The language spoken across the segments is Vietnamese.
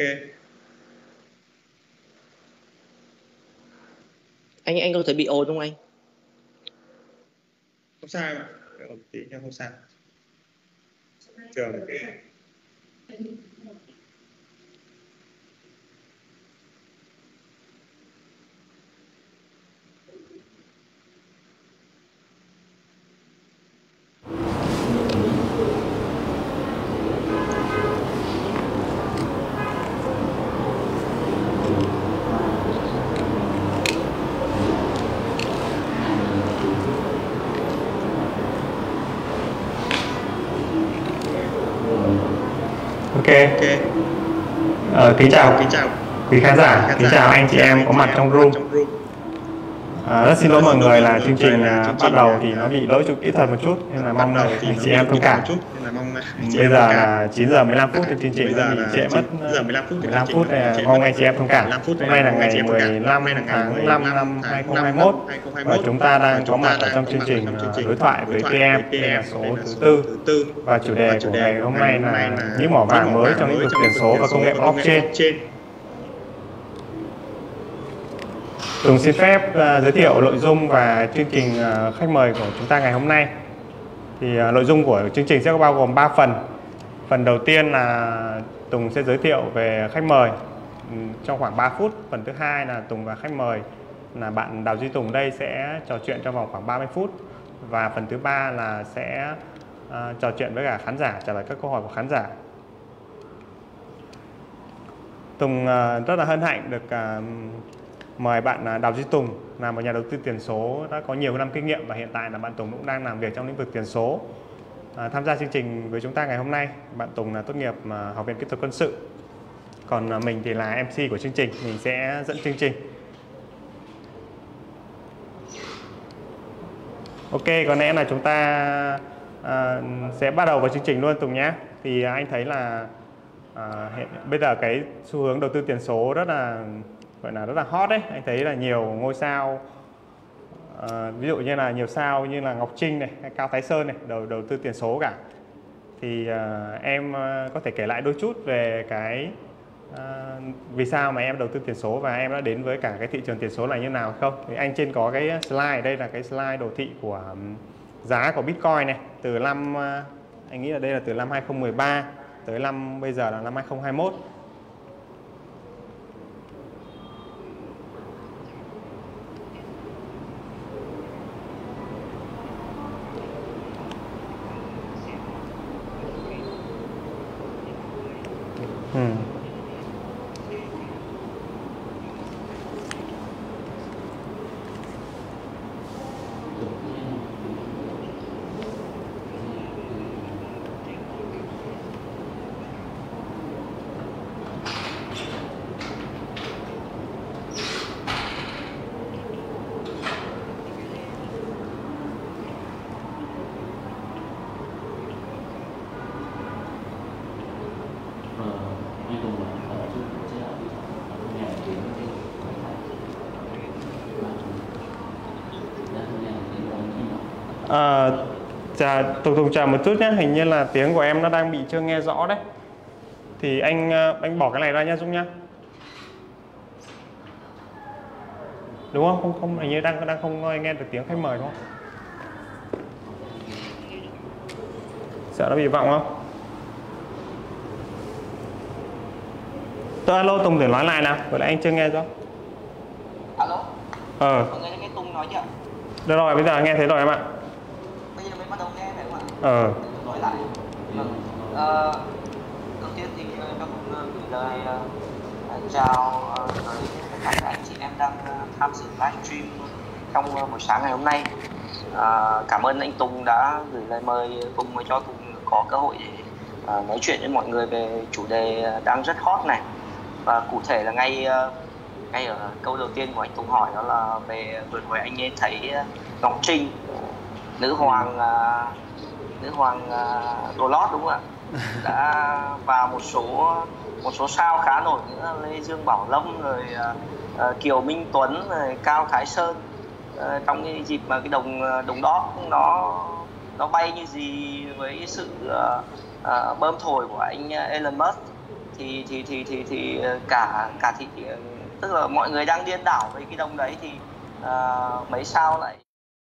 Anh có thể bị ồn không anh? Không sao mà, một tí nha, không sao. Trường cái Kính chào quý khán giả, kính chào anh chị em có mặt trong room. Rất xin lỗi mọi người là chương trình bắt đầu thì nó bị lỗi kỹ thuật một chút nên là mong anh chị em thông cảm. Bây giờ là 9 giờ 15 phút thì chương trình nó bị trễ mất 15 phút, mong anh chị em thông cảm. Hôm nay là ngày 15 tháng 5 năm 2021 và chúng ta đang có mặt ở trong chương trình đối thoại với PM, đây là số thứ 4 và chủ đề của ngày hôm nay là những mỏ vàng mới trong lĩnh vực tiền số và công nghệ blockchain. Tùng xin phép giới thiệu nội dung và chương trình khách mời của chúng ta ngày hôm nay. Thì nội dung của chương trình sẽ bao gồm 3 phần. Phần đầu tiên là Tùng sẽ giới thiệu về khách mời trong khoảng 3 phút. Phần thứ hai là Tùng và khách mời là bạn Đào Duy Tùng đây sẽ trò chuyện trong vòng khoảng 30 phút. Và phần thứ ba là sẽ trò chuyện với cả khán giả, trả lời các câu hỏi của khán giả. Tùng rất là hân hạnh được mời bạn Đào Duy Tùng là một nhà đầu tư tiền số đã có nhiều năm kinh nghiệm và hiện tại là bạn Tùng cũng đang làm việc trong lĩnh vực tiền số. Tham gia chương trình với chúng ta ngày hôm nay, bạn Tùng là tốt nghiệp Học viện Kỹ thuật Quân sự. Còn mình thì là MC của chương trình, mình sẽ dẫn chương trình. Ok, có lẽ là chúng ta sẽ bắt đầu vào chương trình luôn Tùng nhé. Thì anh thấy là bây giờ cái xu hướng đầu tư tiền số rất là hot đấy. Anh thấy là nhiều ngôi sao, ví dụ như là nhiều sao như là Ngọc Trinh này, hay Cao Thái Sơn này, đầu tư tiền số cả. Thì em có thể kể lại đôi chút về cái vì sao mà em đầu tư tiền số và em đã đến với cả cái thị trường tiền số này như nào không? Thì anh trên có cái slide, đây là cái slide đồ thị của giá của Bitcoin này, từ năm anh nghĩ là đây là từ năm 2013 tới năm bây giờ là năm 2021. Tùng chào một chút nhé, hình như là tiếng của em nó đang bị chưa nghe rõ đấy. Thì anh bỏ cái này ra nhé Dũng nhé. Đúng không? Không hình như đang không nghe được tiếng khách mời đúng không? Sợ nó bị vọng không? Alo Tùng thử nói lại nào, vừa nãy anh chưa nghe rõ. Alo. Mọi người nghe Tùng nói chưa? Được rồi, bây giờ nghe thấy rồi em ạ. Bây giờ mới bắt đầu nghe phải không ạ? Nói lại. Đầu tiên thì tôi cũng gửi lời chào tới tất cả các anh chị em đang tham dự livestream trong buổi sáng ngày hôm nay. Cảm ơn anh Tùng đã gửi lời mời cùng cho Tùng có cơ hội để nói chuyện với mọi người về chủ đề đang rất hot này. Và cụ thể là ngay ở câu đầu tiên của anh Tùng hỏi đó là về vừa rồi anh ấy thấy Ngọc Trinh, nữ hoàng đồ lót đúng không ạ, đã và một số sao khá nổi nữa, Lê Dương Bảo Lâm rồi Kiều Minh Tuấn rồi Cao Thái Sơn, trong cái dịp mà cái đồng đót nó bay như gì với sự bơm thổi của anh Elon Musk, cả thị tức là mọi người đang điên đảo về cái đồng đấy thì mấy sao lại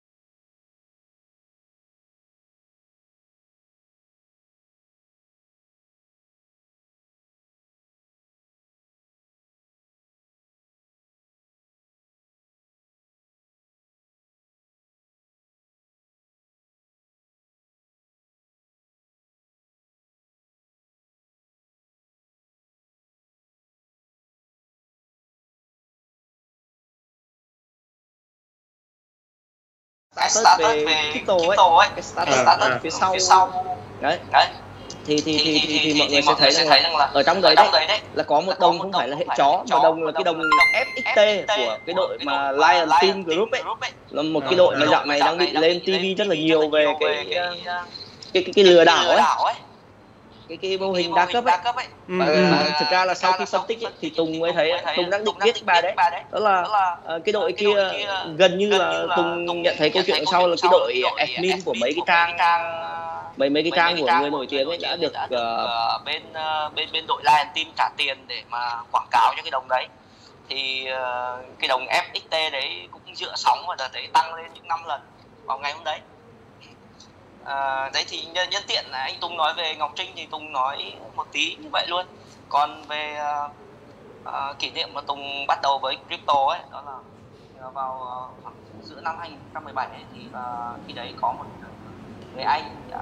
status về crypto ấy, cái status phía sau đấy. Thì mọi người sẽ thấy rằng là ở trong đấy là có một đồng không phải là hệ chó, mà đồng là cái đồng FXT của cái đội mà Lion Team Group ấy, là một cái đội mà dạo này đang bị lên TV rất là nhiều về cái lừa đảo ấy, cái mô hình đa cấp ấy. Và thực ra là sau khi phân tích ấy, thì Tùng mới thấy Tùng đang định viết cái bài đấy, đó là cái đội kia gần như là Tùng nhận thấy câu chuyện sau là cái đội admin của mấy cái trang của người nổi tiếng ấy đã được bên đội Lion Team trả tiền để mà quảng cáo cho cái đồng đấy. Thì cái đồng FXT đấy cũng dựa sóng và đợt đấy tăng lên những 5 lần vào ngày hôm đấy. Đấy thì nhân tiện là anh Tùng nói về Ngọc Trinh thì Tùng nói một tí như vậy luôn. Còn về kỷ niệm mà Tùng bắt đầu với crypto ấy, đó là vào giữa năm 2017 ấy, thì khi đấy có một người anh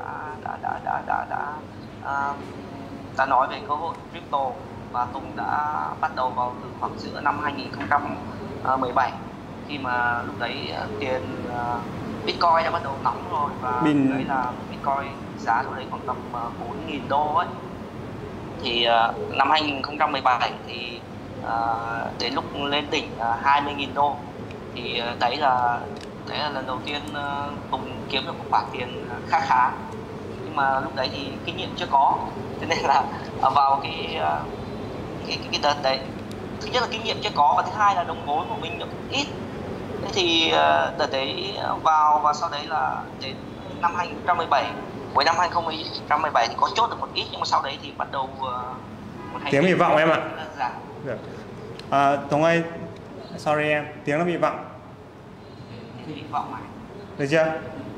đã nói về cơ hội crypto, và Tùng đã bắt đầu vào từ khoảng giữa năm 2017 khi mà lúc đấy tiền Bitcoin đã bắt đầu nóng rồi, và đấy là Bitcoin giá lúc đấy khoảng tầm 4.000 đô ấy. Thì năm 2017 thì đến lúc lên đỉnh 20.000 đô thì đấy là lần đầu tiên Tùng kiếm được một khoản tiền khá. Nhưng mà lúc đấy thì kinh nghiệm chưa có, cho nên là vào cái đợt đấy, thứ nhất là kinh nghiệm chưa có, và thứ hai là đồng vốn của mình cũng ít. Thế thì đợt đấy vào, và sau đấy là đến năm 2017, cuối năm 2017 thì có chốt được một ít, nhưng mà sau đấy thì bắt đầu tiếng bị vọng em ạ. Được. Tùng ơi, sorry em, tiếng nó bị vọng. Bị vọng này. Được chưa?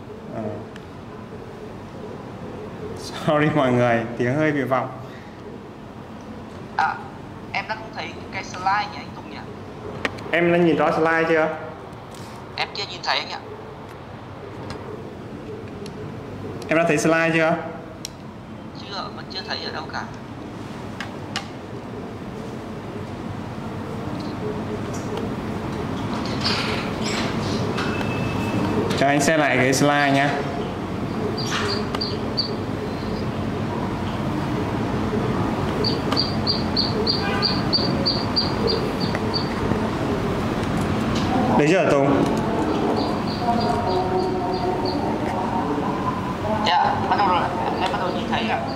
Sorry mọi người, tiếng hơi bị vọng. Em đã không thấy cái slide nhỉ anh Tùng nhỉ? Em đã nhìn rõ slide chưa? Em chưa nhìn thấy anh ạ. Em đã thấy slide chưa? Chưa, vẫn chưa thấy ở đâu cả. Cho anh xem lại cái slide nhé. Đấy chưa Tùng? Dạ, bắt đầu rồi, em bắt đầu nhìn thấy ạ.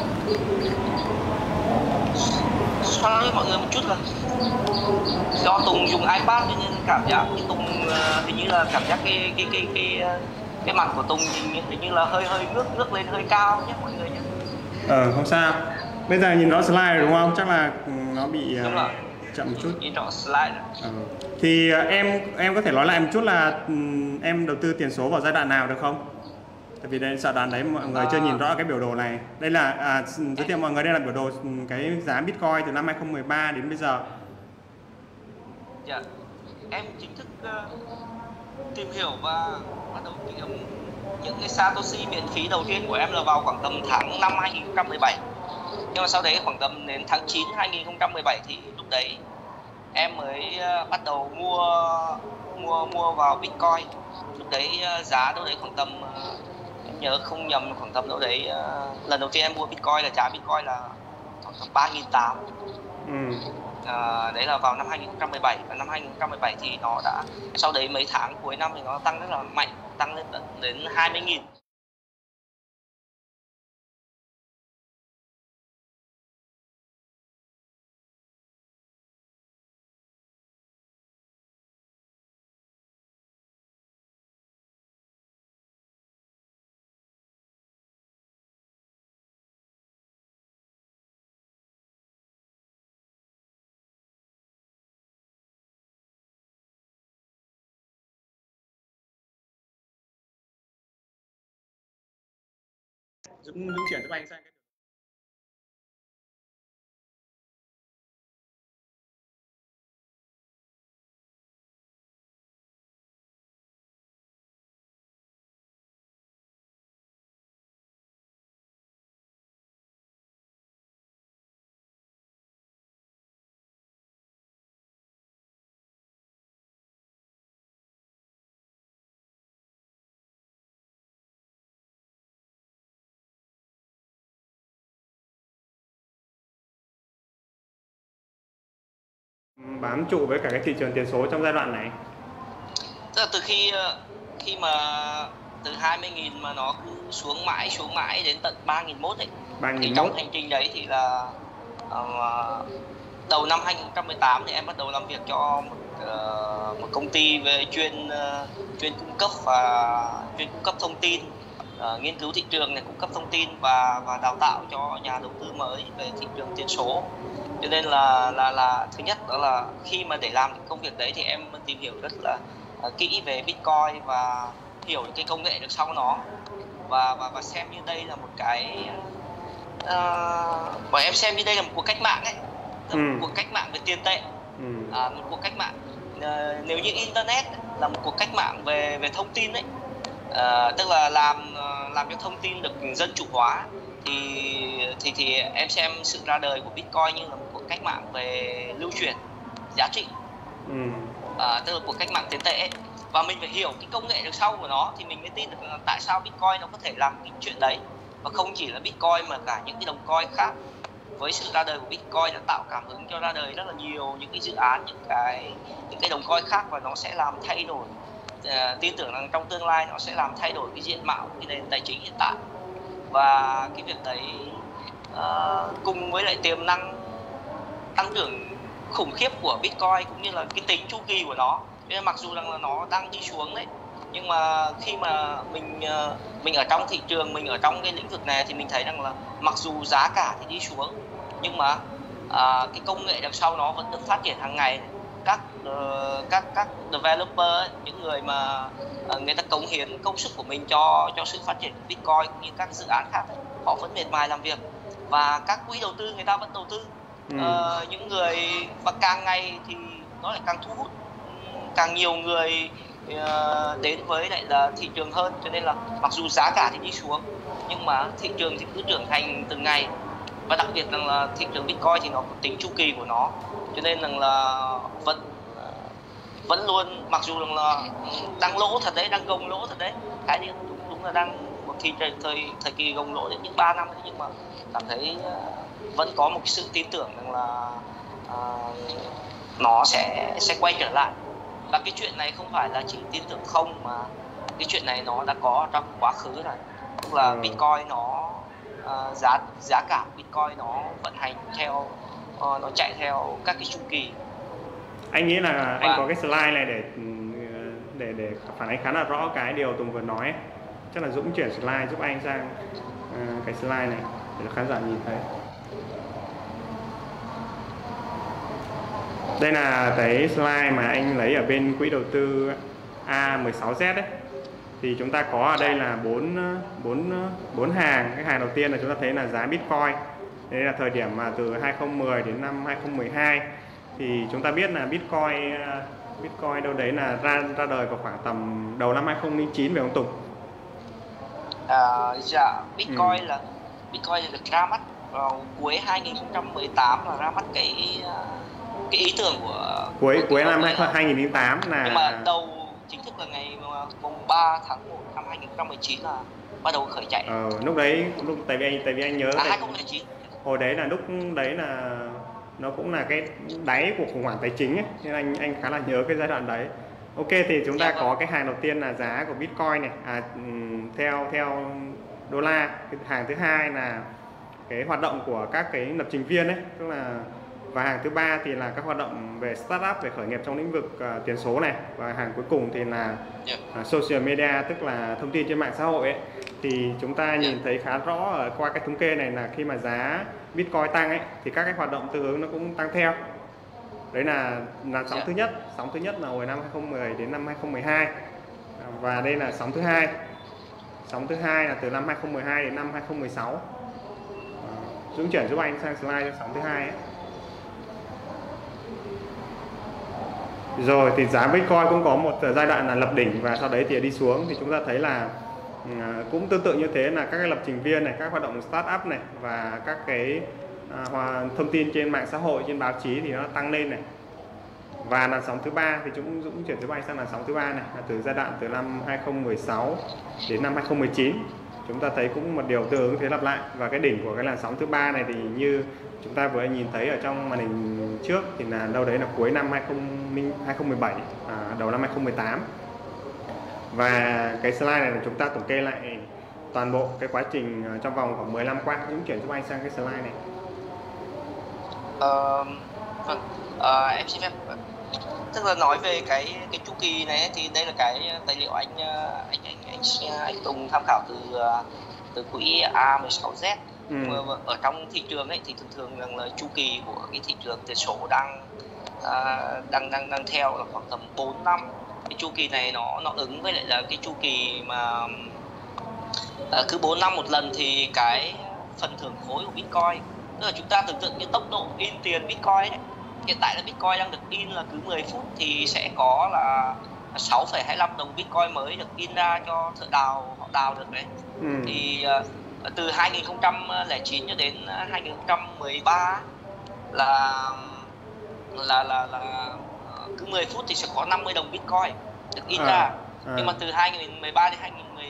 Sorry mọi người một chút rồi. Do Tùng dùng iPad cho nên cảm giác cái Tùng hình như là cảm giác cái mặt của Tùng hình như là hơi ngước lên hơi cao nhé mọi người nhé. Không sao. Bây giờ nhìn rõ slide rồi đúng không? Chắc là nó bị chậm một chút. Nhìn rõ slide rồi. Thì em có thể nói lại một chút là em đầu tư tiền số vào giai đoạn nào được không? Tại vì đây sợ đoạn đấy mọi người chưa nhìn rõ cái biểu đồ này. Đây là giới thiệu mọi người, đây là biểu đồ cái giá Bitcoin từ năm 2013 đến bây giờ. Dạ, em chính thức tìm hiểu và bắt đầu kiếm những cái Satoshi miễn phí đầu tiên của em là vào khoảng tầm tháng 5 2017. Nhưng mà sau đấy khoảng tầm đến tháng 9 2017 thì lúc đấy em mới bắt đầu mua vào Bitcoin. Lúc đấy giá đâu đấy khoảng tầm em nhớ không nhầm khoảng tầm đâu đấy lần đầu tiên em mua Bitcoin là giá Bitcoin là khoảng tầm 3.800. Đấy là vào năm 2017, và năm 2017 thì nó đã, sau đấy mấy tháng cuối năm thì nó tăng rất là mạnh, tăng lên đến 20.000. Dũng chuyển giúp anh sang cái bám trụ với cả cái thị trường tiền số trong giai đoạn này? Tức là từ khi mà từ 20.000 mà nó cứ xuống mãi đến tận 3.001 ấy. 3.001. Thì trong hành trình đấy thì là đầu năm 2018 thì em bắt đầu làm việc cho một công ty về chuyên cung cấp thông tin, nghiên cứu thị trường này, cung cấp thông tin và đào tạo cho nhà đầu tư mới về thị trường tiền số. Cho nên là thứ nhất đó là khi mà để làm công việc đấy thì em tìm hiểu rất là kỹ về Bitcoin và hiểu cái công nghệ được sau nó, và xem như đây là một cái và em xem như đây là một cuộc cách mạng ấy, một cuộc cách mạng về tiền tệ, một cuộc cách mạng nếu như internet là một cuộc cách mạng về thông tin ấy, tức là làm cho thông tin được dân chủ hóa, thì em xem sự ra đời của Bitcoin như là một cuộc cách mạng về lưu truyền giá trị, tức là cuộc cách mạng tiền tệ ấy. Và mình phải hiểu cái công nghệ được sau của nó thì mình mới tin được là tại sao Bitcoin nó có thể làm cái chuyện đấy, và không chỉ là Bitcoin mà cả những cái đồng coin khác. Với sự ra đời của Bitcoin đã tạo cảm hứng cho ra đời rất là nhiều những cái dự án, những cái đồng coin khác, và nó sẽ làm thay đổi, tin tưởng rằng trong tương lai nó sẽ làm thay đổi cái diện mạo cái nền tài chính hiện tại. Và cái việc đấy cùng với lại tiềm năng tăng trưởng khủng khiếp của Bitcoin cũng như là cái tính chu kỳ của nó, nên mặc dù rằng là nó đang đi xuống đấy, nhưng mà khi mà mình ở trong thị trường, mình ở trong cái lĩnh vực này thì mình thấy rằng là mặc dù giá cả thì đi xuống, nhưng mà cái công nghệ đằng sau nó vẫn được phát triển hàng ngày. Các developer ấy, những người mà người ta cống hiến công sức của mình cho sự phát triển của Bitcoin cũng như các dự án khác ấy, họ vẫn miệt mài làm việc, và các quỹ đầu tư người ta vẫn đầu tư. Những người, và càng ngày thì nó lại càng thu hút càng nhiều người đến với lại là thị trường hơn. Cho nên là mặc dù giá cả thì đi xuống, nhưng mà thị trường thì cứ trưởng thành từng ngày, và đặc biệt là thị trường Bitcoin thì nó có tính chu kỳ của nó, cho nên là vẫn luôn, mặc dù là đang lỗ thật đấy, đang gồng lỗ thật đấy, cái này đúng là đang một thời kỳ gồng lỗ đến những 3 năm đấy, nhưng mà cảm thấy vẫn có một cái sự tin tưởng rằng là nó sẽ quay trở lại. Và cái chuyện này không phải là chỉ tin tưởng không, mà cái chuyện này nó đã có trong quá khứ rồi. Tức là Bitcoin nó giá cả Bitcoin nó vận hành theo, nó chạy theo các cái chu kỳ. Anh nghĩ là anh có cái slide này để phản ánh khá là rõ cái điều Tùng vừa nói ấy. Chắc là Dũng chuyển slide giúp anh sang cái slide này để khán giả nhìn thấy. Đây là cái slide mà anh lấy ở bên quỹ đầu tư A16Z đấy. Thì chúng ta có ở đây là bốn hàng. Cái hàng đầu tiên là chúng ta thấy là giá Bitcoin. Đây là thời điểm mà từ 2010 đến năm 2012. Thì chúng ta biết là Bitcoin đâu đấy là ra đời vào khoảng tầm đầu năm 2009 phải không Tùng? Dạ, Bitcoin là được ra mắt vào cuối 2018, là ra mắt cái ý tưởng của cuối năm 2008 là, nhưng mà đầu chính thức là ngày mùng 3 tháng 1 năm 2019 là bắt đầu khởi chạy. Lúc tại vì anh nhớ 2009. Hồi đấy là lúc đấy là nó cũng là cái đáy của khủng hoảng tài chính ấy, nên anh khá là nhớ cái giai đoạn đấy. Ok, thì chúng ta có cái hàng đầu tiên là giá của Bitcoin này, theo đô la. Cái hàng thứ hai là cái hoạt động của các cái lập trình viên ấy, tức là, và hàng thứ ba thì là các hoạt động về startup, về khởi nghiệp trong lĩnh vực tiền số này, và hàng cuối cùng thì là social media, tức là thông tin trên mạng xã hội ấy. Thì chúng ta nhìn thấy khá rõ qua cái thống kê này là khi mà giá Bitcoin tăng ấy thì các cái hoạt động tương ứng nó cũng tăng theo. Đấy là sóng thứ nhất. Sóng thứ nhất là hồi năm 2010 đến năm 2012, và đây là sóng thứ hai. Sóng thứ hai là từ năm 2012 đến năm 2016. Dũng chuyển giúp anh sang slide cho sóng thứ hai ấy. Rồi thì giá Bitcoin cũng có một giai đoạn là lập đỉnh và sau đấy thì đi xuống, thì chúng ta thấy là cũng tương tự như thế, là các cái lập trình viên này, các hoạt động startup này và các cái thông tin trên mạng xã hội, trên báo chí thì nó tăng lên này. Và làn sóng thứ ba thì Dũng chuyển giúp anh sang làn sóng thứ ba này, là từ giai đoạn từ năm 2016 đến năm 2019. Chúng ta thấy cũng một điều tương ứng thế lặp lại, và cái đỉnh của cái làn sóng thứ ba này thì như chúng ta vừa nhìn thấy ở trong màn hình trước thì là đâu đấy là cuối năm 2017, đầu năm 2018. Và cái slide này là chúng ta tổng kê lại toàn bộ cái quá trình trong vòng khoảng 10 năm qua. Dũng chuyển giúp anh sang cái slide này. Em xin phép, tức là nói về cái chu kỳ này thì đây là cái tài liệu anh Tùng tham khảo từ quỹ A16Z. Ở trong thị trường ấy thì thường rằng là chu kỳ của cái thị trường tiền số đang theo là khoảng tầm 4 năm. Cái chu kỳ này nó ứng với lại là cái chu kỳ mà cứ 4 năm một lần thì cái phần thưởng khối của Bitcoin, tức là chúng ta tưởng tượng cái tốc độ in tiền Bitcoin đấy. Hiện tại là Bitcoin đang được in là cứ 10 phút thì sẽ có là 6,25 đồng Bitcoin mới được in ra cho thợ đào họ đào được đấy. Thì từ 2009 cho đến 2013 là cứ 10 phút thì sẽ có 50 đồng Bitcoin được in ra. Nhưng mà từ 2013 đến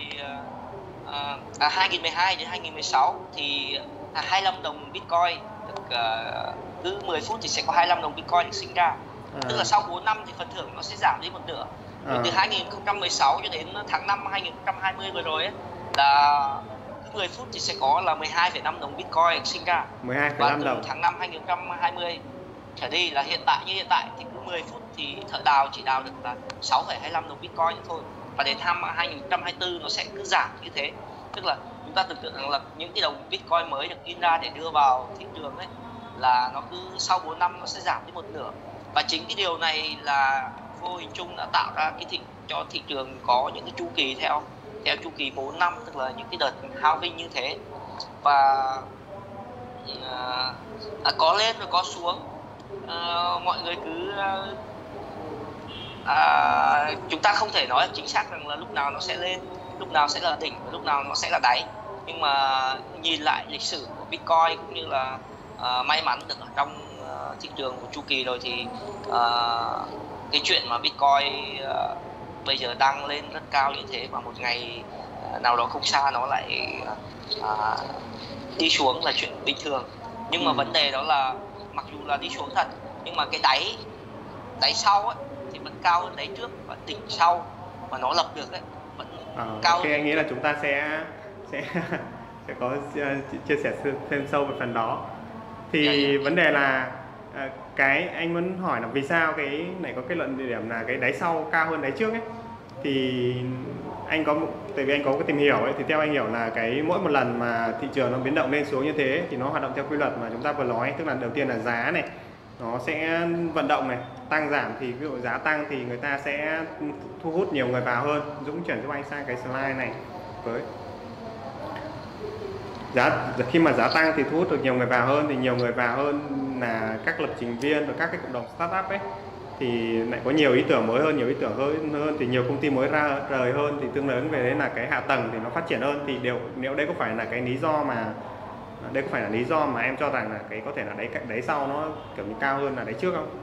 2012 đến 2016 thì 25 đồng Bitcoin được, cứ 10 phút thì sẽ có 25 đồng Bitcoin được sinh ra. Tức là sau 4 năm thì phần thưởng nó sẽ giảm đi một nửa. Từ 2016 cho đến tháng 5 2020 vừa rồi ấy, là cứ 10 phút thì sẽ có là 12,5 đồng Bitcoin sinh ra. 12,5 đồng. Tháng 5 2020 trở đi là hiện tại thì cứ 10 phút thì thợ đào chỉ đào được là 6,25 đồng Bitcoin thôi. Và đến năm 2024 nó sẽ cứ giảm như thế. Tức là chúng ta tưởng tượng rằng là những cái đồng Bitcoin mới được in ra để đưa vào thị trường ấy, là nó cứ sau 4 năm nó sẽ giảm đi một nửa. Và chính cái điều này là vô hình chung đã tạo ra cho thị trường có những cái chu kỳ theo chu kỳ 4 năm, tức là những cái đợt halving như thế. Và có lên rồi có xuống. Mọi người cứ chúng ta không thể nói chính xác rằng là lúc nào nó sẽ lên, lúc nào sẽ là đỉnh, lúc nào nó sẽ là đáy. Nhưng mà nhìn lại lịch sử của Bitcoin cũng như là may mắn được ở trong thị trường của chu kỳ rồi thì cái chuyện mà Bitcoin bây giờ đang lên rất cao như thế và một ngày nào đó không xa nó lại đi xuống là chuyện bình thường. Nhưng mà vấn đề đó là mặc dù là đi xuống thật, nhưng mà cái đáy sau ấy thì vẫn cao hơn đáy trước, và đỉnh sau mà nó lập được ấy vẫn cao hơn. Anh nghĩ là chúng ta sẽ có chia sẻ thêm sâu về phần đó. Thì vấn đề là cái anh muốn hỏi là vì sao cái này có kết luận địa điểm là cái đáy sau cao hơn đáy trước ấy. Thì tại vì anh có cái tìm hiểu ấy, thì theo anh hiểu là mỗi một lần mà thị trường nó biến động lên xuống như thế thì nó hoạt động theo quy luật mà chúng ta vừa nói, tức là đầu tiên là giá này nó sẽ vận động này, tăng giảm thì ví dụ giá tăng thì người ta sẽ thu hút nhiều người vào hơn. Dũng chuyển giúp anh sang cái slide này với khi mà giá tăng thì thu hút được nhiều người vào hơn, thì nhiều người vào hơn là các lập trình viên và các cái cộng đồng startup ấy thì lại có nhiều ý tưởng mới hơn, nhiều ý tưởng hơn thì nhiều công ty mới ra rời hơn, thì tương ứng về đấy là cái hạ tầng thì nó phát triển hơn. Thì nếu đây có phải là cái lý do mà em cho rằng là cái có thể là đáy sau nó kiểu như cao hơn là đáy trước không?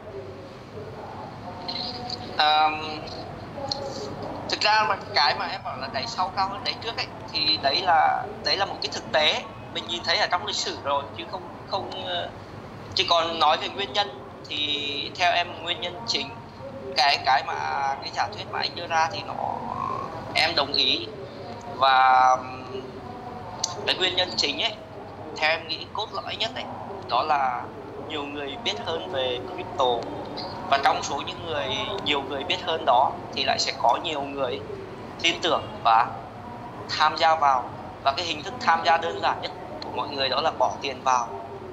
Thực ra mà cái mà em bảo là đáy sau cao hơn đáy trước ấy thì đấy là một cái thực tế mình nhìn thấy ở trong lịch sử rồi, chứ không chỉ còn nói về nguyên nhân thì theo em nguyên nhân chính cái giả thuyết mà anh đưa ra thì em đồng ý. Và cái nguyên nhân chính ấy theo em nghĩ cốt lõi nhất ấy đó là nhiều người biết hơn về crypto, và trong số những nhiều người biết hơn đó thì lại sẽ có nhiều người tin tưởng và tham gia vào. Và cái hình thức tham gia đơn giản nhất của mọi người đó là bỏ tiền vào,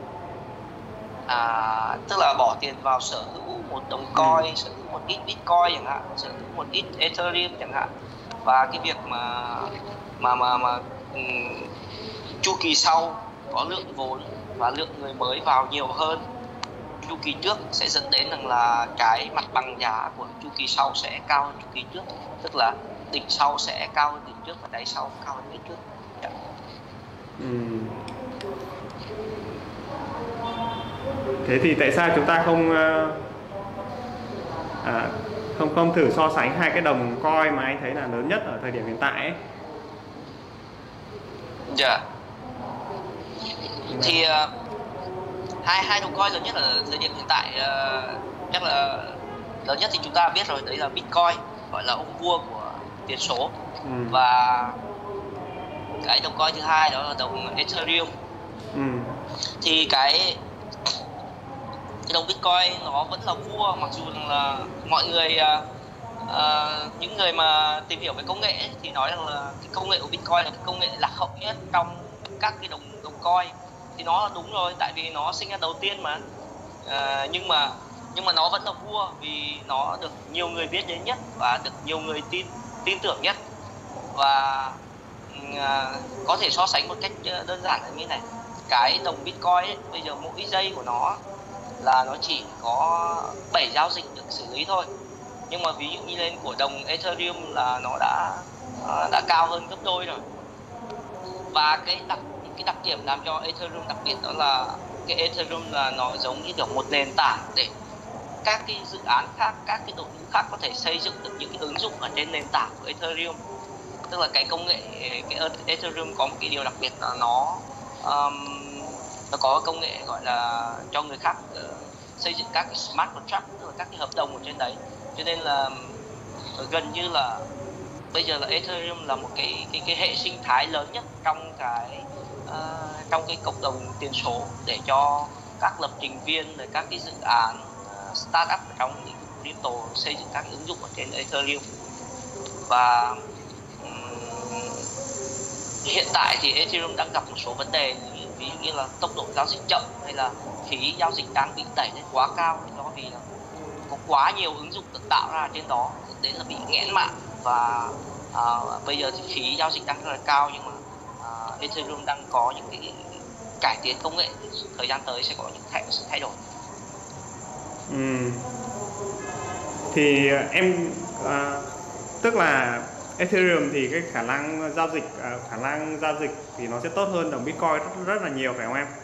tức là bỏ tiền vào sở hữu một đồng coin, sở hữu một ít Bitcoin chẳng hạn, sở hữu một ít Ethereum chẳng hạn. Và cái việc mà chu kỳ sau có lượng vốn và lượng người mới vào nhiều hơn chu kỳ trước sẽ dẫn đến rằng là cái mặt bằng giá của chu kỳ sau sẽ cao hơn chu kỳ trước, tức là đỉnh sau sẽ cao hơn đỉnh trước và đáy sau cao hơn đáy trước. Thế thì tại sao chúng ta không thử so sánh hai cái đồng coin mà anh thấy là lớn nhất ở thời điểm hiện tại ấy? Dạ. Thì hai đồng coin lớn nhất ở thời điểm hiện tại, chắc là lớn nhất thì chúng ta biết rồi, đấy là Bitcoin, gọi là ông vua của tiền số. Và cái đồng coin thứ hai đó là đồng Ethereum. Thì cái đồng Bitcoin nó vẫn là vua, mặc dù là mọi người những người mà tìm hiểu về công nghệ ấy, thì nói rằng là cái công nghệ của Bitcoin là cái công nghệ lạc hậu nhất trong các cái đồng coin. Thì nó là đúng rồi, tại vì nó sinh ra đầu tiên mà. Nhưng mà nó vẫn là vua vì nó được nhiều người biết đến nhất và được nhiều người tin tưởng nhất. Và có thể so sánh một cách đơn giản là như này. Cái đồng Bitcoin ấy, bây giờ mỗi giây của nó là nó chỉ có 7 giao dịch được xử lý thôi. Nhưng mà ví dụ như lên của đồng Ethereum là nó đã cao hơn gấp đôi rồi. Và cái đặc điểm làm cho Ethereum đặc biệt đó là cái Ethereum là nó giống như kiểu một nền tảng để các cái dự án khác, các cái đội ngũ khác có thể xây dựng được những cái ứng dụng ở trên nền tảng của Ethereum. Tức là cái công nghệ, cái Ethereum có một cái điều đặc biệt là nó có công nghệ gọi là cho người khác xây dựng các cái smart contract, tức là các cái hợp đồng ở trên đấy. Cho nên là gần như là bây giờ là Ethereum là một cái hệ sinh thái lớn nhất trong cái cộng đồng tiền số để cho các lập trình viên, rồi các cái dự án startup ở trong lĩnh vực crypto xây dựng các ứng dụng ở trên Ethereum. Và hiện tại thì Ethereum đang gặp một số vấn đề, ví dụ như là tốc độ giao dịch chậm hay là phí giao dịch đang bị đẩy lên quá cao, do vì là có quá nhiều ứng dụng được tạo ra trên đó đến là bị nghẽn mạng. Và bây giờ thì phí giao dịch đang rất là cao, nhưng mà Ethereum đang có những cái cải tiến công nghệ, thời gian tới sẽ có những sự thay đổi. Thì em tức là Ethereum thì cái khả năng giao dịch thì nó sẽ tốt hơn đồng Bitcoin rất là nhiều, phải không em?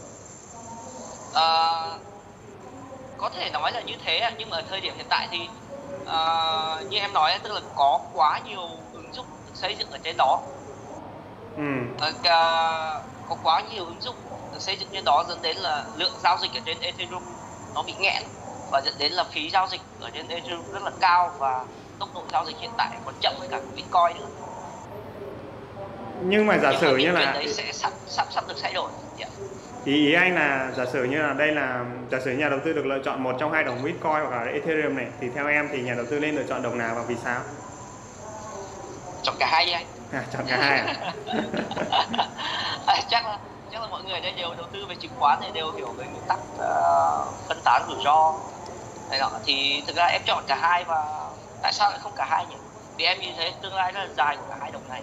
Có thể nói là như thế, nhưng mà ở thời điểm hiện tại thì như em nói, tức là có quá nhiều ứng dụng được xây dựng ở trên đó. Có quá nhiều ứng dụng được xây dựng trên đó dẫn đến là lượng giao dịch ở trên Ethereum nó bị nghẽn, và dẫn đến là phí giao dịch ở trên Ethereum rất là cao, và tốc độ giao dịch hiện tại còn chậm hơn cả Bitcoin nữa. Nhưng mà giả sử như là đấy sẽ sắp được thay đổi. Ý anh là giả sử như là đây là giả sử nhà đầu tư được lựa chọn một trong hai đồng Bitcoin hoặc là Ethereum này, thì theo em thì nhà đầu tư nên lựa chọn đồng nào và vì sao? Chọn cả hai đi anh. Chọn cả hai Chắc là mọi người đây đều đầu tư về chứng khoán thì đều hiểu về nguyên tắc phân tán rủi ro này nọ. Thì thực ra em chọn cả hai, và tại sao lại không cả hai nhỉ? Vì em nhìn thấy tương lai rất là dài của cả hai đồng này.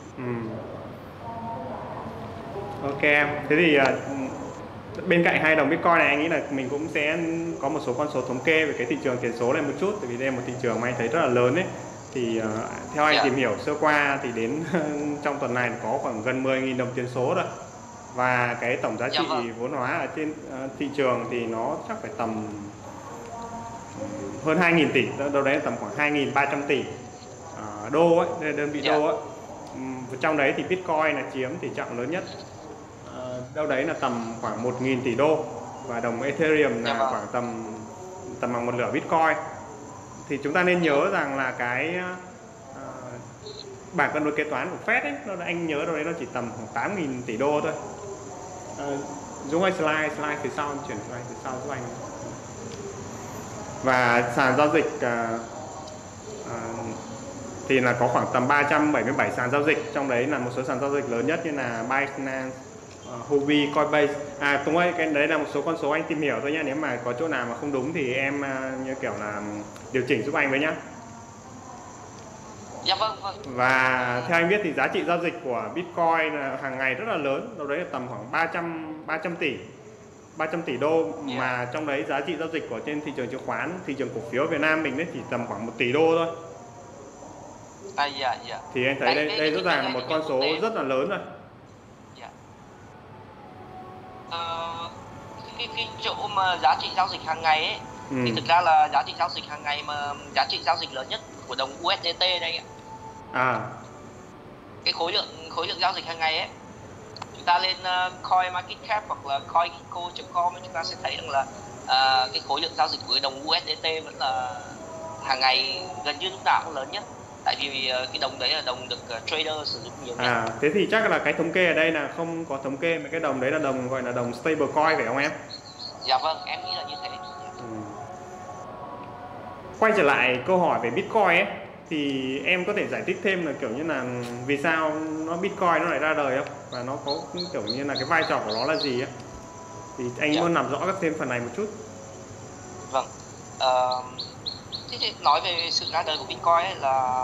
Ok em. Thế thì bên cạnh hai đồng Bitcoin này, anh nghĩ là mình cũng sẽ có một số con số thống kê về cái thị trường tiền số này một chút, tại vì đây là một thị trường mà anh thấy rất là lớn ấy. Thì theo anh tìm hiểu sơ qua thì đến trong tuần này có khoảng gần 10.000 đồng tiền số rồi. Và cái tổng giá trị vốn hóa ở trên thị trường thì nó chắc phải tầm hơn 2.000 tỷ, đâu đấy tầm khoảng 2.300 tỷ đô ấy, đơn vị đô ấy. Trong đấy thì Bitcoin là chiếm tỷ trọng lớn nhất, đâu đấy là tầm khoảng 1.000 tỷ đô, và đồng Ethereum là khoảng tầm bằng một nửa Bitcoin. Thì chúng ta nên nhớ rằng là cái bảng cân đối kế toán của Fed ấy, anh nhớ đâu đấy nó chỉ tầm khoảng 8.000 tỷ đô thôi. Dũng ơi, slide phía sau, chuyển slide phía sau giúp anh. Và sàn giao dịch thì là có khoảng tầm 377 sàn giao dịch, trong đấy là một số sàn giao dịch lớn nhất như là Binance, Huobi, Coinbase. Tùng ơi, cái đấy là một số con số anh tìm hiểu thôi nhé, nếu mà có chỗ nào mà không đúng thì em như kiểu là điều chỉnh giúp anh với nhá. Dạ vâng, vâng. Và theo anh biết thì giá trị giao dịch của Bitcoin là hàng ngày rất là lớn, đâu đấy là tầm khoảng 300 tỷ đô, mà trong đấy giá trị giao dịch của trên thị trường chứng khoán, thị trường cổ phiếu Việt Nam mình đấy chỉ tầm khoảng 1 tỷ đô thôi. Dạ. Thì anh thấy đây rõ ràng là một con số rất là lớn rồi. Dạ. Cái chỗ mà giá trị giao dịch hàng ngày ấy, thì thực ra là giá trị giao dịch hàng ngày mà giá trị giao dịch lớn nhất của đồng USDT đây ạ. Cái khối lượng giao dịch hàng ngày ấy, chúng ta lên CoinMarketCap hoặc là coingetco.com chúng ta sẽ thấy rằng là cái khối lượng giao dịch của đồng USDT vẫn là hàng ngày gần như lúc nào cũng lớn nhất, tại vì cái đồng đấy là đồng được trader sử dụng nhiều nhất. Thế thì chắc là cái thống kê ở đây là không có thống kê, mà cái đồng đấy là đồng gọi là đồng stablecoin phải không em? Dạ vâng, em nghĩ là như thế. Quay trở lại câu hỏi về Bitcoin ấy, thì em có thể giải thích thêm là kiểu như là vì sao Bitcoin nó lại ra đời không? Và nó có kiểu như là cái vai trò của nó là gì ấy? Thì anh muốn làm rõ thêm phần này một chút. Vâng. Thế nói về sự ra đời của Bitcoin ấy là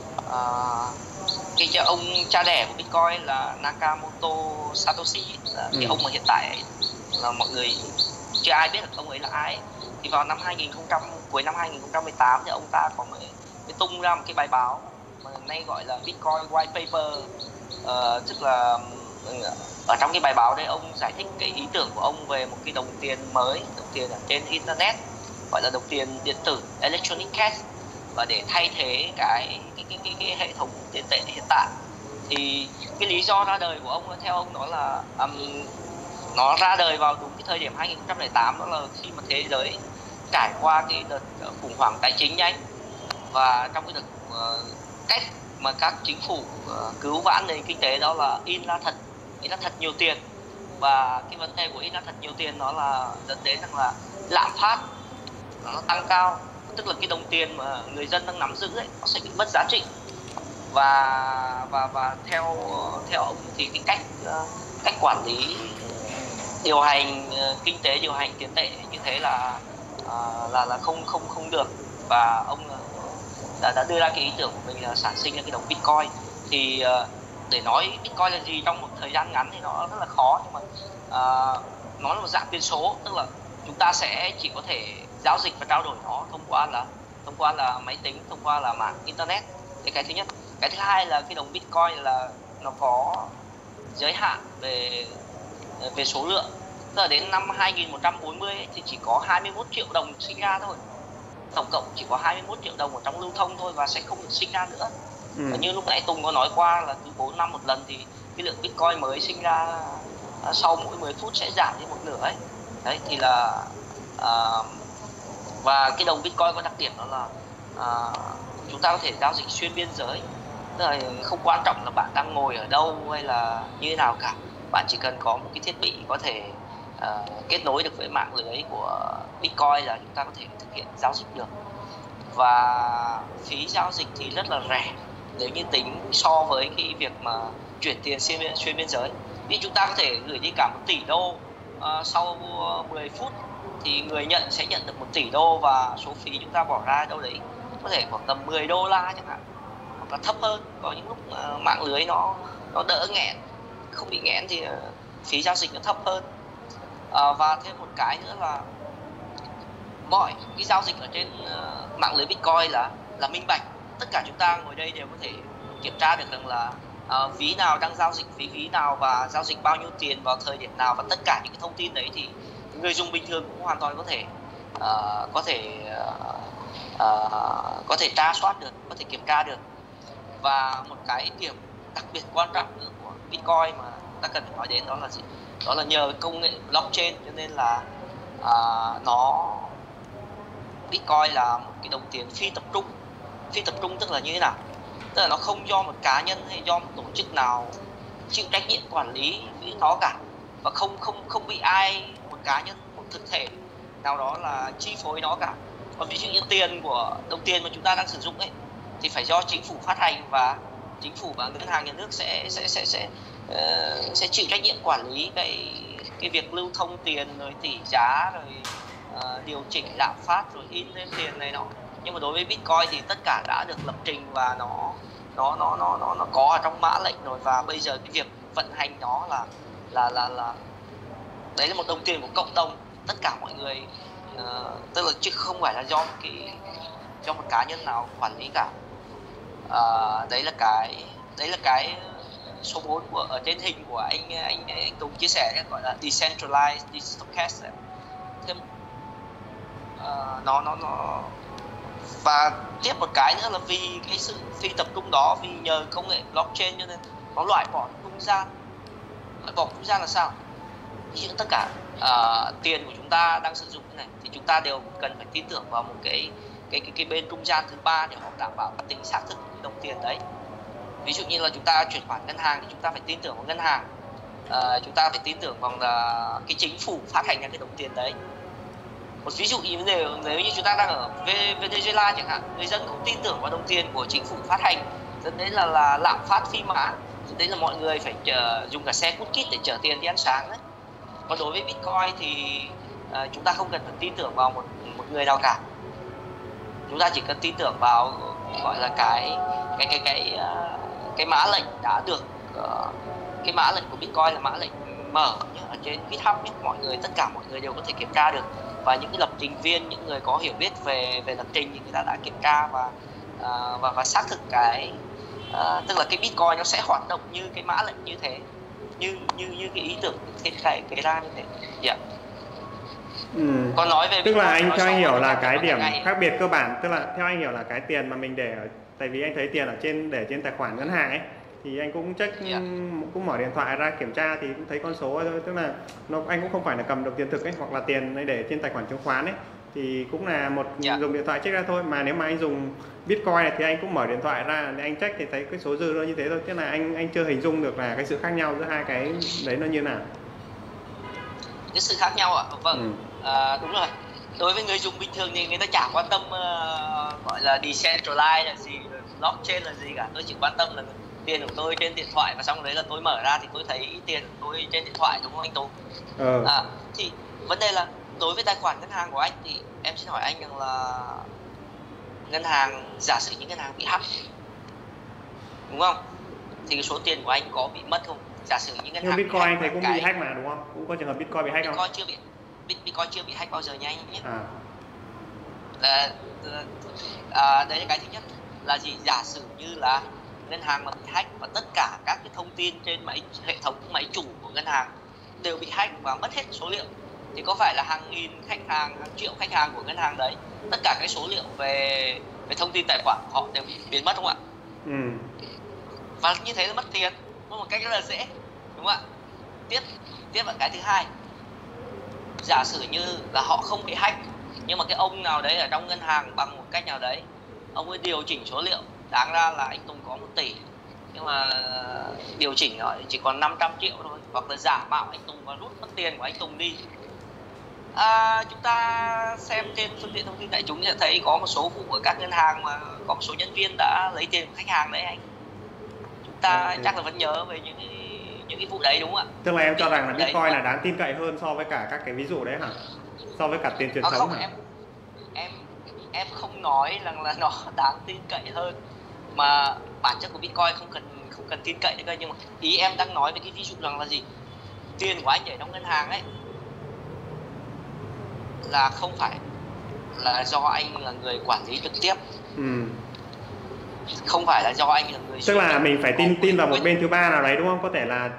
cái ông cha đẻ của Bitcoin là Nakamoto Satoshi, là cái ông mà hiện tại là mọi người chưa ai biết được ông ấy là ai. Thì vào cuối năm 2018 thì ông ta có mới tung ra một cái bài báo mà nay gọi là Bitcoin White Paper. Tức là ở trong cái bài báo đấy ông giải thích cái ý tưởng của ông về một cái đồng tiền mới, đồng tiền ở trên internet, gọi là đồng tiền điện tử electronic cash, và để thay thế cái hệ thống tiền tệ hiện tại. Thì cái lý do ra đời của ông theo ông đó là nó ra đời vào đúng cái thời điểm 2008, đó là khi mà thế giới trải qua cái đợt khủng hoảng tài chính nhanh, và trong cái đợt cách mà các chính phủ cứu vãn nền kinh tế đó là in ra thật nhiều tiền. Và cái vấn đề của in ra thật nhiều tiền đó là dẫn đến rằng là lạm phát nó tăng cao, tức là cái đồng tiền mà người dân đang nắm giữ ấy, nó sẽ bị mất giá trị. Và theo ông thì cái cách quản lý điều hành kinh tế, điều hành tiền tệ như thế là không được, và ông đã đưa ra cái ý tưởng của mình là sản sinh ra cái đồng Bitcoin. Thì để nói Bitcoin là gì trong một thời gian ngắn thì nó rất là khó, nhưng mà nó là một dạng tiền số, tức là chúng ta sẽ chỉ có thể giao dịch và trao đổi nó thông qua là máy tính, thông qua là mạng internet. Thì cái thứ nhất. Cái thứ hai là cái đồng Bitcoin là nó có giới hạn về số lượng. Tức là đến năm 2140 ấy, thì chỉ có 21 triệu đồng sinh ra thôi. Tổng cộng chỉ có 21 triệu đồng ở trong lưu thông thôi, và sẽ không được sinh ra nữa. Và như lúc nãy Tùng có nói qua là cứ 4 năm một lần thì cái lượng Bitcoin mới sinh ra sau mỗi 10 phút sẽ giảm đi một nửa ấy. Đấy thì là và cái đồng Bitcoin có đặc điểm đó là chúng ta có thể giao dịch xuyên biên giới. Tức là không quan trọng là bạn đang ngồi ở đâu hay là như thế nào cả, bạn chỉ cần có một cái thiết bị có thể kết nối được với mạng lưới của Bitcoin là chúng ta có thể thực hiện giao dịch được. Và phí giao dịch thì rất là rẻ nếu như tính so với cái việc mà chuyển tiền xuyên biên giới. Vì chúng ta có thể gửi đi cả 1 tỷ đô, sau 10 phút thì người nhận sẽ nhận được 1 tỷ đô, và số phí chúng ta bỏ ra đâu đấy có thể khoảng tầm 10 đô la chẳng hạn, hoặc là thấp hơn. Có những lúc mạng lưới nó đỡ nghẽn, không bị nghẽn thì phí giao dịch nó thấp hơn. Và thêm một cái nữa là mọi cái giao dịch ở trên mạng lưới Bitcoin là minh bạch. Tất cả chúng ta ngồi đây đều có thể kiểm tra được rằng là ví nào đang giao dịch ví nào và giao dịch bao nhiêu tiền vào thời điểm nào, và tất cả những cái thông tin đấy thì người dùng bình thường cũng hoàn toàn có thể tra soát được, có thể kiểm tra được. Và một cái điểm đặc biệt quan trọng nữa của Bitcoin mà ta cần phải nói đến đó là gì? Đó là nhờ công nghệ blockchain, cho nên là Bitcoin là một cái đồng tiền phi tập trung. Phi tập trung tức là như thế nào? Tức là nó không do một cá nhân hay do một tổ chức nào chịu trách nhiệm quản lý với nó cả, và không bị ai, một cá nhân, một thực thể nào đó là chi phối nó cả. Còn ví dụ như đồng tiền mà chúng ta đang sử dụng ấy thì phải do chính phủ phát hành, và chính phủ và ngân hàng nhà nước sẽ chịu trách nhiệm quản lý cái việc lưu thông tiền, rồi tỷ giá, rồi điều chỉnh lạm phát, rồi in lên tiền này nọ. Nhưng mà đối với Bitcoin thì tất cả đã được lập trình và nó có ở trong mã lệnh rồi, và bây giờ cái việc vận hành nó là đấy là một đồng tiền của cộng đồng, tất cả mọi người, tức là chứ không phải là do một cá nhân nào quản lý cả. Đấy là cái số 4 của ở trên hình của anh Tùng chia sẻ, gọi là decentralized digital cash. Thêm nó và tiếp một cái nữa là vì cái sự phi tập trung đó, vì nhờ công nghệ blockchain cho nên nó loại bỏ trung gian. Loại bỏ trung gian là sao? Ví dụ tất cả tiền của chúng ta đang sử dụng này thì chúng ta đều cần phải tin tưởng vào một cái bên trung gian thứ ba để họ đảm bảo tính xác thực đồng tiền đấy. Ví dụ như là chúng ta chuyển khoản ngân hàng thì chúng ta phải tin tưởng vào ngân hàng, chúng ta phải tin tưởng vào là cái chính phủ phát hành ra cái đồng tiền đấy. Một ví dụ như nếu như chúng ta đang ở Venezuela chẳng hạn, người dân không tin tưởng vào đồng tiền của chính phủ phát hành, dẫn đến là lạm phát phi mã, dẫn đến là mọi người phải dùng cả xe cút kít để chở tiền đi ăn sáng đấy. Còn đối với Bitcoin thì chúng ta không cần phải tin tưởng vào một người nào cả, chúng ta chỉ cần tin tưởng vào gọi là cái mã lệnh đã được, cái mã lệnh của Bitcoin là mã lệnh mở nhé, ở trên GitHub nhé, tất cả mọi người đều có thể kiểm tra được, và những cái lập trình viên, những người có hiểu biết về lập trình thì người ta đã kiểm tra và xác thực cái tức là cái Bitcoin nó sẽ hoạt động như cái mã lệnh như thế, như cái ý tưởng kể ra như thế. Yeah. Còn nói về tức là anh cho anh hiểu là cái điểm khác biệt cơ bản, tức là theo anh hiểu là cái tiền mà mình để ở, tại vì anh thấy tiền ở để trên tài khoản ngân hàng ấy, thì anh cũng check, cũng mở điện thoại ra kiểm tra thì cũng thấy con số thôi, tức là anh cũng không phải là cầm đồng tiền thực ấy, hoặc là tiền để trên tài khoản chứng khoán ấy, thì cũng là dùng điện thoại check ra thôi. Mà nếu mà anh dùng Bitcoin này thì anh cũng mở điện thoại ra để anh check thì thấy cái số dư nó như thế thôi, tức là anh chưa hình dung được là cái sự khác nhau giữa hai cái đấy nó như nào. Cái sự khác nhau ạ? Vâng. Đúng rồi. Đối với người dùng bình thường thì người ta chả quan tâm gọi là decentralized là gì, blockchain là gì cả. Tôi chỉ quan tâm là tiền của tôi trên điện thoại, và xong đấy là tôi mở ra thì tôi thấy tiền của tôi trên điện thoại, đúng không anh Tú? Thì vấn đề là đối với tài khoản ngân hàng của anh thì em xin hỏi anh rằng là ngân hàng, giả sử những ngân hàng bị hack, đúng không? Thì cái số tiền của anh có bị mất không? Giả sử những ngân hàng Bitcoin anh thấy cũng bị hack mà, đúng không? Cũng có trường hợp Bitcoin bị hack không? Bitcoin chưa bị hack bao giờ nha anh nhé. Đấy là cái thứ nhất, là gì? Giả sử như là ngân hàng mà bị hack và tất cả các cái thông tin trên hệ thống máy chủ của ngân hàng đều bị hack và mất hết số liệu, thì có phải là hàng nghìn khách hàng, hàng triệu khách hàng của ngân hàng đấy, tất cả cái số liệu về thông tin tài khoản của họ đều bị biến mất, không ạ? Và như thế là mất tiền, một cách rất là dễ, đúng không ạ? Tiếp là cái thứ hai, giả sử như là họ không bị hack, nhưng mà cái ông nào đấy ở trong ngân hàng bằng một cách nào đấy, ông ấy điều chỉnh số liệu, đáng ra là anh Tùng có 1 tỷ, nhưng mà điều chỉnh rồi chỉ còn 500 triệu thôi, hoặc là giả mạo anh Tùng và rút mất tiền của anh Tùng đi. Chúng ta xem trên phương tiện thông tin đại chúng sẽ thấy có một số vụ ở các ngân hàng mà có một số nhân viên đã lấy tiền của khách hàng đấy anh. Chúng ta chắc là vẫn nhớ về những cái vụ đấy, đúng không ạ? Tức là em cho rằng là Bitcoin là đáng tin cậy hơn so với cả các cái ví dụ đấy hả? So với cả tiền truyền thống không, hả? Em không nói rằng là nó đáng tin cậy hơn, mà bản chất của Bitcoin không cần tin cậy nữa, nhưng mà ý em đang nói về cái ví dụ rằng là gì? Tiền của anh để trong ngân hàng ấy là không phải là do anh là người quản lý trực tiếp, không phải là do anh là người, tức là mình phải tin vào một bên thứ ba nào đấy, đúng không? Có thể là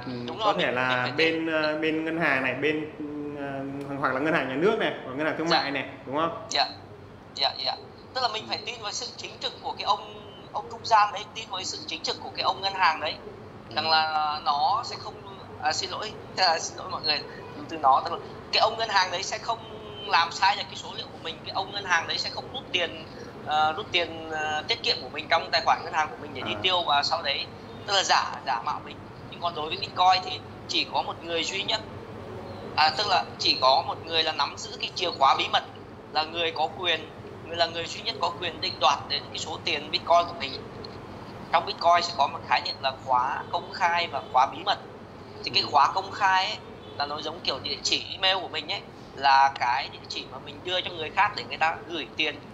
bên ngân hàng này, bên hoặc là ngân hàng nhà nước này, hoặc ngân hàng thương mại này, đúng không? Dạ. Tức là mình phải tin vào sự chính trực của cái ông trung gian đấy, tin vào sự chính trực của cái ông ngân hàng đấy, rằng là nó sẽ không xin lỗi mọi người từ nó, tức là cái ông ngân hàng đấy sẽ không làm sai được cái số liệu của mình, cái ông ngân hàng đấy sẽ không rút tiền tiết kiệm của mình trong tài khoản ngân hàng của mình để đi tiêu, và sau đấy tức là giả mạo mình. Nhưng còn đối với Bitcoin thì chỉ có một người duy nhất, tức là chỉ có một người là nắm giữ cái chìa khóa bí mật, là người có quyền, là người duy nhất có quyền định đoạt đến cái số tiền Bitcoin của mình. Trong Bitcoin sẽ có một khái niệm là khóa công khai và khóa bí mật. Thì cái khóa công khai ấy là nó giống kiểu địa chỉ email của mình ấy, là cái địa chỉ mà mình đưa cho người khác để người ta gửi tiền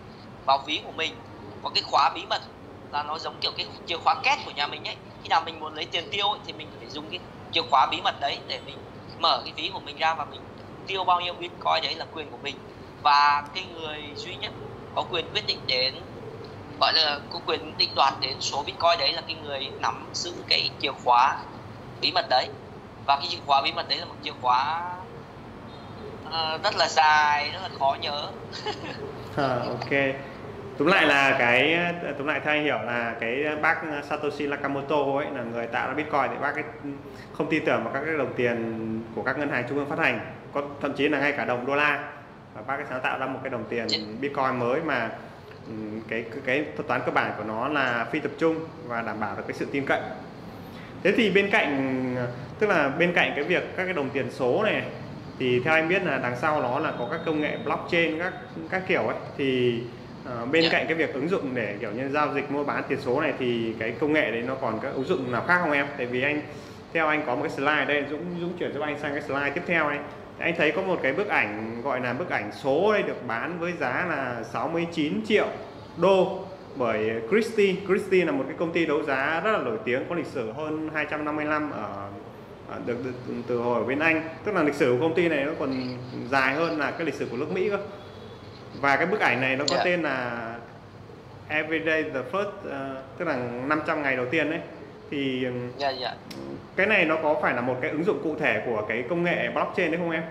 vào ví của mình. Có cái khóa bí mật là nó giống kiểu cái chìa khóa két của nhà mình ấy. Khi nào mình muốn lấy tiền tiêu ấy, thì mình phải dùng cái chìa khóa bí mật đấy để mình mở cái ví của mình ra và mình tiêu bao nhiêu Bitcoin, đấy là quyền của mình. Và cái người duy nhất có quyền quyết định đến, gọi là có quyền định đoạt đến số Bitcoin đấy là cái người nắm giữ cái chìa khóa bí mật đấy. Và cái chìa khóa bí mật đấy là một chìa khóa rất là dài, rất là khó nhớ. Ok. Túm lại theo anh hiểu là cái bác Satoshi Nakamoto ấy là người tạo ra Bitcoin, thì bác ấy không tin tưởng vào các cái đồng tiền của các ngân hàng trung ương phát hành, có thậm chí là ngay cả đồng đô la, và bác ấy sáng tạo ra một cái đồng tiền Bitcoin mới mà cái thuật toán cơ bản của nó là phi tập trung và đảm bảo được cái sự tin cậy. Thế thì bên cạnh cái việc các cái đồng tiền số này, thì theo anh biết là đằng sau nó là có các công nghệ blockchain các kiểu ấy, thì bên cạnh cái việc ứng dụng để kiểu như giao dịch mua bán tiền số này, thì cái công nghệ đấy nó còn các ứng dụng nào khác không em? Tại vì theo anh có một cái slide đây, Dũng chuyển giúp anh sang cái slide tiếp theo này. Anh thấy có một cái bức ảnh gọi là bức ảnh số đây, được bán với giá là 69 triệu đô bởi Christie. Christie là một cái công ty đấu giá rất là nổi tiếng, có lịch sử hơn 250 năm được từ hồi ở bên Anh. Tức là lịch sử của công ty này nó còn dài hơn là cái lịch sử của nước Mỹ cơ. Và cái bức ảnh này nó có tên là Everyday the First, tức là 500 ngày đầu tiên đấy. Thì cái này nó có phải là một cái ứng dụng cụ thể của cái công nghệ blockchain đấy không em?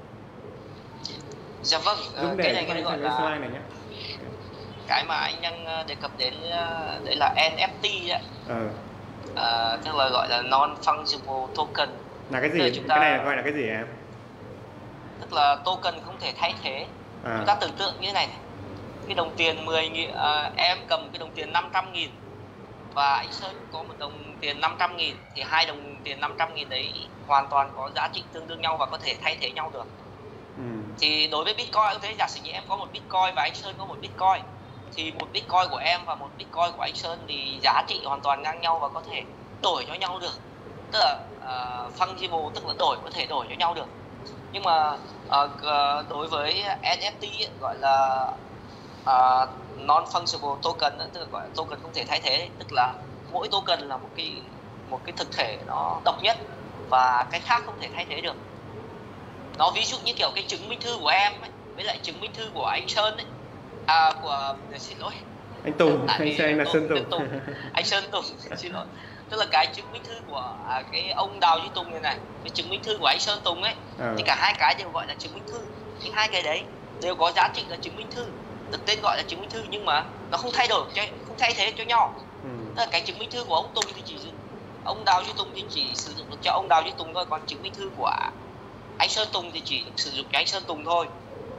Dạ vâng, cái này gọi là slide này nhé. Cái mà anh đang đề cập đến đấy là NFT đấy. Tức là gọi là non-fungible token. Là cái gì? Cái này gọi là cái gì em? Tức là token không thể thay thế. Chúng ta tưởng tượng như thế này, cái đồng tiền 10.000, em cầm cái đồng tiền 500.000 và anh Sơn có một đồng tiền 500.000, thì hai đồng tiền 500.000 đấy hoàn toàn có giá trị tương đương nhau và có thể thay thế nhau được. Thì đối với Bitcoin cũng thế, giả sử như em có một Bitcoin và anh Sơn có một Bitcoin, thì một Bitcoin của em và một Bitcoin của anh Sơn thì giá trị hoàn toàn ngang nhau và có thể đổi cho nhau được. Tức là fungible, tức là có thể đổi cho nhau được. Nhưng mà đối với NFT ấy, gọi là non-fungible token, tức là gọi là token không thể thay thế, tức là mỗi token là một cái thực thể nó độc nhất và cái khác không thể thay thế được. Nó ví dụ như kiểu cái chứng minh thư của em ấy, với lại chứng minh thư của anh Sơn ấy, xin lỗi anh Tùng, anh là Sơn Tùng. Anh Sơn Tùng, xin lỗi. Tức là cái chứng minh thư của cái ông Đào Duy Tùng này, cái chứng minh thư của anh Sơn Tùng ấy, thì cả hai cái đều gọi là chứng minh thư. Thì hai cái đấy đều có giá trị là chứng minh thư, được tên gọi là chứng minh thư, nhưng mà nó không không thay thế cho nhau. Tức là cái chứng minh thư của ông Tùng thì chỉ ông Đào Duy Tùng thì chỉ sử dụng được cho ông Đào Duy Tùng thôi, còn chứng minh thư của anh Sơn Tùng thì chỉ sử dụng cho anh Sơn Tùng thôi.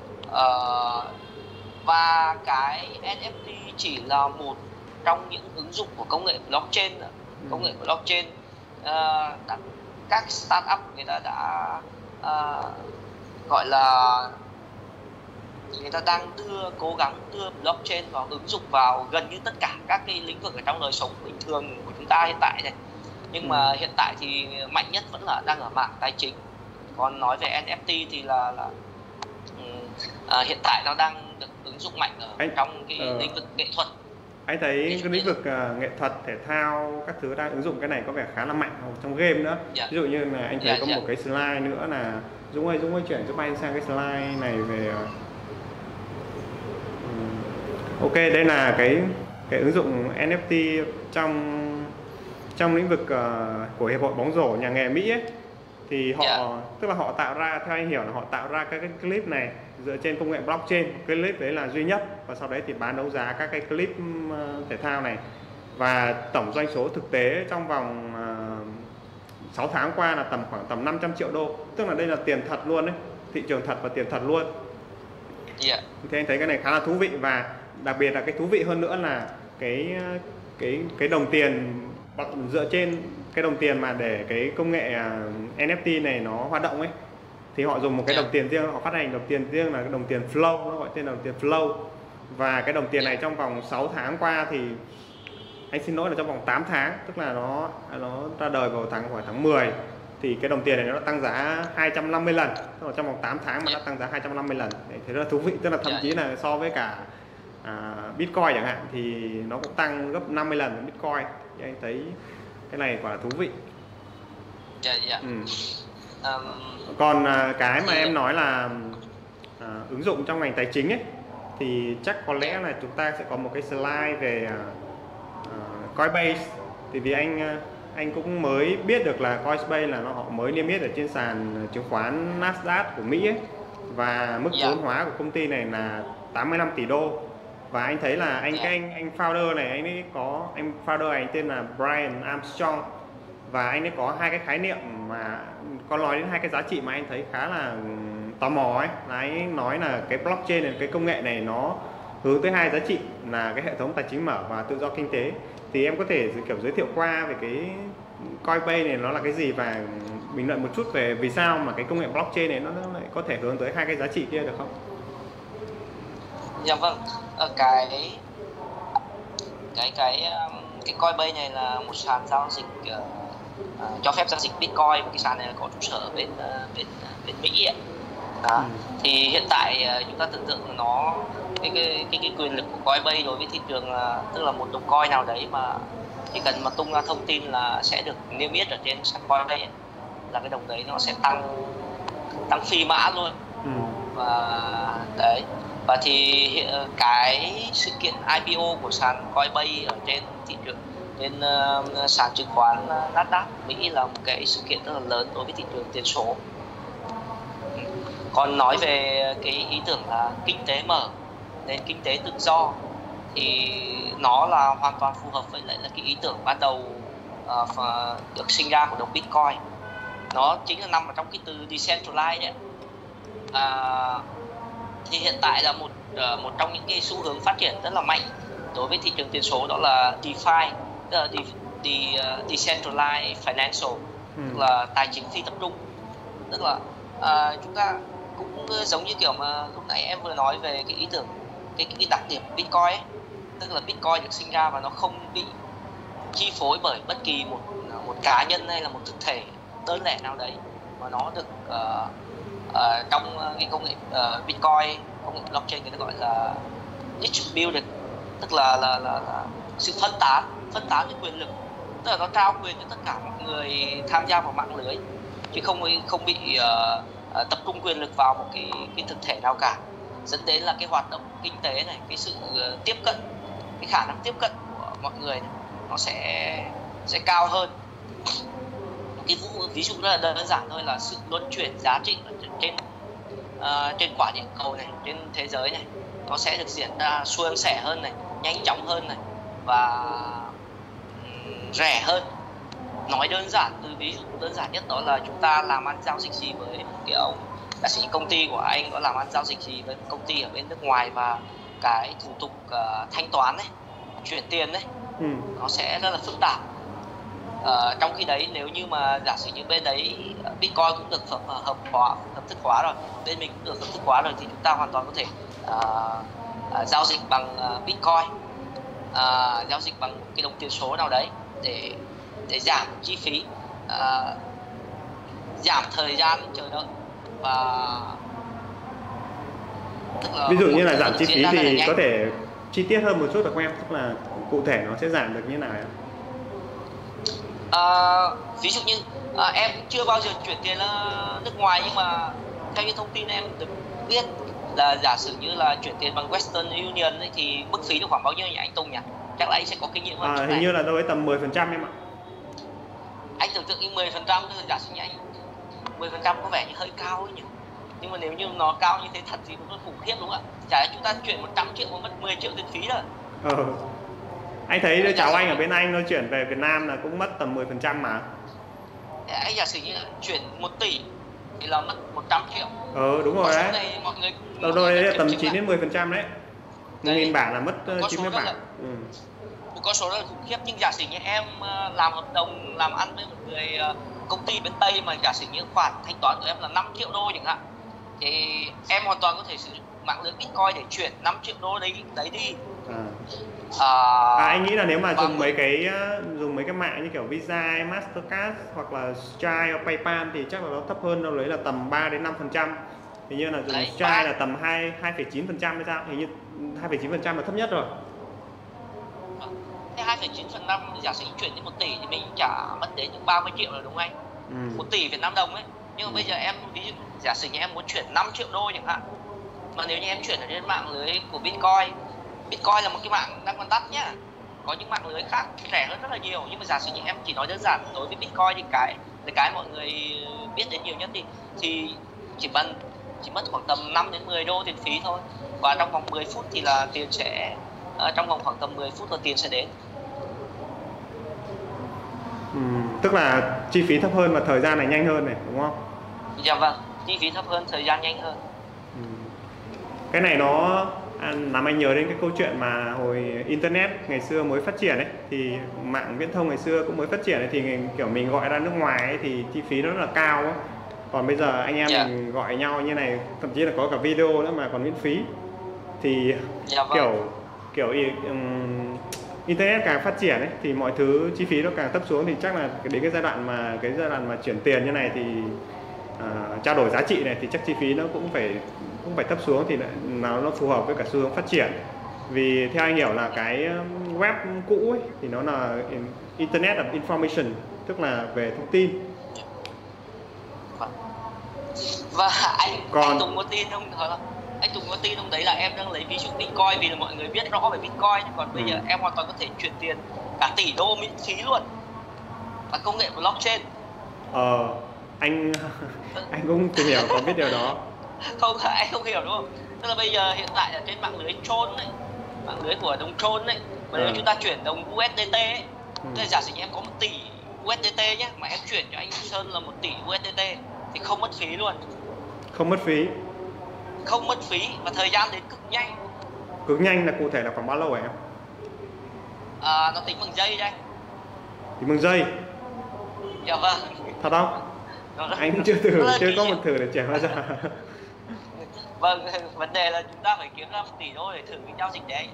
Và cái NFT chỉ là một trong những ứng dụng của công nghệ blockchain. Công nghệ blockchain, các startup người ta đã gọi là người ta đang cố gắng đưa blockchain vào, ứng dụng vào gần như tất cả các cái lĩnh vực ở trong đời sống bình thường của chúng ta hiện tại này. Nhưng mà hiện tại thì mạnh nhất vẫn là đang ở mảng tài chính. Còn nói về NFT thì là hiện tại nó đang được ứng dụng mạnh ở trong cái lĩnh vực nghệ thuật. Anh thấy cái lĩnh vực nghệ thuật, thể thao các thứ đang ứng dụng cái này có vẻ khá là mạnh trong game nữa. Ví dụ như là anh thấy có một cái slide nữa là Dũng ơi chuyển giúp anh sang cái slide này về ok, đây là cái ứng dụng NFT trong lĩnh vực của hiệp hội bóng rổ nhà nghề Mỹ ấy. Thì tức là họ tạo ra, theo anh hiểu là họ tạo ra các cái clip này dựa trên công nghệ blockchain. Cái clip đấy là duy nhất, và sau đấy thì bán đấu giá các cái clip thể thao này. Và tổng doanh số thực tế trong vòng 6 tháng qua là khoảng tầm 500 triệu đô. Tức là đây là tiền thật luôn đấy, thị trường thật và tiền thật luôn. Thì anh thấy cái này khá là thú vị, và đặc biệt là cái thú vị hơn nữa là cái đồng tiền dựa trên cái đồng tiền mà để cái công nghệ NFT này nó hoạt động ấy, thì họ dùng một cái đồng tiền riêng, họ phát hành đồng tiền riêng là cái đồng tiền flow, nó gọi tên là đồng tiền flow. Và cái đồng tiền này trong vòng 6 tháng qua thì anh xin lỗi là trong vòng 8 tháng, tức là nó ra đời vào khoảng tháng 10, thì cái đồng tiền này nó tăng giá 250 lần, tức là trong vòng 8 tháng mà nó tăng giá 250 lần. Thế rất là thú vị, tức là thậm chí là so với cả Bitcoin chẳng hạn thì nó cũng tăng gấp 50 lần Bitcoin. Thì anh thấy cái này quả là thú vị. Dạ. Còn cái mà em nói là ứng dụng trong ngành tài chính ấy thì chắc có lẽ là chúng ta sẽ có một cái slide về Coinbase. Thì vì anh cũng mới biết được là Coinbase là họ mới niêm yết ở trên sàn chứng khoán Nasdaq của Mỹ ấy. Và mức vốn hóa của công ty này là 85 tỷ đô. Và anh thấy là anh founder này, anh founder này tên là Brian Armstrong. Và anh ấy có hai cái khái niệm mà có nói đến hai cái giá trị mà anh thấy khá là tò mò ấy. Là anh ấy nói là cái blockchain này, cái công nghệ này nó hướng tới hai giá trị là cái hệ thống tài chính mở và tự do kinh tế. Thì em có thể kiểu giới thiệu qua về cái Coinbase này nó là cái gì và bình luận một chút về vì sao mà cái công nghệ blockchain này nó lại có thể hướng tới hai cái giá trị kia được không? Dạ vâng, cái Coinbase này là một sàn giao dịch cho phép giao dịch Bitcoin. Cái sàn này có trụ sở ở bên Mỹ ấy. Thì hiện tại chúng ta tưởng tượng nó cái quyền lực của Coinbase đối với thị trường là tức là một đồng coin nào đấy mà chỉ cần mà tung ra thông tin là sẽ được niêm yết ở trên sàn Coinbase ấy, là cái đồng đấy nó sẽ tăng phi mã luôn. Và đấy, và thì cái sự kiện IPO của sàn Coinbase ở trên thị trường trên sàn chứng khoán Nasdaq Mỹ là một cái sự kiện rất là lớn đối với thị trường tiền số. Còn nói về cái ý tưởng là kinh tế mở, nền kinh tế tự do thì nó là hoàn toàn phù hợp với lại là cái ý tưởng ban đầu được sinh ra của đồng Bitcoin. Nó chính là nằm ở trong cái từ decentralized đấy. Thì hiện tại là một trong những cái xu hướng phát triển rất là mạnh đối với thị trường tiền số, đó là DeFi, tức là decentralized financial, tức là tài chính phi tập trung. Tức là chúng ta cũng giống như kiểu mà lúc nãy em vừa nói về cái ý tưởng, cái đặc điểm của Bitcoin ấy. Tức là Bitcoin được sinh ra và nó không bị chi phối bởi bất kỳ một cá nhân hay là một thực thể đơn lẻ nào đấy, mà nó được trong cái công nghệ Bitcoin, công nghệ blockchain người ta gọi là distributed, tức là sự phân tán cái quyền lực, tức là nó trao quyền cho tất cả mọi người tham gia vào mạng lưới, chứ không bị tập trung quyền lực vào một cái thực thể nào cả, dẫn đến là cái hoạt động kinh tế này, cái sự tiếp cận, cái khả năng tiếp cận của mọi người này, nó sẽ cao hơn. Cái ví dụ rất là đơn giản thôi là sự luân chuyển giá trị trên quả địa cầu này, trên thế giới này, nó sẽ được diễn ra suôn sẻ hơn này, nhanh chóng hơn này và rẻ hơn. Nói đơn giản, từ ví dụ đơn giản nhất đó là chúng ta làm ăn giao dịch gì với cái ông giả sử công ty của anh có làm ăn giao dịch gì với công ty ở bên nước ngoài, và cái thủ tục thanh toán này, chuyển tiền đấy, nó sẽ rất là phức tạp. Trong khi đấy nếu như mà giả sử như bên đấy Bitcoin cũng được hợp thức hóa rồi, bên mình cũng được hợp thức hóa rồi, thì chúng ta hoàn toàn có thể giao dịch bằng Bitcoin, giao dịch bằng cái đồng tiền số nào đấy để giảm chi phí, giảm thời gian chờ đợi, và tức là ví dụ như là giảm chi phí thì có thể chi tiết hơn một chút được không em? Tức là cụ thể nó sẽ giảm được như nào? Ví dụ như em cũng chưa bao giờ chuyển tiền ra nước ngoài, nhưng mà theo như thông tin em được biết là giả sử như là chuyển tiền bằng Western Union ấy, thì mức phí nó khoảng bao nhiêu nhỉ anh Tùng nhỉ? Chắc là anh sẽ có kinh nghiệm hơn. Hình như là đâu đấy tầm 10% em ạ. Anh tưởng tượng như 10%, giả sử như anh 10% có vẻ như hơi cao ấy nhỉ? Nhưng mà nếu như nó cao như thế thật thì nó khủng khiếp đúng không ạ? Chả lẽ chúng ta chuyển 100 triệu mà mất 10 triệu tiền phí rồi. Anh thấy đứa cháu anh ở bên Anh nó chuyển về Việt Nam là cũng mất tầm 10% mà. Anh giả sử như chuyển 1 tỷ thì là mất 100 triệu. Đúng rồi đấy. Đây, mọi người đâu đấy là tầm 9 đến 10% đấy. 1.000 bảng là mất 90 bảng. Một con số rất là khủng khiếp. Nhưng giả sử như em làm hợp đồng làm ăn với một người công ty bên Tây mà giả sử như khoản thanh toán của em là 5 triệu đô chẳng hạn, thì em hoàn toàn có thể sử dụng mạng lưới Bitcoin để chuyển 5 triệu đô đấy đi. Anh nghĩ là nếu mà dùng mấy cái mạng như kiểu Visa, Mastercard hoặc là Stripe hoặc PayPal thì chắc là nó thấp hơn, đâu đấy là tầm 3 đến 5%. Hình như là dùng Đấy, Strike là tầm 2,9% hay sao? Hình như 2,9% là thấp nhất rồi. Thế 2,9%, giả sử chuyển đến 1 tỷ thì mình trả mất đến những 30 triệu rồi đúng không anh? 1 tỷ Việt Nam đồng ấy. Nhưng mà bây giờ em ví dụ giả sử như em muốn chuyển 5 triệu đô chẳng hạn, mà nếu như em chuyển ở trên mạng lưới của Bitcoin là một cái mạng đang còn đắt nhá. Có những mạng lưới khác rẻ hơn rất là nhiều, nhưng mà giả sử như em chỉ nói đơn giản đối với Bitcoin thì cái mọi người biết đến nhiều nhất thì chỉ mất khoảng tầm 5 đến 10 đô tiền phí thôi. Và trong vòng 10 phút thì là tiền sẽ trong vòng khoảng tầm 10 phút là tiền sẽ đến. Tức là chi phí thấp hơn và thời gian này nhanh hơn này, đúng không? Dạ vâng, chi phí thấp hơn, thời gian nhanh hơn. Cái này nó làm anh nhớ đến cái câu chuyện mà hồi internet ngày xưa mới phát triển ấy, thì mạng viễn thông ngày xưa cũng mới phát triển ấy, thì kiểu mình gọi ra nước ngoài ấy, thì chi phí nó rất là cao ấy. Còn bây giờ anh em mình gọi nhau như này, thậm chí là có cả video nữa mà còn miễn phí, thì kiểu internet càng phát triển ấy, thì mọi thứ chi phí nó càng thấp xuống, thì chắc là đến cái giai đoạn mà chuyển tiền như này thì trao đổi giá trị này thì chắc chi phí nó cũng phải thấp xuống, thì nó phù hợp với cả xu hướng phát triển. Vì theo anh hiểu là cái web cũ ấy, thì nó là Internet of Information, tức là về thông tin. Và anh Tùng có tin không? Anh Tùng có tin không? Đấy là em đang lấy ví dụ Bitcoin vì là mọi người biết rõ về Bitcoin, còn bây giờ em hoàn toàn có thể chuyển tiền cả tỷ đô miễn phí luôn, và công nghệ blockchain. Anh cũng tìm hiểu, có biết điều đó. Không, anh không hiểu đúng không? Tức là bây giờ hiện tại ở trên mạng lưới Tron ấy, mạng lưới của đồng Tron ấy, mà nếu chúng ta chuyển đồng USDT ấy, tức là giả sử như em có 1 tỷ USDT nhé, mà em chuyển cho anh Sơn là 1 tỷ USDT thì không mất phí luôn. Không mất phí và thời gian đến cực nhanh. Cực nhanh là cụ thể là khoảng bao lâu hả em? Nó tính bằng giây đây. Tính bằng giây? Dạ vâng. Thật không? Anh chưa có một thử để chuyển bao giờ. Vâng, vấn đề là chúng ta phải kiếm ra 1 tỷ đô để thử cái giao dịch đấy.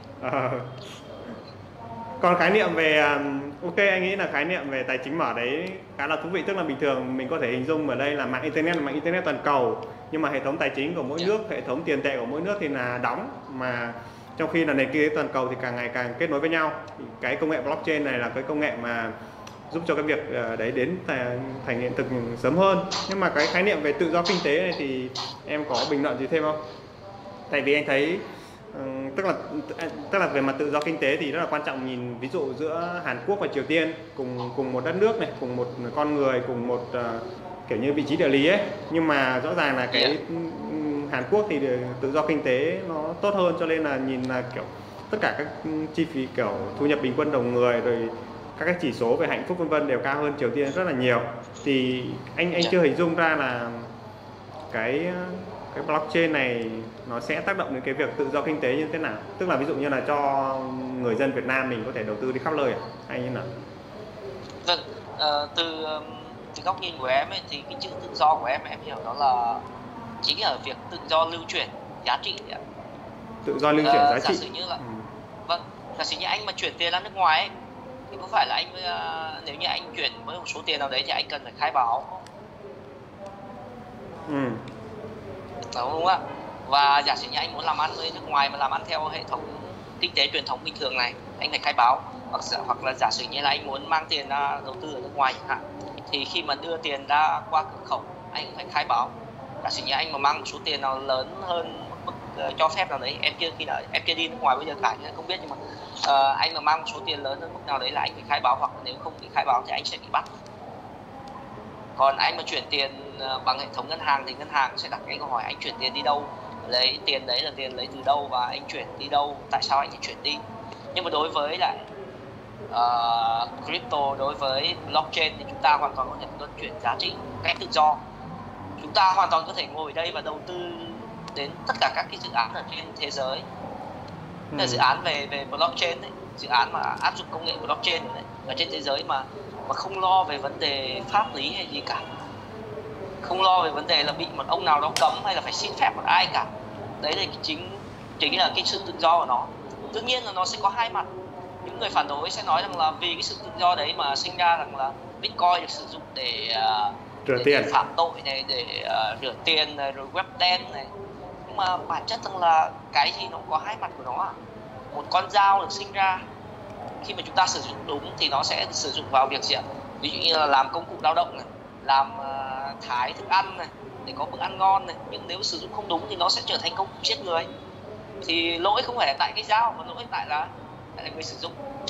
Còn khái niệm về ok, anh nghĩ là khái niệm về tài chính mở đấy khá là thú vị. Tức là bình thường mình có thể hình dung ở đây là mạng internet toàn cầu, nhưng mà hệ thống tài chính của mỗi nước, hệ thống tiền tệ của mỗi nước thì là đóng, mà trong khi là nền kinh tế toàn cầu thì càng ngày càng kết nối với nhau. Cái công nghệ blockchain này là cái công nghệ mà giúp cho cái việc đấy đến thành hiện thực sớm hơn. Nhưng mà cái khái niệm về tự do kinh tế này thì em có bình luận gì thêm không? Tại vì anh thấy tức là về mặt tự do kinh tế thì rất là quan trọng. Nhìn ví dụ giữa Hàn Quốc và Triều Tiên, cùng một đất nước này, cùng một con người, cùng một kiểu như vị trí địa lý ấy, nhưng mà rõ ràng là cái Hàn Quốc thì tự do kinh tế nó tốt hơn, cho nên là nhìn là kiểu tất cả các chi phí kiểu thu nhập bình quân đầu người rồi các cái chỉ số về hạnh phúc vân vân đều cao hơn Triều Tiên rất là nhiều. Thì anh chưa hình dung ra là cái blockchain này nó sẽ tác động đến cái việc tự do kinh tế như thế nào. Tức là ví dụ như là cho người dân Việt Nam mình có thể đầu tư đi khắp nơi hay như nào? Vâng, từ góc nhìn của em ấy, thì cái chữ tự do của em hiểu đó là chính ở việc tự do lưu chuyển giá trị. Tự do lưu chuyển giá trị. Giả sử như là vâng, giả sử như anh mà chuyển tiền ra nước ngoài ấy, thì có phải là anh nếu như anh chuyển với một số tiền nào đấy thì anh cần phải khai báo. Đúng không ạ? Và giả sử như anh muốn làm ăn với nước ngoài mà làm ăn theo hệ thống kinh tế truyền thống bình thường này, anh phải khai báo. Hoặc là giả sử như là anh muốn mang tiền ra đầu tư ở nước ngoài chẳng hạn, thì khi mà đưa tiền ra qua cửa khẩu anh phải khai báo. Giả sử như anh mà mang một số tiền nào lớn hơn mức cho phép nào đấy, em chưa đi nước ngoài bây giờ cả nên không biết, nhưng mà anh mà mang một số tiền lớn hơn mức nào đấy là anh phải khai báo, hoặc nếu không bị khai báo thì anh sẽ bị bắt. Còn anh mà chuyển tiền bằng hệ thống ngân hàng thì ngân hàng sẽ đặt cái câu hỏi anh chuyển tiền đi đâu, lấy tiền đấy là tiền lấy từ đâu và anh chuyển đi đâu, tại sao anh lại chuyển đi. Nhưng mà đối với lại crypto, đối với blockchain thì chúng ta hoàn toàn có thể luân chuyển giá trị một cách tự do. Chúng ta hoàn toàn có thể ngồi đây và đầu tư đến tất cả các cái dự án ở trên thế giới. Là dự án về blockchain ấy, dự án mà áp dụng công nghệ blockchain ấy, ở trên thế giới mà không lo về vấn đề pháp lý hay gì cả, không lo về vấn đề là bị một ông nào đó cấm hay là phải xin phép một ai cả. Đấy là chính là cái sự tự do của nó. Đương nhiên là nó sẽ có hai mặt. Những người phản đối sẽ nói rằng là vì cái sự tự do đấy mà sinh ra rằng là Bitcoin được sử dụng để tiền, phạm tội này, để rửa tiền này, rồi web đen này. Nhưng mà bản chất rằng là cái gì nó có hai mặt của nó. Một con dao được sinh ra, khi mà chúng ta sử dụng đúng thì nó sẽ sử dụng vào việc gì ạ? Ví dụ như là làm công cụ lao động này, làm thái thức ăn này, để có bữa ăn ngon này. Nhưng nếu sử dụng không đúng thì nó sẽ trở thành công cụ giết người. Thì lỗi không phải là tại cái dao, mà lỗi tại là người sử dụng.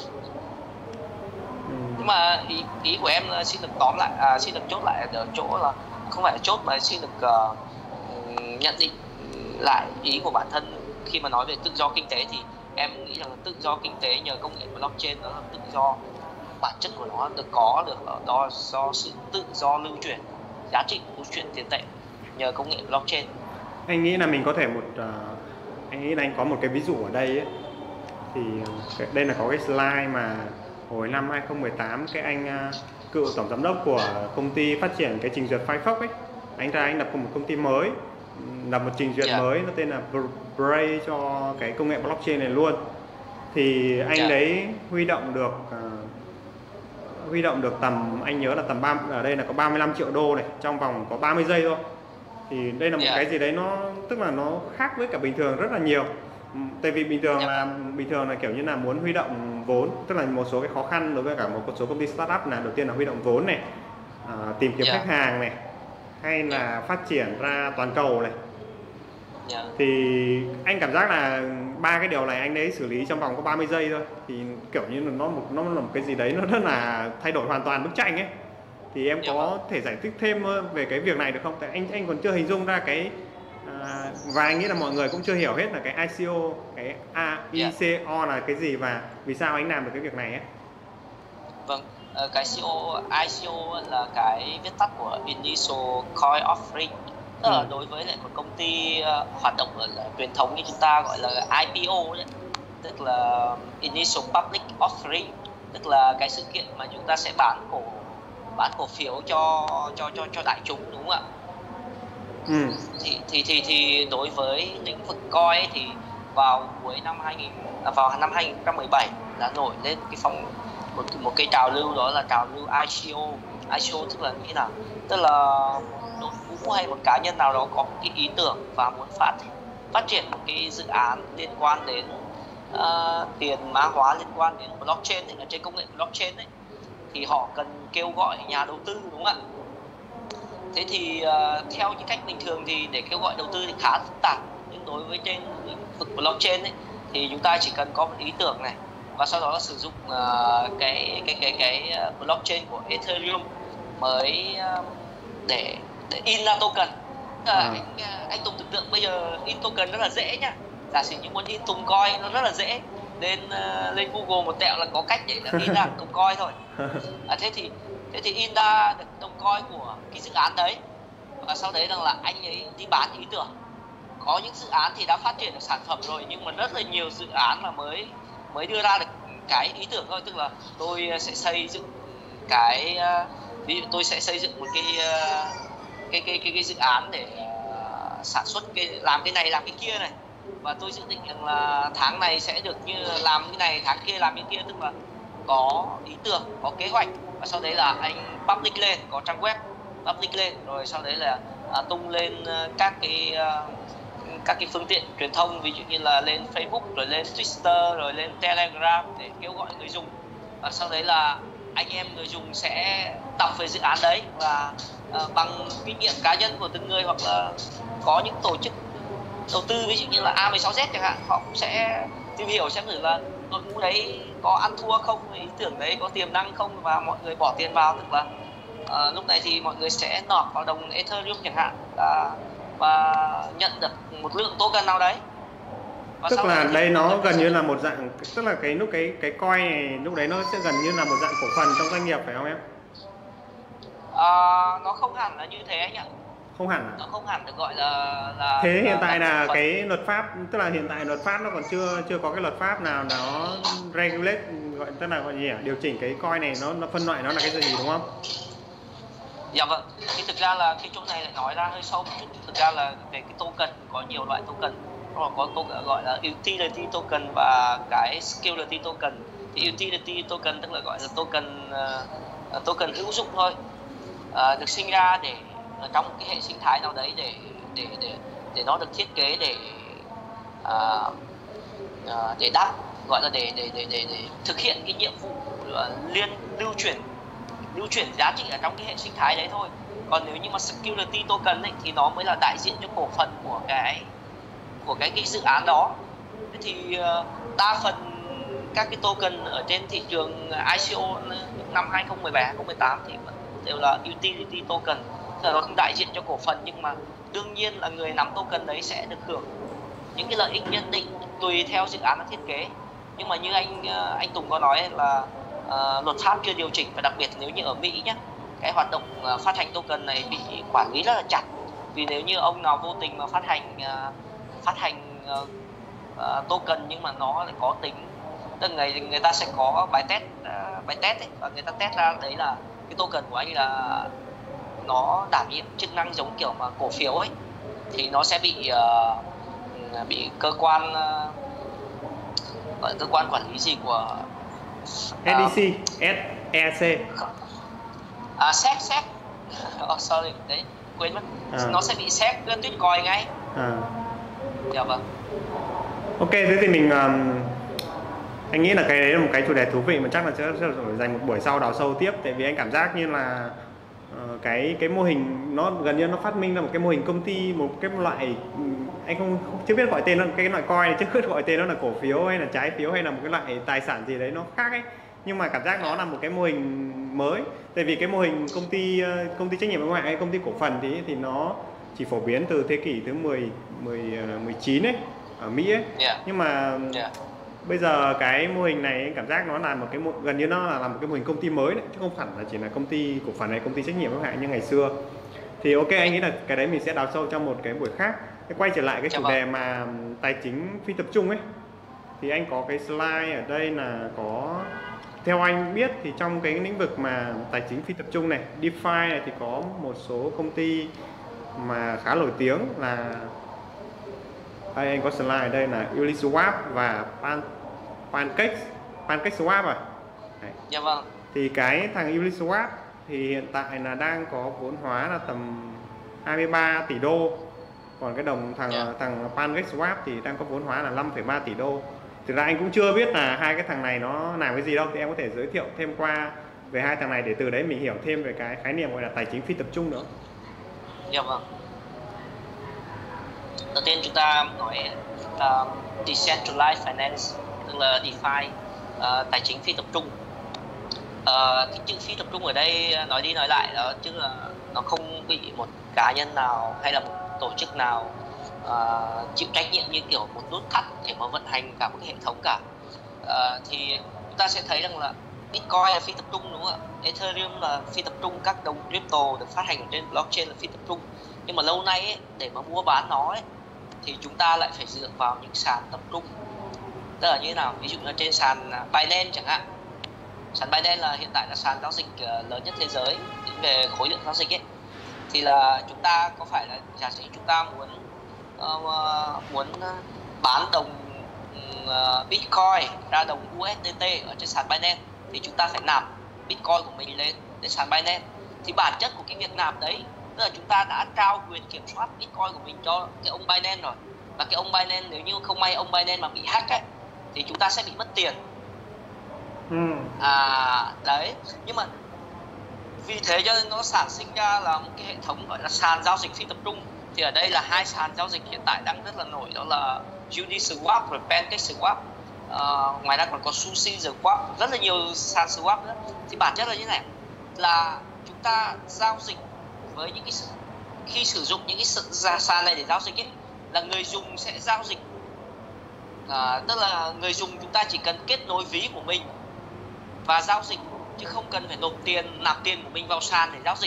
Nhưng mà ý của em xin được tóm lại, xin được chốt lại ở chỗ là không phải là chốt, mà xin được nhận định lại ý của bản thân khi mà nói về tự do kinh tế. Thì em nghĩ rằng là tự do kinh tế nhờ công nghệ blockchain, đó là tự do bản chất của nó được đó do sự tự do lưu chuyển giá trị lưu chuyển tiền tệ nhờ công nghệ blockchain. Anh nghĩ là mình có thể anh nghĩ là anh có một cái ví dụ ở đây ấy. Thì đây là có cái slide mà hồi năm 2018 cái anh cựu tổng giám đốc của công ty phát triển cái trình duyệt Firefox ấy, anh lập một công ty mới, lập một trình duyệt mới, nó tên là Brave cho cái công nghệ blockchain này luôn. Thì anh đấy huy động được tầm, anh nhớ là tầm ở đây là có 35 triệu đô này, trong vòng có 30 giây thôi. Thì đây là một cái gì đấy nó tức là nó khác với cả bình thường rất là nhiều. Tại vì bình thường là kiểu như là muốn huy động vốn, tức là một số cái khó khăn đối với cả một số công ty startup là đầu tiên là huy động vốn này, tìm kiếm khách hàng này, hay là phát triển ra toàn cầu này. Thì anh cảm giác là ba cái điều này anh đấy xử lý trong vòng có 30 giây thôi. Thì kiểu như là nó là một cái gì đấy nó rất là thay đổi hoàn toàn bức tranh ấy. Thì em có thể giải thích thêm về cái việc này được không? Tại anh còn chưa hình dung ra cái và anh nghĩ là mọi người cũng chưa hiểu hết là cái ICO, cái ICO là cái gì và vì sao anh làm được cái việc này ấy. Vâng, cái ICO là cái viết tắt của Initial Coin Offering. Tức là đối với lại một công ty hoạt động ở truyền thống như chúng ta gọi là IPO đấy, tức là Initial Public Offering, tức là cái sự kiện mà chúng ta sẽ bán cổ phiếu cho đại chúng, đúng không ạ? Thì đối với lĩnh vực coin thì vào năm 2017 đã nổi lên một cái trào lưu, đó là trào lưu ICO. ICO tức là nghĩ là đội ngũ hay một cá nhân nào đó có một cái ý tưởng và muốn phát triển một cái dự án liên quan đến tiền mã hóa, liên quan đến blockchain ấy, ở trên công nghệ blockchain ấy, thì họ cần kêu gọi nhà đầu tư, đúng không ạ? Thế thì theo những cách bình thường thì để kêu gọi đầu tư thì khá phức tạp, nhưng đối với trên lĩnh vực blockchain ấy, thì chúng ta chỉ cần có một ý tưởng này và sau đó là sử dụng cái blockchain của Ethereum mới để in ra token. Anh Tùng tưởng tượng bây giờ in token rất là dễ nhá. Giả sử như muốn in Tùng coin nó rất là dễ, lên Google một tẹo là có cách để in ra Tùng coin thôi. Thế thì in ra được đồng coin của cái dự án đấy, và sau đấy rằng là anh ấy đi bán ý tưởng. Có những dự án thì đã phát triển được sản phẩm rồi, nhưng mà rất là nhiều dự án mà mới đưa ra được cái ý tưởng thôi. Tức là tôi sẽ xây dựng ví dụ tôi sẽ xây dựng một cái dự án để sản xuất làm cái này làm cái kia này, và tôi dự định rằng là tháng này sẽ được như làm cái này, tháng kia làm cái kia, tức là có ý tưởng, có kế hoạch, và sau đấy là anh public lên, có trang web public lên, rồi sau đấy là tung lên các cái phương tiện truyền thông, ví dụ như là lên Facebook, rồi lên Twitter, rồi lên Telegram để kêu gọi người dùng. Và sau đấy là anh em người dùng sẽ đọc về dự án đấy, và bằng kinh nghiệm cá nhân của từng người, hoặc là có những tổ chức đầu tư ví dụ như là A16Z chẳng hạn, họ cũng sẽ tìm hiểu xem thử là đội ngũ đấy có ăn thua không, ý tưởng đấy có tiềm năng không, và mọi người bỏ tiền vào. Tức là lúc này thì mọi người sẽ nộp vào đồng Ethereum chẳng hạn, và nhận được một lượng token nào đấy. Và tức là đây nó gần như là một dạng, tức là cái coin này lúc đấy nó sẽ gần như là một dạng cổ phần trong doanh nghiệp, phải không em? Nó không hẳn là như thế anh ạ. Không hẳn à? Nó không hẳn được gọi là thế hiện tại là cái luật pháp, tức là hiện tại luật pháp nó còn chưa có cái luật pháp nào nó regulate, gọi tức là gọi gì nhỉ, điều chỉnh cái coin này, nó phân loại nó là cái gì, đúng không? Dạ vâng. Thì thực ra là cái chỗ này lại nói ra hơi sâu một chút. Thực ra là về cái token, có nhiều loại token. Có token gọi là utility token và cái security token. Thì utility token tức là gọi là token hữu dụng thôi. được sinh ra để ở trong một cái hệ sinh thái nào đấy để nó được thiết kế để đáp, gọi là để thực hiện cái nhiệm vụ lưu chuyển giá trị ở trong cái hệ sinh thái đấy thôi. Còn nếu như mà security token ấy, thì nó mới là đại diện cho cổ phần của cái dự án đó. Thế thì đa phần các cái token ở trên thị trường ICO năm 2017, 2018 thì vẫn đều là utility token, tức là nó không đại diện cho cổ phần, nhưng mà đương nhiên là người nắm token đấy sẽ được hưởng những cái lợi ích nhất định tùy theo dự án nó thiết kế. Nhưng mà như anh Tùng có nói là luật pháp chưa điều chỉnh, và đặc biệt nếu như ở Mỹ nhé, cái hoạt động phát hành token này bị quản lý rất là chặt. Vì nếu như ông nào vô tình mà phát hành token nhưng mà nó lại có tính, tức là người ta sẽ có bài test ấy, và người ta test ra đấy là cái token của anh là nó đảm nhiệm chức năng giống kiểu mà cổ phiếu ấy, thì nó sẽ bị cơ quan gọi cơ quan quản lý gì của SEC, SEC. SEC. Sorry, đấy, quên mất. Nó sẽ bị SEC tuyết coi ngay. Dạ vâng. Ok, thế thì mình anh nghĩ là cái đấy là một cái chủ đề thú vị mà chắc là sẽ dành một buổi sau đào sâu tiếp, tại vì anh cảm giác như là cái mô hình nó gần như nó phát minh ra một cái mô hình công ty, một cái loại anh chưa biết gọi tên nó, cái loại coin này chưa biết gọi tên nó là cổ phiếu hay là trái phiếu hay là một cái loại tài sản gì đấy nó khác ấy, nhưng mà cảm giác nó là một cái mô hình mới. Tại vì cái mô hình công ty trách nhiệm hữu hạn hay công ty cổ phần thì nó chỉ phổ biến từ thế kỷ thứ 19 ấy ở Mỹ ấy. Nhưng mà bây giờ cái mô hình này cảm giác nó là một cái gần như nó là một cái mô hình công ty mới đấy, chứ không hẳn là chỉ là công ty cổ phần hay công ty trách nhiệm hữu hạn như ngày xưa. Thì ok, anh nghĩ là cái đấy mình sẽ đào sâu trong một cái buổi khác. Thế quay trở lại cái chủ đề mà tài chính phi tập trung ấy, thì anh có cái slide ở đây là có, theo anh biết thì trong cái lĩnh vực mà tài chính phi tập trung này, DeFi này, thì có một số công ty mà khá nổi tiếng là đây, anh có slide ở đây là Uniswap và PancakeSwap à. Dạ vâng. Thì cái thằng Uniswap thì hiện tại là đang có vốn hóa là tầm 23 tỷ đô. Còn cái thằng PancakeSwap thì đang có vốn hóa là 5,3 tỷ đô. Thực ra anh cũng chưa biết là hai cái thằng này nó làm cái gì đâu, thì em có thể giới thiệu thêm qua về hai thằng này để từ đấy mình hiểu thêm về cái khái niệm gọi là tài chính phi tập trung nữa. Dạ vâng. Đầu tiên chúng ta nói decentralized finance, tức là DeFi, tài chính phi tập trung. Cái chữ phi tập trung ở đây nói đi nói lại đó, chứ là nó không bị một cá nhân nào hay là một tổ chức nào chịu trách nhiệm như kiểu một nút thắt để mà vận hành cả một cái hệ thống cả. Thì chúng ta sẽ thấy rằng là Bitcoin là phi tập trung, đúng không ạ? Ethereum là phi tập trung, các đồng crypto được phát hành ở trên blockchain là phi tập trung. Nhưng mà lâu nay ấy, để mà mua bán nó ấy, thì chúng ta lại phải dựa vào những sàn tập trung. Tức là như thế nào? Ví dụ là trên sàn Binance chẳng hạn. Sàn Binance là hiện tại là sàn giao dịch lớn nhất thế giới về khối lượng giao dịch ấy. Thì là chúng ta có phải là giả sử chúng ta muốn bán đồng Bitcoin ra đồng USDT ở trên sàn Binance, thì chúng ta phải nạp Bitcoin của mình lên sàn Binance. Thì bản chất của cái việc nạp đấy, tức là chúng ta đã trao quyền kiểm soát Bitcoin của mình cho cái ông Binance rồi. Và cái ông Binance, nếu như không may ông Binance mà bị hack ấy, thì chúng ta sẽ bị mất tiền. Đấy. Nhưng mà vì thế cho nên nó sản sinh ra là một cái hệ thống gọi là sàn giao dịch phi tập trung. Thì ở đây là hai sàn giao dịch hiện tại đang rất là nổi, đó là Uniswap và PancakeSwap. Ngoài ra còn có SushiSwap, rất là nhiều sàn swap nữa. Thì bản chất là như thế này, là chúng ta giao dịch với những cái khi sử dụng những cái sàn này để giao dịch ấy, là người dùng sẽ giao dịch, tức là người dùng chúng ta chỉ cần kết nối ví của mình và giao dịch, chứ không cần phải nạp tiền của mình vào sàn để giao dịch.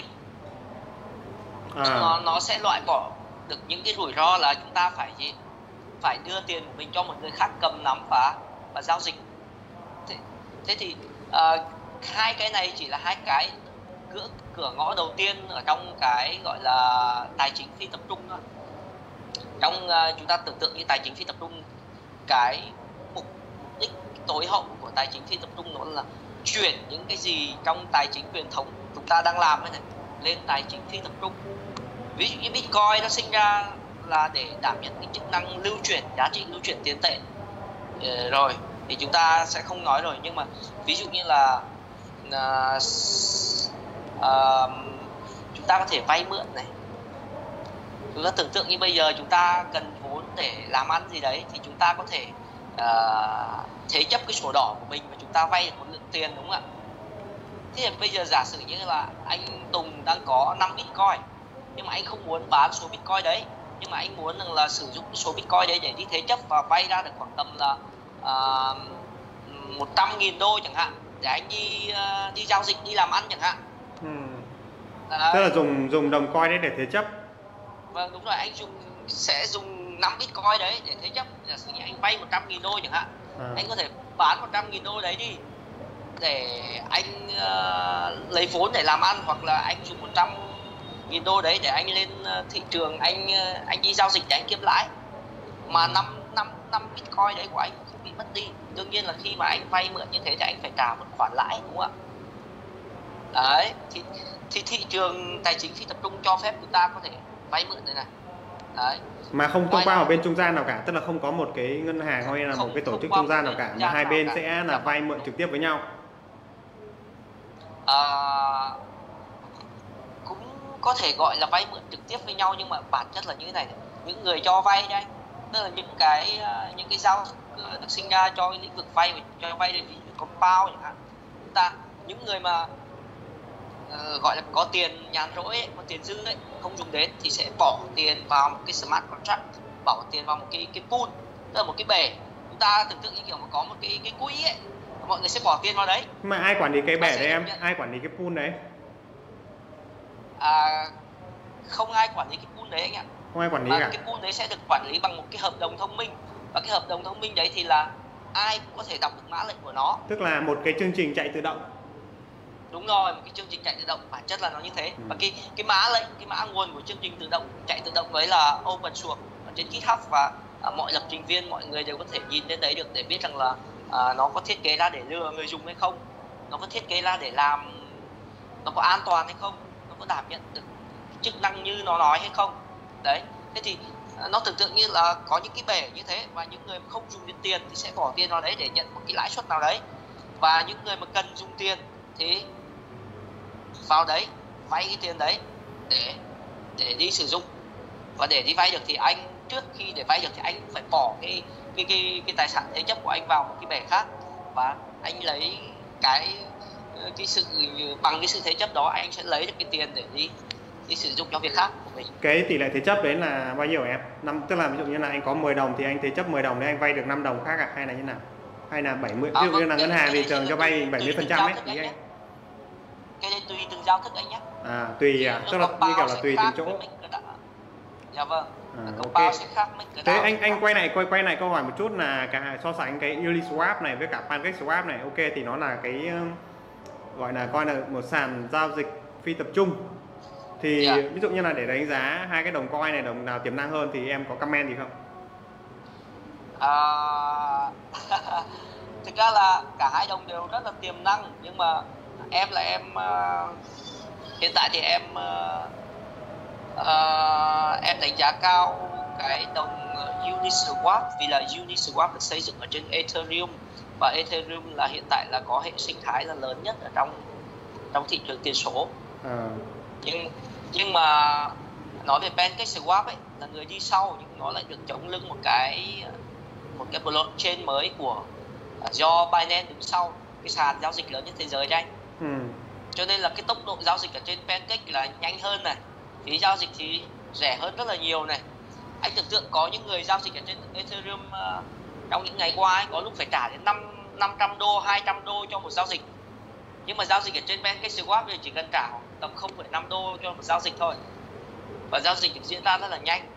Nó sẽ loại bỏ được những cái rủi ro là chúng ta phải đưa tiền của mình cho một người khác cầm nắm và giao dịch. Thế thì hai cái này chỉ là hai cái cửa ngõ đầu tiên ở trong cái gọi là tài chính phi tập trung thôi. Trong chúng ta tưởng tượng như tài chính phi tập trung, cái mục đích tối hậu của tài chính phi tập trung đó là chuyển những cái gì trong tài chính truyền thống chúng ta đang làm ấy này lên tài chính phi tập trung. Ví dụ như Bitcoin nó sinh ra là để đảm nhận cái chức năng lưu chuyển, giá trị lưu chuyển tiền tệ. Rồi thì chúng ta sẽ không nói rồi, nhưng mà ví dụ như là chúng ta có thể vay mượn này. Chúng ta tưởng tượng như bây giờ chúng ta cần vốn để làm ăn gì đấy thì chúng ta có thể thế chấp cái sổ đỏ của mình và chúng ta vay được một lượng tiền, đúng không ạ? Thế thì bây giờ giả sử như là anh Tùng đang có 5 Bitcoin nhưng mà anh không muốn bán số Bitcoin đấy, nhưng mà anh muốn là sử dụng cái số Bitcoin đấy để đi thế chấp và vay ra được khoảng tầm là 100.000 đô chẳng hạn, để anh đi giao dịch, đi làm ăn chẳng hạn. Tức là dùng đồng coin đấy để thế chấp. Vâng, đúng rồi, anh sẽ dùng 5 Bitcoin đấy để thế chấp. Giả sử như anh vay 100.000 đô chẳng hạn, anh có thể bán 100.000 đô đấy đi để anh lấy vốn để làm ăn, hoặc là anh dùng 100.000 đô đấy để anh lên thị trường, anh đi giao dịch để anh kiếm lãi. Mà 5 Bitcoin đấy của anh không bị mất đi. Đương nhiên là khi mà anh vay mượn như thế thì anh phải trả một khoản lãi, đúng không ạ? Đấy, thì thị trường tài chính phi tập trung cho phép chúng ta có thể vay mượn đây này. Đấy. Mà không thông qua ở bên trung gian nào cả, tức là không có một cái ngân hàng hay là một cái tổ chức trung gian nào cả, mà hai bên sẽ là vay mượn trực tiếp với nhau. Cũng có thể gọi là vay mượn trực tiếp với nhau, nhưng mà bản chất là như thế này, những người cho vay đây, tức là những cái giao được sinh ra cho cái lĩnh vực vay, cho vay để compound chẳng hạn. Những người mà gọi là có tiền nhàn rỗi ấy, có tiền dư ấy, không dùng đến thì sẽ bỏ tiền vào một cái smart contract, bỏ tiền vào một cái pool, tức là một cái bể. Chúng ta tưởng tượng như kiểu mà có một cái quỹ ấy, mọi người sẽ bỏ tiền vào đấy. Mà ai quản lý cái bể đấy em? Ai quản lý cái pool đấy? Không ai quản lý cái pool đấy anh ạ. Không ai quản lý cả. Cái pool đấy sẽ được quản lý bằng một cái hợp đồng thông minh, và cái hợp đồng thông minh đấy thì là ai cũng có thể đọc được mã lệnh của nó. Tức là một cái chương trình chạy tự động. Đúng rồi, một cái chương trình chạy tự động, bản chất là nó như thế. Và cái mã lệnh, cái mã nguồn của chương trình tự động chạy tự động đấy là open source ở trên GitHub, và mọi lập trình viên, mọi người đều có thể nhìn lên đấy được để biết rằng là nó có thiết kế ra để lừa người dùng hay không, nó có thiết kế ra để làm, nó có an toàn hay không, nó có đảm nhận được chức năng như nó nói hay không. Đấy, thế thì nó tưởng tượng như là có những cái bể như thế, và những người không dùng đến tiền thì sẽ bỏ tiền vào đấy để nhận một cái lãi suất nào đấy, và những người mà cần dùng tiền thì vào đấy vay cái tiền đấy để đi sử dụng. Và để đi vay được thì anh, trước khi để vay được thì anh phải bỏ cái tài sản thế chấp của anh vào một cái bể khác, và anh lấy bằng cái sự thế chấp đó anh sẽ lấy được cái tiền để đi sử dụng cho việc khác của mình. Cái tỷ lệ thế chấp đấy là bao nhiêu em? Tức là ví dụ như là anh có 10 đồng thì anh thế chấp 10 đồng để anh vay được 5 đồng khác à? Hay là như nào? Hay là 70? Ví dụ như là ngân hàng thì thường cho vay 70% ấy. Cái đấy tùy từng giao thức anh nhé. Tùy tức là như kiểu là tùy từng chỗ. Dạ vâng. Okay. Thế anh quay lại câu hỏi một chút là so sánh cái Uniswap này với cả PancakeSwap này. Ok, thì nó là cái gọi là coi là một sàn giao dịch phi tập trung. Thì ví dụ như là để đánh giá hai cái đồng coin này, đồng nào tiềm năng hơn thì em có comment gì không? Thực ra là cả hai đồng đều rất là tiềm năng, nhưng mà em hiện tại thì em đánh giá cao cái đồng Uniswap, vì là Uniswap được xây dựng ở trên Ethereum, và Ethereum là hiện tại là có hệ sinh thái là lớn nhất ở trong thị trường tiền số. Nhưng mà nói về PancakeSwap ấy, là người đi sau, nhưng nó lại được chống lưng một cái blockchain mới do Binance đứng sau, cái sàn giao dịch lớn nhất thế giới đấy anh. Cho nên là cái tốc độ giao dịch ở trên Pancake là nhanh hơn này, phí giao dịch thì rẻ hơn rất là nhiều này. Anh tưởng tượng có những người giao dịch ở trên Ethereum trong những ngày qua ấy, có lúc phải trả đến 500 đô, 200 đô cho một giao dịch. Nhưng mà giao dịch ở trên PancakeSwap thì chỉ cần trả tầm 0,5 đô cho một giao dịch thôi, và giao dịch được diễn ra rất là nhanh.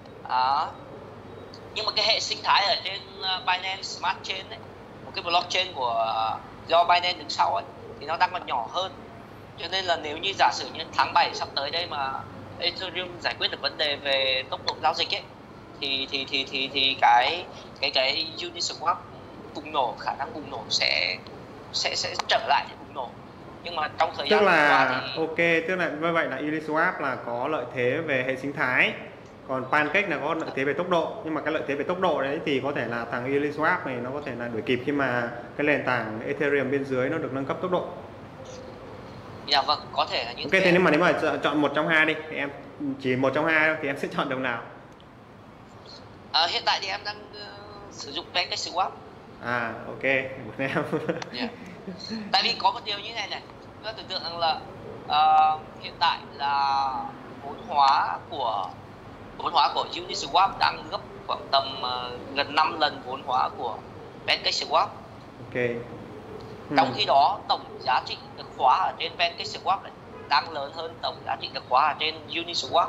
Nhưng mà cái hệ sinh thái ở trên Binance Smart Chain ấy, một cái blockchain do Binance đứng sau ấy, thì nó đang còn nhỏ hơn. Cho nên là nếu như giả sử như tháng 7 sắp tới đây mà Ethereum giải quyết được vấn đề về tốc độ giao dịch ấy, thì cái Uniswap bùng nổ, khả năng bùng nổ sẽ trở lại để bùng nổ. nhưng mà trong thời tức gian là thì... ok, tức là như vậy là Uniswap là có lợi thế về hệ sinh thái, còn Pancake là có lợi thế về tốc độ. Nhưng mà cái lợi thế về tốc độ đấy thì có thể là thằng Uniswap này nó có thể là đuổi kịp khi mà cái nền tảng Ethereum bên dưới nó được nâng cấp tốc độ. Dạ vâng, có thể là như Ok, thế nếu mà chọn một trong hai đi thì em chỉ một trong hai thì em sẽ chọn đồng nào? Hiện tại thì em đang sử dụng PancakeSwap. Ok, một em. Yeah. Tại vì có một điều như này này, chúng ta tưởng tượng rằng là hiện tại là vốn hóa của Uniswap đang gấp khoảng tầm gần 5 lần vốn hóa của PancakeSwap. Ok. Trong khi đó tổng giá trị được khóa ở trên PancakeSwap đang lớn hơn tổng giá trị được khóa ở trên Uniswap.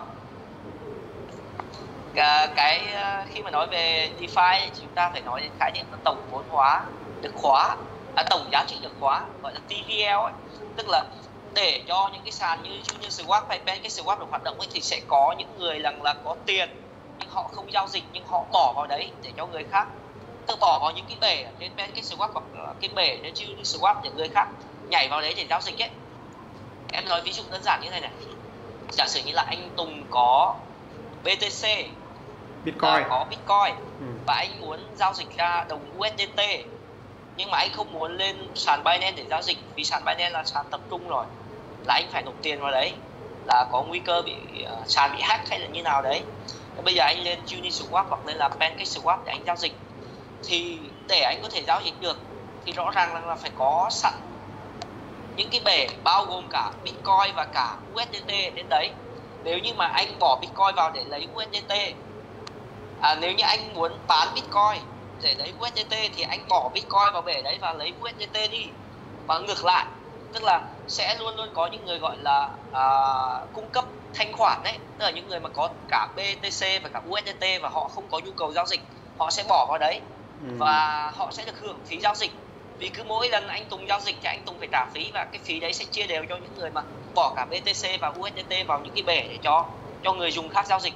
Khi mà nói về DeFi thì chúng ta phải nói đến khái niệm là tổng vốn hóa được khóa, tổng giá trị được khóa, gọi là TVL ấy. Tức là để cho những cái sàn như Uniswap hay PancakeSwap được hoạt động ấy, thì sẽ có những người là có tiền nhưng họ không giao dịch, nhưng họ bỏ vào đấy để cho người khác, tự bỏ vào những cái bể ở trên PancakeSwap hoặc cái bể trên Uniswap để người khác nhảy vào đấy để giao dịch ấy. Em nói ví dụ đơn giản như này này, giả sử như là anh Tùng có BTC, Bitcoin, có Bitcoin và anh muốn giao dịch ra đồng USDT, nhưng mà anh không muốn lên sàn Binance để giao dịch vì sàn Binance là sàn tập trung rồi, là anh phải nộp tiền vào đấy, là có nguy cơ bị sàn bị hack hay là như nào đấy. Bây giờ anh lên Uniswap hoặc lên là PancakeSwap để anh giao dịch, thì để anh có thể giao dịch được thì rõ ràng là phải có sẵn những cái bể bao gồm cả Bitcoin và cả USDT đến đấy. Nếu như mà anh bỏ Bitcoin vào để lấy USDT, nếu như anh muốn bán Bitcoin để lấy USDT thì anh bỏ Bitcoin vào bể đấy và lấy USDT đi, và ngược lại, tức là sẽ luôn luôn có những người gọi là cung cấp thanh khoản đấy, tức là những người mà có cả BTC và cả USDT và họ không có nhu cầu giao dịch, họ sẽ bỏ vào đấy và họ sẽ được hưởng phí giao dịch. Vì cứ mỗi lần anh Tùng giao dịch thì anh Tùng phải trả phí, và cái phí đấy sẽ chia đều cho những người mà bỏ cả BTC và USDT vào những cái bể để cho người dùng khác giao dịch.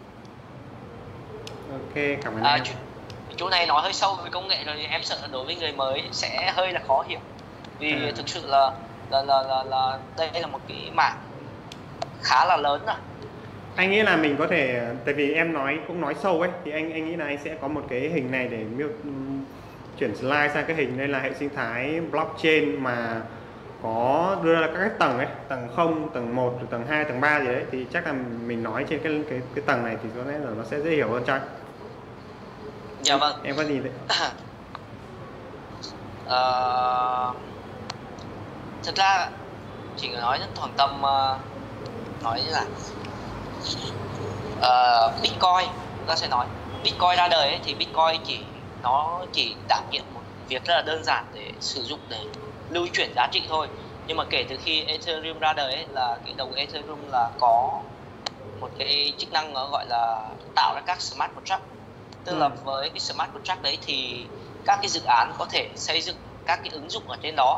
Ok, cảm ơn em. Chỗ này nói hơi sâu về công nghệ rồi, em sợ đối với người mới sẽ hơi là khó hiểu. Vì thực sự là đây là một cái mảng khá là lớn rồi. Anh nghĩ là mình có thể, tại vì em cũng nói sâu ấy, thì anh nghĩ là anh sẽ có một cái hình này để chuyển slide sang cái hình đây là hệ sinh thái blockchain mà có đưa ra các cái tầng ấy, tầng 0, tầng 1, tầng 2, tầng 3 gì đấy, thì chắc là mình nói trên cái tầng này thì có lẽ là nó sẽ dễ hiểu hơn cho anh. Dạ vâng. Em có gì vậy? Thật ra chỉ nói khoảng tầm nói như là Bitcoin, ta sẽ nói Bitcoin ra đời ấy, thì Bitcoin chỉ đảm nhiệm một việc rất là đơn giản để sử dụng để lưu chuyển giá trị thôi. Nhưng mà kể từ khi Ethereum ra đời ấy, là cái đồng Ethereum là có một cái chức năng nó gọi là tạo ra các smart contract. Tức là với cái smart contract đấy thì các cái dự án có thể xây dựng các cái ứng dụng ở trên đó.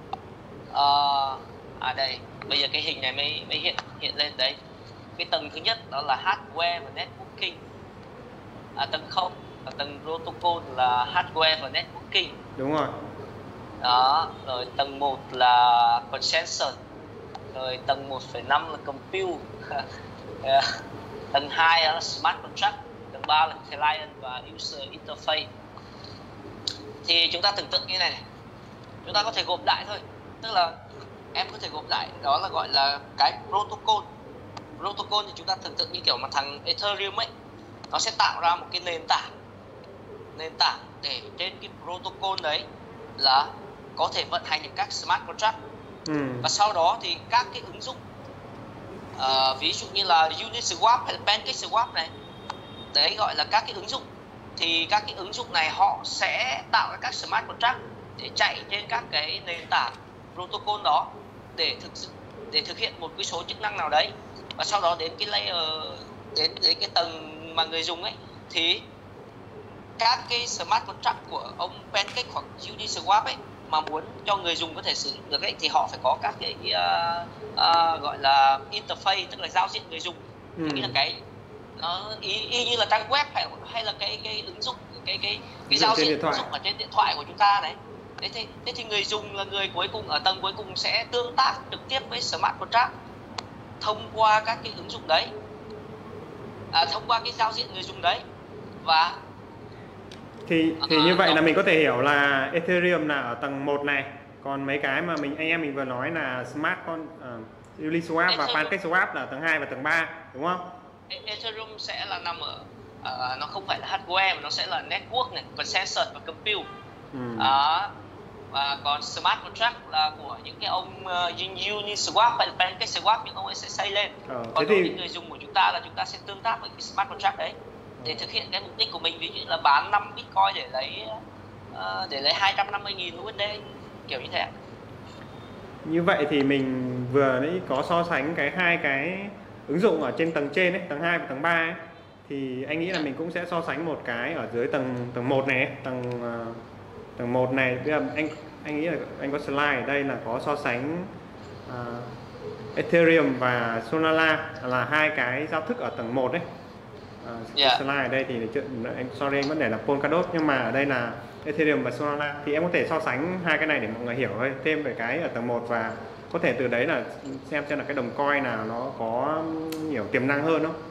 Đây, bây giờ cái hình này mới hiện lên đấy. Cái tầng thứ nhất đó là hardware và networking. Tầng 0 và tầng protocol là hardware và networking. Đúng rồi. Đó, rồi tầng 1 là consensus. Rồi tầng 1,5 là compute. Tầng 2 là smart contract. Tầng 3 là client và user interface. Thì chúng ta tưởng tượng như này, chúng ta có thể gộp lại thôi. Tức là em có thể gộp lại, đó là gọi là cái protocol. Protocol thì chúng ta tưởng tượng như kiểu mà thằng Ethereum ấy, nó sẽ tạo ra một cái nền tảng để trên cái protocol đấy là có thể vận hành được các smart contract. Và sau đó thì các cái ứng dụng ví dụ như là Uniswap hay là PancakeSwap này, đấy gọi là các cái ứng dụng, thì các cái ứng dụng này họ sẽ tạo ra các smart contract để chạy trên các cái nền tảng protocol đó để thực hiện một cái số chức năng nào đấy. Và sau đó đến cái layer, đến cái tầng mà người dùng ấy, thì các cái smart contract của ông Pancake hoặc Uniswap ấy mà muốn cho người dùng có thể sử dụng được ấy, thì họ phải có các cái gọi là interface, tức là giao diện người dùng. Nghĩa là cái nó y như là trang web hay là cái ứng dụng, cái giao diện ứng dụng ở trên điện thoại của chúng ta đấy. Thế thì người dùng là người cuối cùng ở tầng cuối cùng sẽ tương tác trực tiếp với smart contract thông qua các cái ứng dụng đấy, thông qua cái giao diện người dùng đấy. Và thì như vậy là mình có thể hiểu là Ethereum là ở tầng 1 này, còn mấy cái mà anh em mình vừa nói là Smart Uniswap và PancakeSwap là tầng 2 và tầng 3, đúng không? Ethereum sẽ là nằm ở nó không phải là hardware mà nó sẽ là network này, consensus và compute. Và còn smart contract là của những cái ông Uniswap hay là PancakeSwap, những ông ấy sẽ xây lên. Còn đối với người dùng của chúng ta là chúng ta sẽ tương tác với cái smart contract đấy để thực hiện cái mục đích của mình, ví dụ là bán 5 Bitcoin để lấy 250.000 USD, kiểu như thế. Như vậy thì mình vừa nãy có so sánh hai cái ứng dụng ở trên tầng trên ấy, tầng 2 và tầng 3 ấy. Thì anh nghĩ là mình cũng sẽ so sánh một cái ở dưới tầng 1 này, tầng 1 này. Bây giờ anh nghĩ là anh có slide ở đây là có so sánh Ethereum và Solana là hai cái giao thức ở tầng 1 đấy. Slide ở đây thì sorry anh vẫn để là Polkadot, nhưng mà ở đây là Ethereum và Solana. Thì em có thể so sánh hai cái này để mọi người hiểu thêm về cái ở tầng 1 và có thể từ đấy là xem là cái đồng coin nào nó có nhiều tiềm năng hơn không?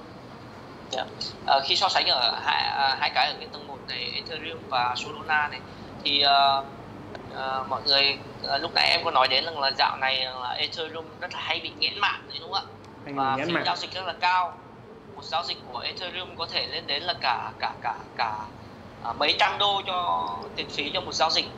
Khi so sánh ở hai cái ở cái tầng 1 này, Ethereum và Solana này, thì mọi người lúc nãy em có nói đến rằng là dạo này là Ethereum rất là hay bị nghẽn mạng đấy, đúng không ạ? Và phí giao dịch rất là cao. Một giao dịch của Ethereum có thể lên đến là cả mấy trăm đô cho tiền phí cho một giao dịch.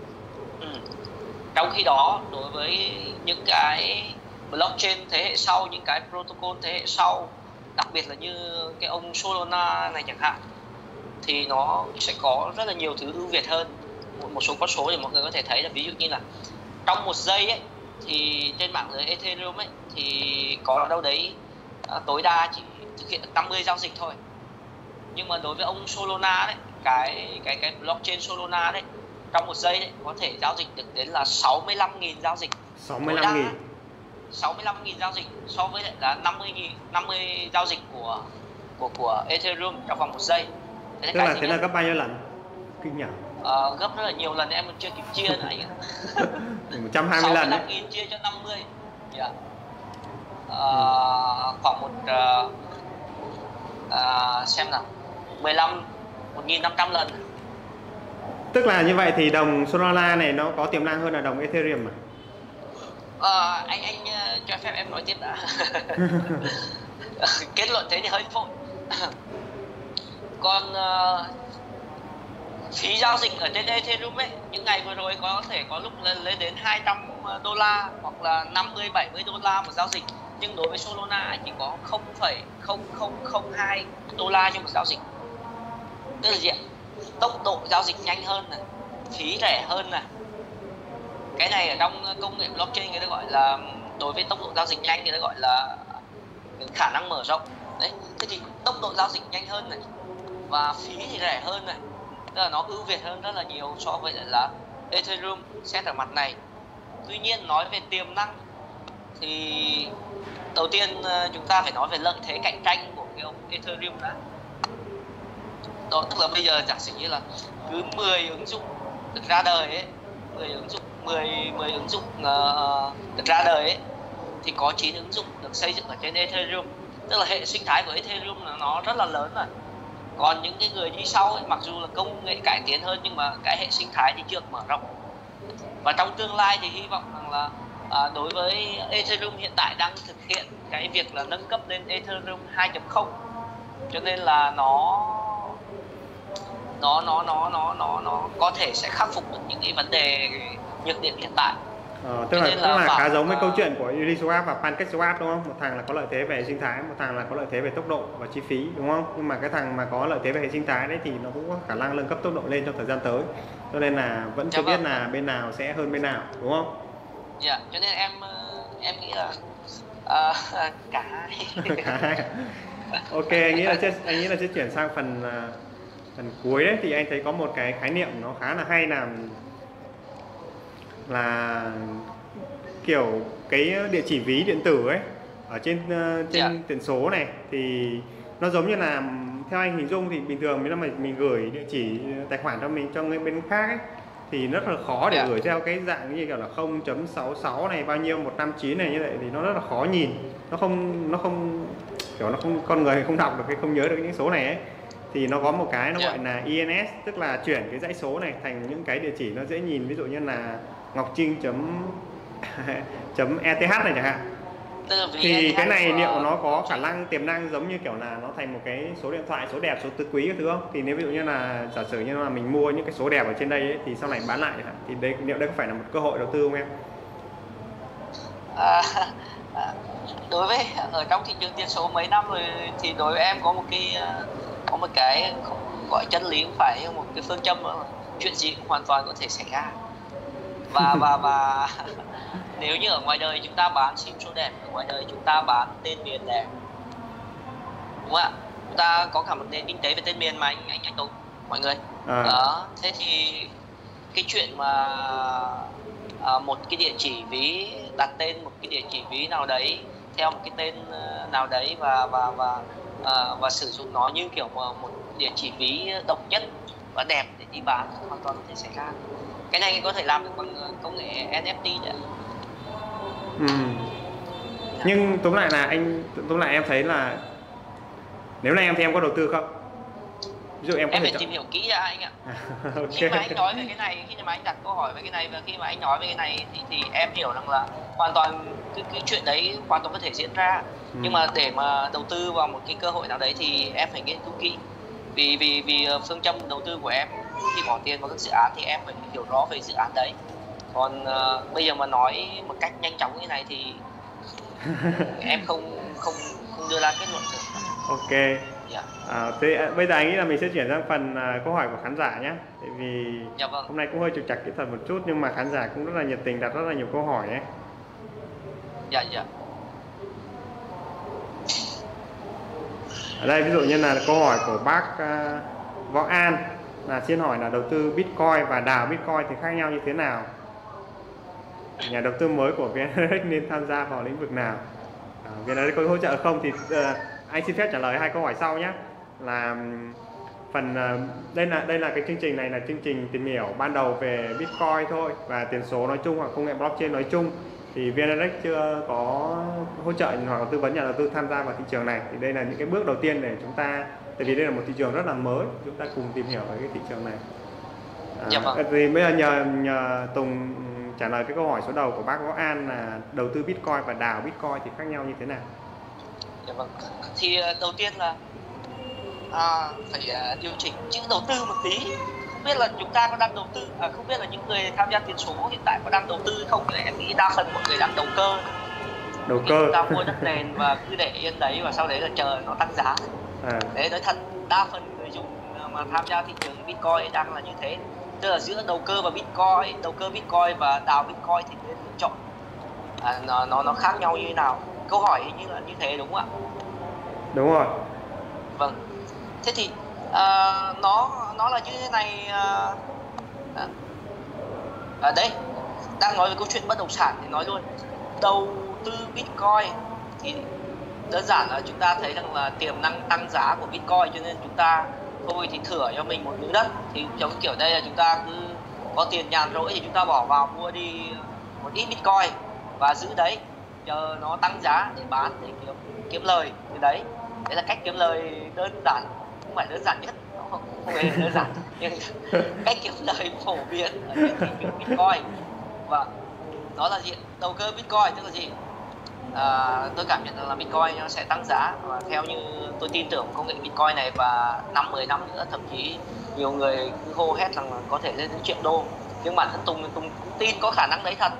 Trong khi đó đối với những cái blockchain thế hệ sau, những cái protocol thế hệ sau, đặc biệt là như cái ông Solana này chẳng hạn, thì nó sẽ có rất là nhiều thứ ưu việt hơn. Một số con số để mọi người có thể thấy là ví dụ như là trong một giây ấy, thì trên mạng lưới Ethereum ấy thì có đâu đấy tối đa chỉ thực hiện được 50 giao dịch thôi. Nhưng mà đối với ông Solana đấy, cái blockchain Solana đấy, trong một giây đấy có thể giao dịch được đến là 65.000 giao dịch. 65.000 giao dịch so với lại là 50 giao dịch của Ethereum trong vòng một giây. Tức là thế là gấp bao nhiêu lần? Kinh nhỉ? Gấp rất là nhiều lần, em còn chưa kịp chia nữa anh ạ. 120 lần đấy. 65.000 chia cho 50. Khoảng xem nào, 1.500 lần. Tức là như vậy thì đồng Solana này nó có tiềm năng hơn là đồng Ethereum mà. Anh cho phép em nói tiếp đã. Kết luận thế thì hơi vội. Còn phí giao dịch ở trên Ethereum ấy, những ngày vừa rồi có thể có lúc lên đến $200 hoặc là 50-70 đô la một giao dịch. Nhưng đối với Solana chỉ có 0,0002 đô la cho một giao dịch. Tức là gì ạ? Tốc độ giao dịch nhanh hơn này, phí rẻ hơn này. Cái này ở trong công nghệ blockchain người ta gọi là, đối với tốc độ giao dịch nhanh người ta gọi là khả năng mở rộng. Đấy, thế thì tốc độ giao dịch nhanh hơn này và phí thì rẻ hơn này, tức là nó ưu việt hơn rất là nhiều so với lại là Ethereum xét ở mặt này. Tuy nhiên nói về tiềm năng thì đầu tiên chúng ta phải nói về lợi thế cạnh tranh của cái ông Ethereum đã. Đó, tức là bây giờ giả sử như là cứ 10 ứng dụng được ra đời ấy, 10 ứng dụng được ra đời ấy, thì có 9 ứng dụng được xây dựng ở trên Ethereum. Tức là hệ sinh thái của Ethereum là nó rất là lớn rồi. Còn những cái người đi sau ấy, mặc dù là công nghệ cải tiến hơn nhưng mà cái hệ sinh thái thì chưa mở rộng. Và trong tương lai thì hy vọng rằng là đối với Ethereum hiện tại đang thực hiện cái việc là nâng cấp lên Ethereum 2.0, cho nên là nó có thể sẽ khắc phục được những cái vấn đề nhược điểm hiện tại. Tức là khá giống với câu chuyện của Uniswap và PancakeSwap, đúng không? Một thằng là có lợi thế về hệ sinh thái, một thằng là có lợi thế về tốc độ và chi phí, đúng không? Nhưng mà cái thằng mà có lợi thế về hệ sinh thái đấy thì nó cũng có khả năng nâng cấp tốc độ lên trong thời gian tới. Cho nên là vẫn chưa biết là bên nào sẽ hơn bên nào, đúng không? Dạ, cho nên em nghĩ là cả hai. Cả hai. Ok, anh nghĩ là sẽ chuyển sang phần cuối đấy. Thì anh thấy có một cái khái niệm nó khá là hay, là kiểu cái địa chỉ ví điện tử ấy ở trên tiền số này, thì nó giống như là theo anh hình dung thì bình thường nếu mà mình gửi địa chỉ tài khoản cho người bên khác ấy, thì rất là khó để Yeah. gửi theo cái dạng như kiểu là 0.66 này bao nhiêu 159 này, như vậy thì nó rất là khó nhìn, nó không kiểu nó không, con người không đọc được, cái không nhớ được những số này ấy. Thì nó có một cái nó Yeah. gọi là INS, tức là chuyển cái dãy số này thành những cái địa chỉ nó dễ nhìn, ví dụ như là ngọc trinh.eth này chẳng hạn. Thì cái này liệu nó có khả năng tiềm năng giống như kiểu là nó thành một cái số điện thoại, số đẹp, số tứ quý các thứ không? Thì nếu ví dụ như là giả sử như là mình mua những cái số đẹp ở trên đây ấy, thì sau này bán lại thì đây liệu đây có phải là một cơ hội đầu tư không em? Đối với ở trong thị trường tiền số mấy năm rồi thì đối với em có một cái không gọi chân lý, không phải một cái phương châm là chuyện gì cũng hoàn toàn có thể xảy ra. Và nếu như ở ngoài đời chúng ta bán sim số đẹp, ở ngoài đời chúng ta bán tên miền đẹp, đúng không ạ? Chúng ta có cả một nền kinh tế về tên miền mà anh Tùng, mọi người. Đó, thế thì cái chuyện mà một cái địa chỉ ví, đặt tên một cái địa chỉ ví nào đấy theo một cái tên nào đấy và sử dụng nó như kiểu một địa chỉ ví độc nhất và đẹp để đi bán, hoàn toàn có thể xảy ra. Cái này có thể làm được bằng công nghệ NFT đấy. Nhưng tóm lại em thấy là nếu là em thì em có đầu tư không? Ví dụ em có em thể phải tìm hiểu kỹ ra anh ạ. Okay. Khi mà anh nói về cái này, khi mà anh đặt câu hỏi về cái này và khi mà anh nói về cái này thì em hiểu rằng là hoàn toàn cái chuyện đấy hoàn toàn có thể diễn ra. Nhưng mà để mà đầu tư vào một cái cơ hội nào đấy thì em phải nghiên cứu kỹ. Vì phương châm đầu tư của em khi bỏ tiền vào các dự án thì em phải hiểu rõ về dự án đấy. Còn bây giờ mà nói một cách nhanh chóng như này thì em không đưa ra kết luận được. Ok. Yeah. Thế bây giờ anh nghĩ là mình sẽ chuyển sang phần câu hỏi của khán giả nhé. Tại vì vâng. Hôm nay cũng hơi trục trặc kỹ thuật một chút nhưng mà khán giả cũng rất là nhiệt tình, đặt rất là nhiều câu hỏi ấy. Dạ. Ở đây ví dụ như là câu hỏi của bác Võ An là xin hỏi là đầu tư Bitcoin và đào Bitcoin thì khác nhau như thế nào? Nhà đầu tư mới của VN-Direct nên tham gia vào lĩnh vực nào? VN-Direct có hỗ trợ không? Thì anh xin phép trả lời hai câu hỏi sau nhé. Là phần đây là cái chương trình này là chương trình tìm hiểu ban đầu về Bitcoin thôi và tiền số nói chung hoặc công nghệ blockchain nói chung. Thì VN-Direct chưa có hỗ trợ hoặc là tư vấn nhà đầu tư tham gia vào thị trường này. Thì đây là những cái bước đầu tiên để chúng ta, tại vì đây là một thị trường rất là mới, chúng ta cùng tìm hiểu về cái thị trường này. Thì bây giờ nhờ Tùng trả lời cái câu hỏi số đầu của bác Võ An là đầu tư Bitcoin và đào Bitcoin thì khác nhau như thế nào? Dạ vâng. Thì đầu tiên là phải điều chỉnh chữ đầu tư một tí. Không biết là chúng ta có đang đầu tư, không biết là những người tham gia tiền số hiện tại có đang đầu tư không? Thì em nghĩ đa phần mọi người đang đầu cơ. Chúng ta mua đất nền và cứ để yên đấy và sau đấy là chờ nó tăng giá. Đấy, nói thật, đa phần người dùng mà tham gia thị trường Bitcoin đang là như thế. Tức là giữa đầu cơ Bitcoin và đào Bitcoin thì nên chọn nó khác nhau như thế nào? Câu hỏi như là như thế đúng không ạ? Đúng rồi. Vâng. Thế thì nó là như thế này. Đây đang nói về câu chuyện bất động sản thì nói luôn. Đầu tư Bitcoin thì đơn giản là chúng ta thấy rằng là tiềm năng tăng giá của Bitcoin, cho nên chúng ta thôi thì thửa cho mình một miếng đất. Thì giống kiểu đây là chúng ta cứ có tiền nhàn rỗi thì chúng ta bỏ vào mua đi một ít Bitcoin và giữ đấy, chờ nó tăng giá để bán để kiếm lời. Thì đấy là cách kiếm lời đơn giản, không phải đơn giản nhất, không hề đơn giản nhưng cách kiếm lời phổ biến ở trên thị trường Bitcoin. Và đó là gì? Đầu cơ Bitcoin tức là gì? Tôi cảm nhận là Bitcoin nó sẽ tăng giá, và theo như tôi tin tưởng công nghệ Bitcoin này, và 5-10 năm nữa thậm chí nhiều người cứ hô hét rằng là có thể lên đến $1 triệu. Nhưng bản thân Tùng cũng tin có khả năng đấy thật.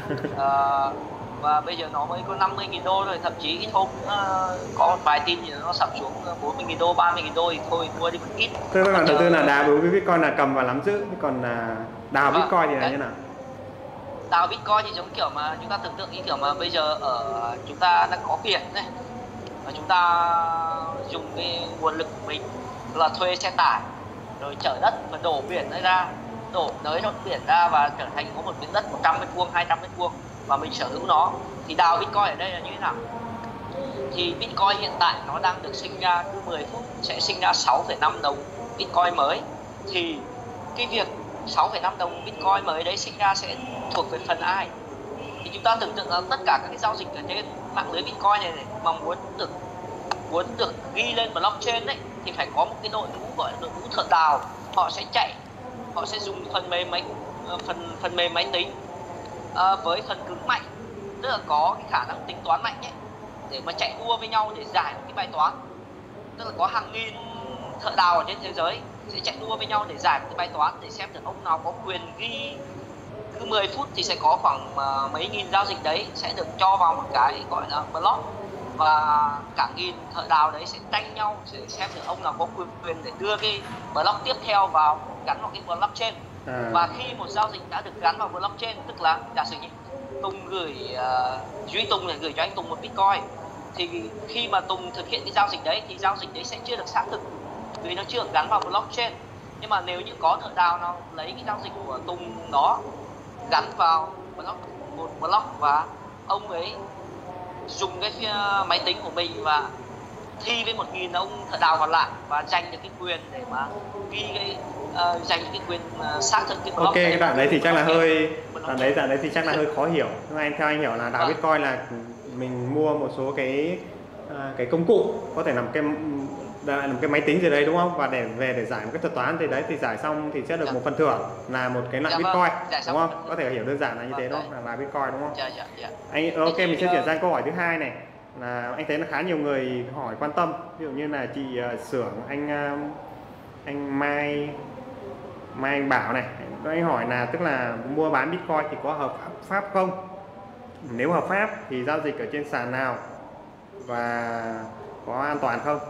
Và bây giờ nó mới có $50.000 rồi, thậm chí ít hôm có một vài tin thì nó sập xuống $40.000, $30.000 thì thôi mua đi một ít. Tức là đầu tư là đào đối với Bitcoin là cầm và nắm giữ, còn đào Bitcoin thì là như nào? Đào Bitcoin thì giống kiểu mà chúng ta tưởng tượng như kiểu mà bây giờ ở chúng ta đang có biển này và chúng ta dùng cái nguồn lực của mình là thuê xe tải rồi chở đất và đổ biển ra, đổ nới rộng biển ra và trở thành có một miếng đất 100m², 200m² và mình sở hữu nó. Thì đào Bitcoin ở đây là như thế nào? Thì Bitcoin hiện tại nó đang được sinh ra, cứ 10 phút sẽ sinh ra 6,5 đồng Bitcoin mới. Thì cái việc 6,5 đồng Bitcoin mới đấy sinh ra sẽ thuộc về phần ai? Thì chúng ta tưởng tượng là tất cả các cái giao dịch ở trên mạng lưới Bitcoin này mà muốn được ghi lên blockchain đấy thì phải có một cái đội ngũ gọi là đội ngũ thợ đào. Họ sẽ dùng phần mềm máy tính với phần cứng mạnh, tức là có cái khả năng tính toán mạnh ấy, để mà chạy đua với nhau để giải một cái bài toán. Tức là có hàng nghìn thợ đào ở trên thế giới sẽ chạy đua với nhau để giải một cái bài toán, để xem được ông nào có quyền ghi. Cứ 10 phút thì sẽ có khoảng mấy nghìn giao dịch đấy sẽ được cho vào một cái gọi là block, và cả nghìn thợ đào đấy sẽ tranh nhau để xem được ông nào có quyền để đưa cái block tiếp theo vào, gắn vào cái blockchain. Và khi một giao dịch đã được gắn vào blockchain, tức là giả sử như Tùng Duy Tùng này gửi cho anh Tùng một Bitcoin, thì khi mà Tùng thực hiện cái giao dịch đấy thì giao dịch đấy sẽ chưa được xác thực vì nó chưa được gắn vào blockchain. Nhưng mà nếu như có thợ đào nào lấy cái giao dịch của Tùng đó gắn vào một block và ông ấy dùng cái máy tính của mình và thi với 1.000 ông thợ đào còn lại và giành được cái quyền để mà ghi cái giành cái quyền xác thực cái block. Ok, cái đoạn đấy thì chắc là hơi khó hiểu. Nhưng theo anh hiểu là đào Bitcoin là mình mua một số cái công cụ, có thể là một cái máy tính gì đấy đúng không? Và để giải một cái thuật toán thì đấy, thì giải xong thì sẽ được một phần thưởng là một cái loại Bitcoin, đúng không? Có thể hiểu đơn giản là như thế đó, là Bitcoin đúng không? Ok, mình sẽ chuyển sang câu hỏi thứ hai này. Là anh thấy là khá nhiều người hỏi quan tâm, ví dụ như là chị Xưởng, anh Mai Anh Bảo này, anh hỏi là tức là mua bán Bitcoin thì có hợp pháp không? Nếu hợp pháp thì giao dịch ở trên sàn nào và có an toàn không?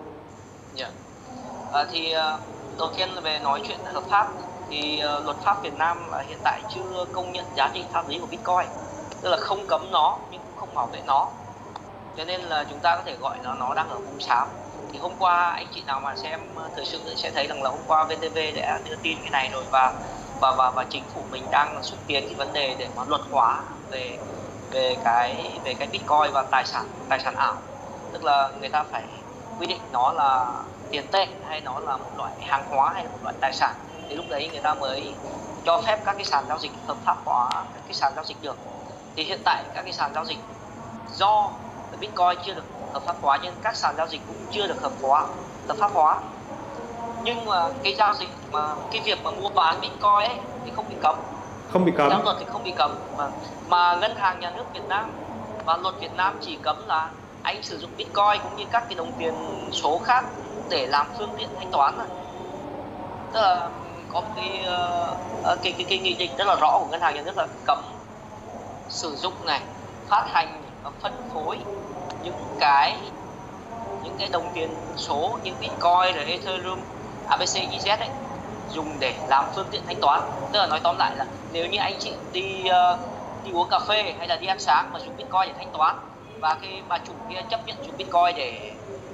Thì đầu tiên là về nói chuyện hợp pháp thì luật pháp Việt Nam hiện tại chưa công nhận giá trị pháp lý của Bitcoin, tức là không cấm nó nhưng cũng không bảo vệ nó, cho nên là chúng ta có thể gọi nó đang ở vùng xám. Thì hôm qua anh chị nào mà xem thời sự sẽ thấy rằng là hôm qua VTV đã đưa tin cái này rồi, và chính phủ mình đang xúc tiến cái vấn đề để mà luật hóa về cái Bitcoin và tài sản ảo, tức là người ta phải quy định nó là tiền tệ hay nó là một loại hàng hóa hay là một loại tài sản, thì lúc đấy người ta mới cho phép các cái sàn giao dịch hợp pháp hóa các cái sàn giao dịch được. Thì hiện tại các cái sàn giao dịch do Bitcoin chưa được hợp pháp hóa nhưng các sàn giao dịch cũng chưa được hợp pháp hóa. Nhưng mà cái giao dịch mà cái việc mà mua bán Bitcoin ấy thì không bị cấm. Theo luật thì không bị cấm, mà Ngân hàng Nhà nước Việt Nam và luật Việt Nam chỉ cấm là anh sử dụng Bitcoin cũng như các cái đồng tiền số khác để làm phương tiện thanh toán này. Tức là có một cái nghị định rất là rõ của Ngân hàng Nhà nước là cấm sử dụng này, phát hành và phân phối những cái đồng tiền số như Bitcoin, rồi Ethereum, ABCYZ ấy, dùng để làm phương tiện thanh toán. Tức là nói tóm lại là nếu như anh chị đi uống cà phê hay là đi ăn sáng mà dùng Bitcoin để thanh toán, và cái bà chủ kia chấp nhận dùng Bitcoin để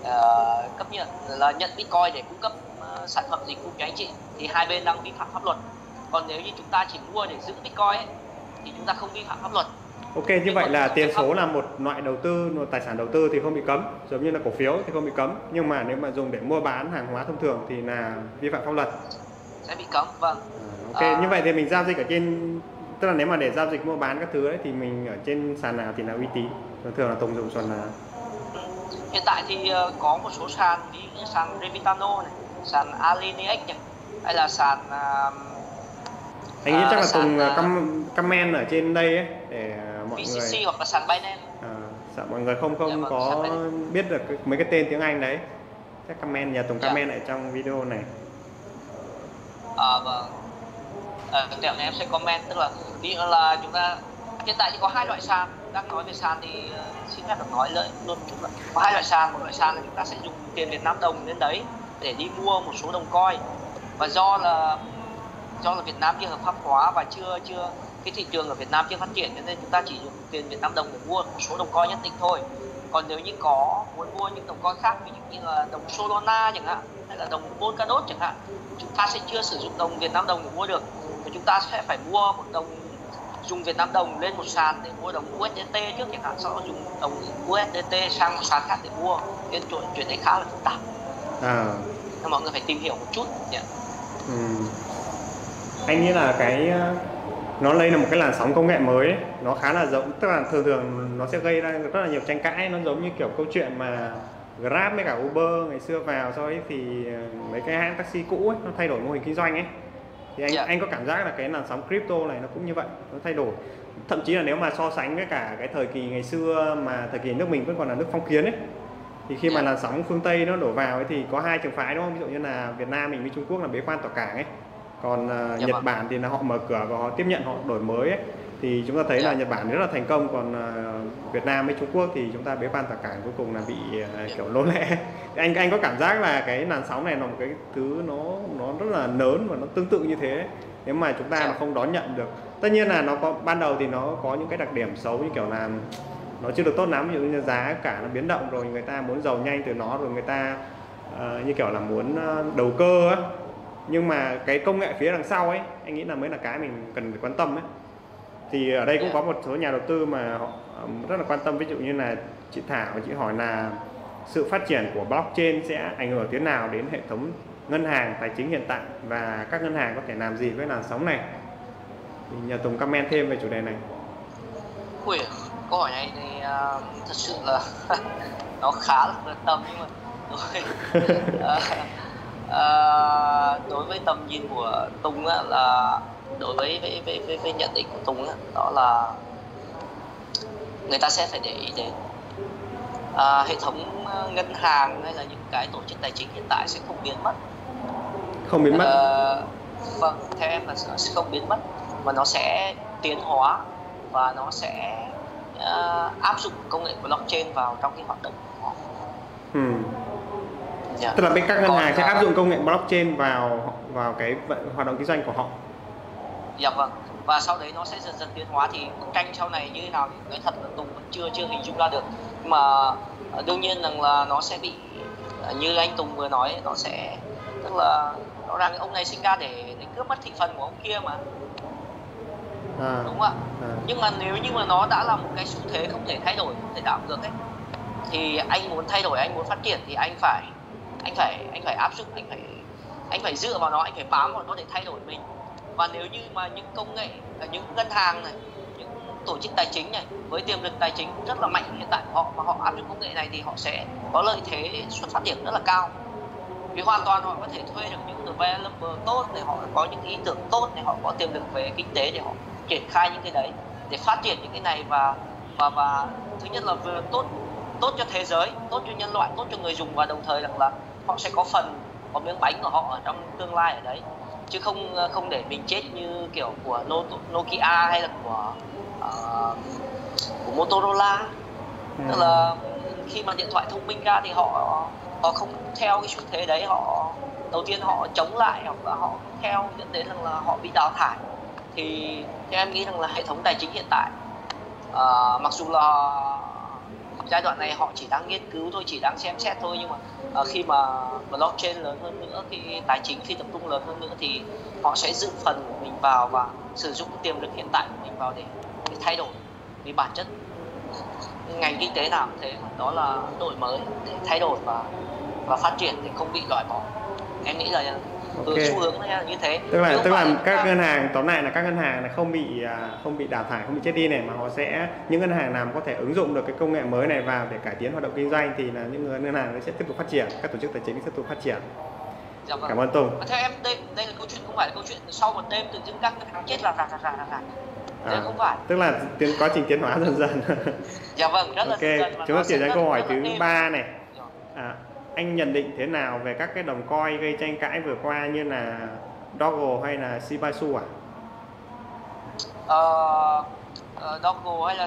nhận Bitcoin để cung cấp sản phẩm dịch vụ cho anh chị, thì hai bên đang vi phạm pháp luật. Còn nếu như chúng ta chỉ mua để giữ Bitcoin ấy, thì chúng ta không vi phạm pháp luật. Ok, như vậy là tiền số là một loại đầu tư, một tài sản đầu tư thì không bị cấm, giống như là cổ phiếu thì không bị cấm, nhưng mà nếu mà dùng để mua bán hàng hóa thông thường thì là vi phạm pháp luật, sẽ bị cấm. Vâng. Ok, như vậy thì mình giao dịch ở trên, tức là nếu mà để giao dịch mua bán các thứ ấy thì mình ở trên sàn nào thì là uy tín? Thường là Tùng dùng sàn nào? Hiện tại thì có một số sàn như sàn Remitano này, sàn Alinex này, hay là sàn anh nghĩ chắc là Tùng comment ở trên đây ấy để mọi VCC người hoặc là sàn Binance. Sợ mọi người không có biết được mấy cái tên tiếng Anh đấy, chắc comment, nhà Tùng comment lại trong video này. Vâng. Tẹo này em sẽ comment, tức là ví dụ là chúng ta hiện tại thì có hai loại sàn. Đang nói về sàn thì xin phép được nói luôn chút là có hai loại sàn. Một loại sàn là chúng ta sẽ dùng tiền Việt Nam đồng đến đấy để đi mua một số đồng coin, và do là Việt Nam chưa hợp pháp hóa và chưa cái thị trường ở Việt Nam chưa phát triển, cho nên chúng ta chỉ dùng tiền Việt Nam đồng để mua một số đồng coin nhất định thôi. Còn nếu như muốn mua những đồng coin khác, ví dụ như là đồng Solana chẳng hạn, hay là đồng Polkadot chẳng hạn, chúng ta sẽ chưa sử dụng đồng Việt Nam đồng để mua được, và chúng ta sẽ phải mua một đồng dùng Việt Nam đồng lên một sàn để mua đồng USDT trước chẳng hạn, sau đó dùng đồng USDT sang một sàn khác để mua. Nên chuyện này khá là phức tạp, nên mọi người phải tìm hiểu một chút nhỉ. anh nghĩ là cái nó đây là một cái làn sóng công nghệ mới ấy. Nó khá là giống, tức là thường nó sẽ gây ra rất là nhiều tranh cãi. Nó giống như kiểu câu chuyện mà Grab với cả Uber ngày xưa vào, sau ấy thì mấy cái hãng taxi cũ ấy, nó thay đổi mô hình kinh doanh ấy. Thì anh có cảm giác là cái làn sóng crypto này nó cũng như vậy, nó thay đổi. Thậm chí là nếu mà so sánh với cả cái thời kỳ ngày xưa mà thời kỳ nước mình vẫn còn là nước phong kiến ấy, thì khi mà làn sóng phương Tây nó đổ vào ấy thì có hai trường phái đúng không? Ví dụ như là Việt Nam mình với Trung Quốc là bế quan tỏa cảng ấy, còn Nhật Bản thì là họ mở cửa và họ tiếp nhận, họ đổi mới ấy. Thì chúng ta thấy là Nhật Bản rất là thành công, còn Việt Nam với Trung Quốc thì chúng ta bế quan tỏa cảng, cuối cùng là bị kiểu lố lẽ. Anh có cảm giác là cái làn sóng này là một cái thứ nó rất là lớn và nó tương tự như thế. Nếu mà chúng ta mà không đón nhận được, tất nhiên là nó có ban đầu thì nó có những cái đặc điểm xấu, như kiểu là nó chưa được tốt lắm, ví dụ như giá cả nó biến động, rồi người ta muốn giàu nhanh từ nó, rồi người ta như kiểu là muốn đầu cơ ấy. Nhưng mà cái công nghệ phía đằng sau ấy, anh nghĩ là mới là cái mình cần phải quan tâm ấy. Thì ở đây cũng có một số nhà đầu tư mà họ rất là quan tâm, ví dụ như là chị Thảo, chị hỏi là sự phát triển của blockchain sẽ ảnh hưởng thế nào đến hệ thống ngân hàng tài chính hiện tại, và các ngân hàng có thể làm gì với làn sóng này. Thì nhờ Tùng comment thêm về chủ đề này. Ui, câu hỏi này thì thật sự là nó khá là quan tâm, nhưng mà đối với tầm nhìn của Tùng á, là đối với nhận định của Tùng á, đó là người ta sẽ phải để ý đến hệ thống ngân hàng hay là những cái tổ chức tài chính hiện tại sẽ không biến mất. Không biến mất. Vâng, theo em là sẽ không biến mất, mà nó sẽ tiến hóa và nó sẽ áp dụng công nghệ blockchain vào trong cái hoạt động của họ. Tức là bên các ngân hàng sẽ áp dụng công nghệ blockchain vào cái hoạt động kinh doanh của họ. Dạ vâng. Và sau đấy nó sẽ dần dần tiến hóa, thì bức tranh sau này như thế nào thì nói thật là Tùng vẫn chưa hình dung ra được. Nhưng mà đương nhiên rằng là nó sẽ bị, như anh Tùng vừa nói, nó sẽ, tức là rõ ràng ông này sinh ra để cướp mất thị phần của ông kia mà. Đúng không ạ? Nhưng mà nếu như mà nó đã là một cái xu thế không thể thay đổi, không thể đảo ngược ấy, thì anh muốn thay đổi, anh muốn phát triển thì anh phải áp dụng, anh phải dựa vào nó, anh phải bám vào nó để thay đổi mình. Và nếu như mà những công nghệ, những ngân hàng này, những tổ chức tài chính này với tiềm lực tài chính rất là mạnh hiện tại của họ, mà họ áp dụng công nghệ này thì họ sẽ có lợi thế xuất phát triển rất là cao. Vì hoàn toàn họ có thể thuê được những developer tốt, để họ có những ý tưởng tốt, để họ có tiềm lực về kinh tế để họ triển khai những cái đấy, để phát triển những cái này. Và thứ nhất là vừa tốt cho thế giới, tốt cho nhân loại, tốt cho người dùng, và đồng thời là họ sẽ có phần, có miếng bánh của họ ở trong tương lai ở đấy, chứ không để mình chết như kiểu của Nokia hay là của Motorola. Tức là khi mà điện thoại thông minh ra thì họ không theo cái xu thế đấy, họ đầu tiên họ chống lại, hoặc là họ theo, dẫn đến rằng là họ bị đào thải. Thì theo em nghĩ rằng là hệ thống tài chính hiện tại, mặc dù là giai đoạn này họ chỉ đang nghiên cứu thôi, chỉ đang xem xét thôi, nhưng mà khi mà blockchain lớn hơn nữa, khi tài chính phi tập trung lớn hơn nữa, thì họ sẽ dự phần của mình vào và sử dụng tiềm lực hiện tại của mình vào để thay đổi. Vì bản chất ngành kinh tế nào cũng thế, đó là đổi mới để thay đổi và phát triển để không bị loại bỏ. Em nghĩ là xu hướng là như thế. Tức là các ngân hàng, tóm lại là các ngân hàng này không bị đào thải, không bị chết đi này, mà họ sẽ, những ngân hàng nào có thể ứng dụng được cái công nghệ mới này vào để cải tiến hoạt động kinh doanh, thì là những ngân hàng sẽ tiếp tục phát triển, các tổ chức tài chính sẽ tiếp tục phát triển. Dạ vâng. Cảm ơn Tùng. Theo em đây là câu chuyện, không phải là câu chuyện sau một đêm tự dưng các ngân hàng chết là không phải. Tức là quá trình tiến hóa dần dần. Dạ vâng, rất là dần dần. Chúng ta chuyển sang câu hỏi thứ 3 này. Anh nhận định thế nào về các cái đồng coin gây tranh cãi vừa qua như là Doge hay là Shiba Inu ạ? Doge hay là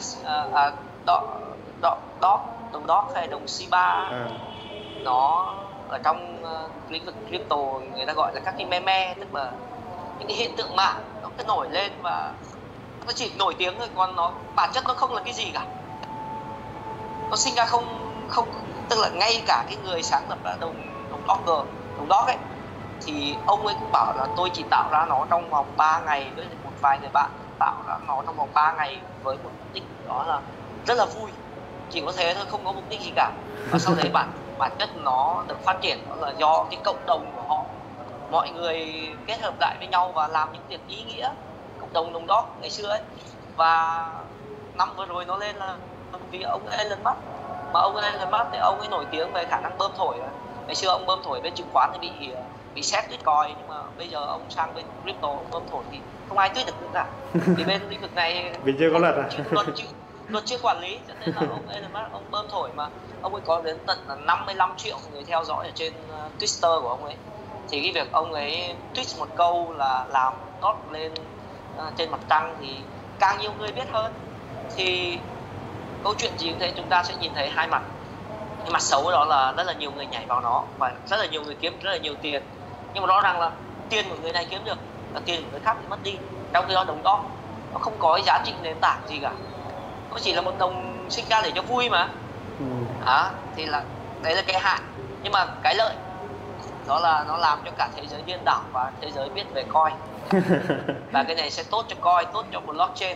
đồng Doge hay đồng Shiba, nó ở trong lĩnh vực crypto người ta gọi là các cái meme, tức là những cái hiện tượng mạng nó cứ nổi lên và nó chỉ nổi tiếng thôi, còn nó bản chất nó không là cái gì cả. Nó sinh ra không, tức là ngay cả cái người sáng lập ra đồng Doge ấy, thì ông ấy cũng bảo là tôi chỉ tạo ra nó trong vòng 3 ngày với một vài người bạn, tạo ra nó trong vòng 3 ngày với một mục đích đó là rất là vui, chỉ có thế thôi, không có mục đích gì cả. Và sau đấy bản chất nó được phát triển đó là do cái cộng đồng của họ mọi người kết hợp lại với nhau và làm những việc ý nghĩa, cộng đồng đồng đó ngày xưa ấy. Và năm vừa rồi nó lên là vì ông Elon Musk, mà ông Elon Musk thì ông ấy nổi tiếng về khả năng bơm thổi. Ngày xưa ông bơm thổi bên chứng khoán thì bị xét Bitcoin, nhưng mà bây giờ ông sang bên crypto ông bơm thổi thì không ai tuyết được nữa cả. Thì bên lĩnh vực này vì chưa có luật luật chưa quản lý, cho nên là ông Elon Musk ông bơm thổi, mà ông ấy có đến tận là 55 triệu người theo dõi ở trên Twitter của ông ấy. Thì cái việc ông ấy tweet một câu là làm tốt lên trên mặt trăng thì càng nhiều người biết hơn. Thì câu chuyện gì cũng thế, chúng ta sẽ nhìn thấy hai mặt. Cái mặt xấu đó là rất là nhiều người nhảy vào nó và rất là nhiều người kiếm rất là nhiều tiền, nhưng mà rõ ràng là tiền của người này kiếm được là tiền của người khác bị mất đi. Trong khi đó đồng đó nó không có cái giá trị nền tảng gì cả, nó chỉ là một đồng sinh ra để cho vui mà. Thì là đấy là cái hại. Nhưng mà cái lợi đó là nó làm cho cả thế giới điên đảo và thế giới biết về coin. Và cái này sẽ tốt cho coin, tốt cho blockchain.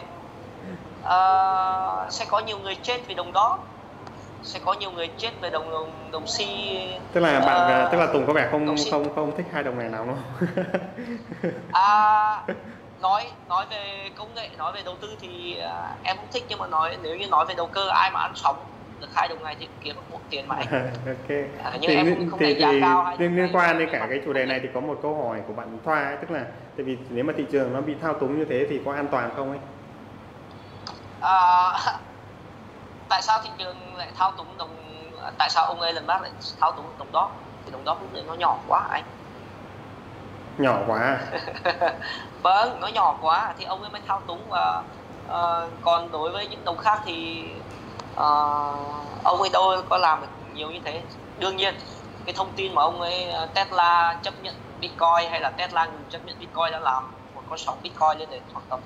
Sẽ có nhiều người chết vì đồng đó, sẽ có nhiều người chết về đồng C. Tức là tức là Tùng có vẻ không thích hai đồng này nào đúng không? Nói về công nghệ, nói về đầu tư thì em cũng thích, nhưng mà nếu như nói về đầu cơ, ai mà ăn sống được hai đồng này thì kiếm được một tiền mãi. Okay. Nhưng em không đánh giá cao hay liên quan đến cả cái chủ đề này thì có một câu hỏi của bạn Thoa ấy, tức là tại vì nếu mà thị trường nó bị thao túng như thế thì có an toàn không ấy? Tại sao thị trường lại thao túng đồng, tại sao ông Elon Musk lại thao túng đồng đó? Thì đồng đó nó nhỏ quá anh. Nhỏ quá. Vâng, nó nhỏ quá thì ông ấy mới thao túng. Và còn đối với những đồng khác thì ông ấy đâu có làm được nhiều như thế. Đương nhiên cái thông tin mà ông ấy Tesla chấp nhận Bitcoin hay là Tesla ngừng chấp nhận Bitcoin đã làm một con sóng Bitcoin lên đến khoảng tầm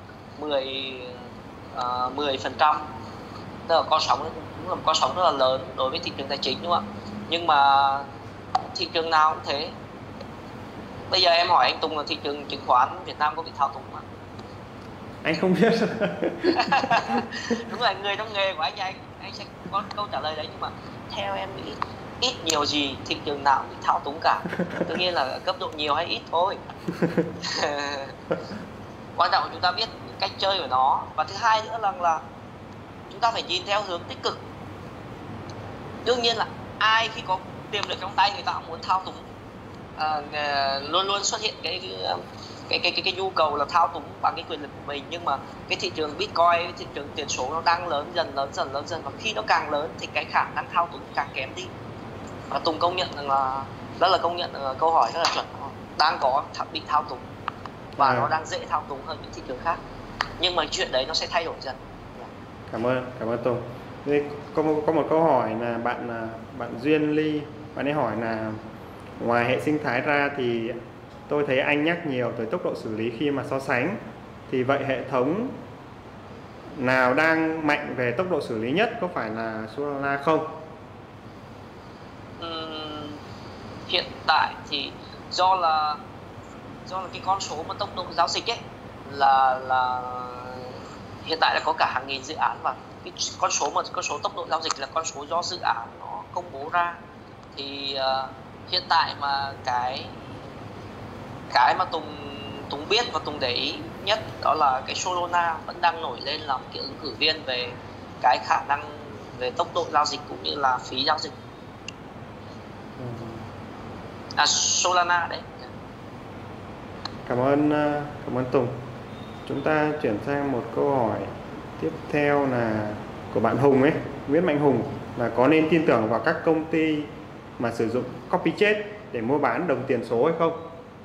10%. Tức là con sóng cũng là một con sóng rất là lớn đối với thị trường tài chính, đúng không ạ? Nhưng mà thị trường nào cũng thế. Bây giờ em hỏi anh Tùng là thị trường chứng khoán Việt Nam có bị thao túng không? Anh không biết. Đúng rồi, người trong nghề của anh sẽ có câu trả lời đấy. Nhưng mà theo em nghĩ ít nhiều gì thị trường nào bị thao túng cả. Tất nhiên là cấp độ nhiều hay ít thôi. Quan trọng là chúng ta biết cách chơi của nó. Và thứ hai nữa là chúng ta phải nhìn theo hướng tích cực. Đương nhiên là ai khi có tiềm lực trong tay người ta cũng muốn thao túng. Luôn luôn xuất hiện cái nhu cầu là thao túng bằng cái quyền lực của mình. Nhưng mà cái thị trường Bitcoin, thị trường tiền số nó đang lớn dần, và khi nó càng lớn thì cái khả năng thao túng càng kém đi. Và Tùng công nhận rằng là rất là công nhận là câu hỏi rất là chuẩn, đang có bị thao túng và nó đang dễ thao túng hơn những thị trường khác. Nhưng mà chuyện đấy nó sẽ thay đổi dần. Cảm ơn Tùng. Có một câu hỏi là bạn Duyên Ly, bạn ấy hỏi là ngoài hệ sinh thái ra thì tôi thấy anh nhắc nhiều tới tốc độ xử lý khi mà so sánh, thì vậy hệ thống nào đang mạnh về tốc độ xử lý nhất, có phải là Solana không? Hiện tại thì do là cái con số mà tốc độ giao dịch ấy là hiện tại là có cả hàng nghìn dự án, và cái con số tốc độ giao dịch là con số do dự án nó công bố ra. Thì hiện tại mà cái mà Tùng biết và Tùng để ý nhất đó là cái Solana vẫn đang nổi lên làm cái ứng cử viên về cái khả năng về tốc độ giao dịch cũng như là phí giao dịch. Solana đấy. Cảm ơn Tùng. Chúng ta chuyển sang một câu hỏi tiếp theo là của bạn Hùng ấy, Nguyễn Mạnh Hùng, là có nên tin tưởng vào các công ty mà sử dụng copy trade để mua bán đồng tiền số hay không?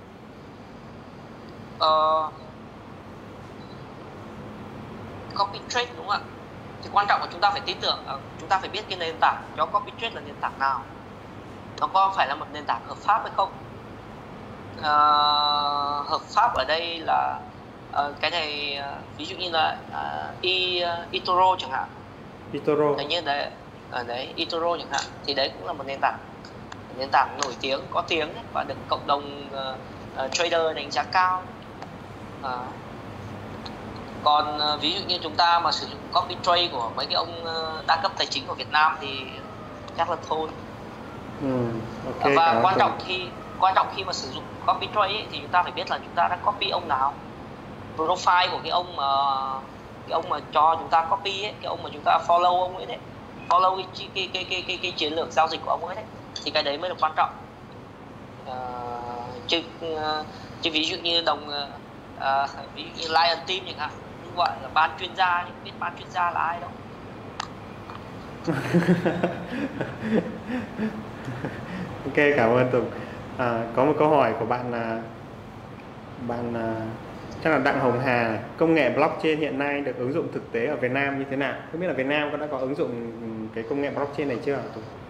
Copy trade đúng không ạ? Thì quan trọng là chúng ta phải tin tưởng, chúng ta phải biết cái nền tảng cho copy trade là nền tảng nào, nó có phải là một nền tảng hợp pháp hay không. Hợp pháp ở đây là cái này ví dụ như là eToro chẳng hạn. eToro. Như đấy, eToro chẳng hạn, thì đấy cũng là một nền tảng nổi tiếng, có tiếng đấy, và được cộng đồng trader đánh giá cao. Còn ví dụ như chúng ta mà sử dụng copy trade của mấy cái ông đa cấp tài chính của Việt Nam thì chắc là thôi. Okay, và quan trọng quan trọng khi mà sử dụng copy trade ấy, thì chúng ta phải biết là chúng ta đã copy ông nào, profile của cái ông mà cho chúng ta copy ấy, cái ông mà chúng ta follow ông ấy đấy, follow cái chiến lược giao dịch của ông ấy đấy, thì cái đấy mới là quan trọng. Chứ ví dụ như ví dụ như Lion Team chẳng hạn, gọi là ban chuyên gia, nhưng biết ban chuyên gia là ai đâu. Ok, cảm ơn Tùng. Có một câu hỏi của bạn chắc là Đặng Hồng Hà, công nghệ blockchain hiện nay được ứng dụng thực tế ở Việt Nam như thế nào? Không biết là Việt Nam đã có ứng dụng cái công nghệ blockchain này chưa?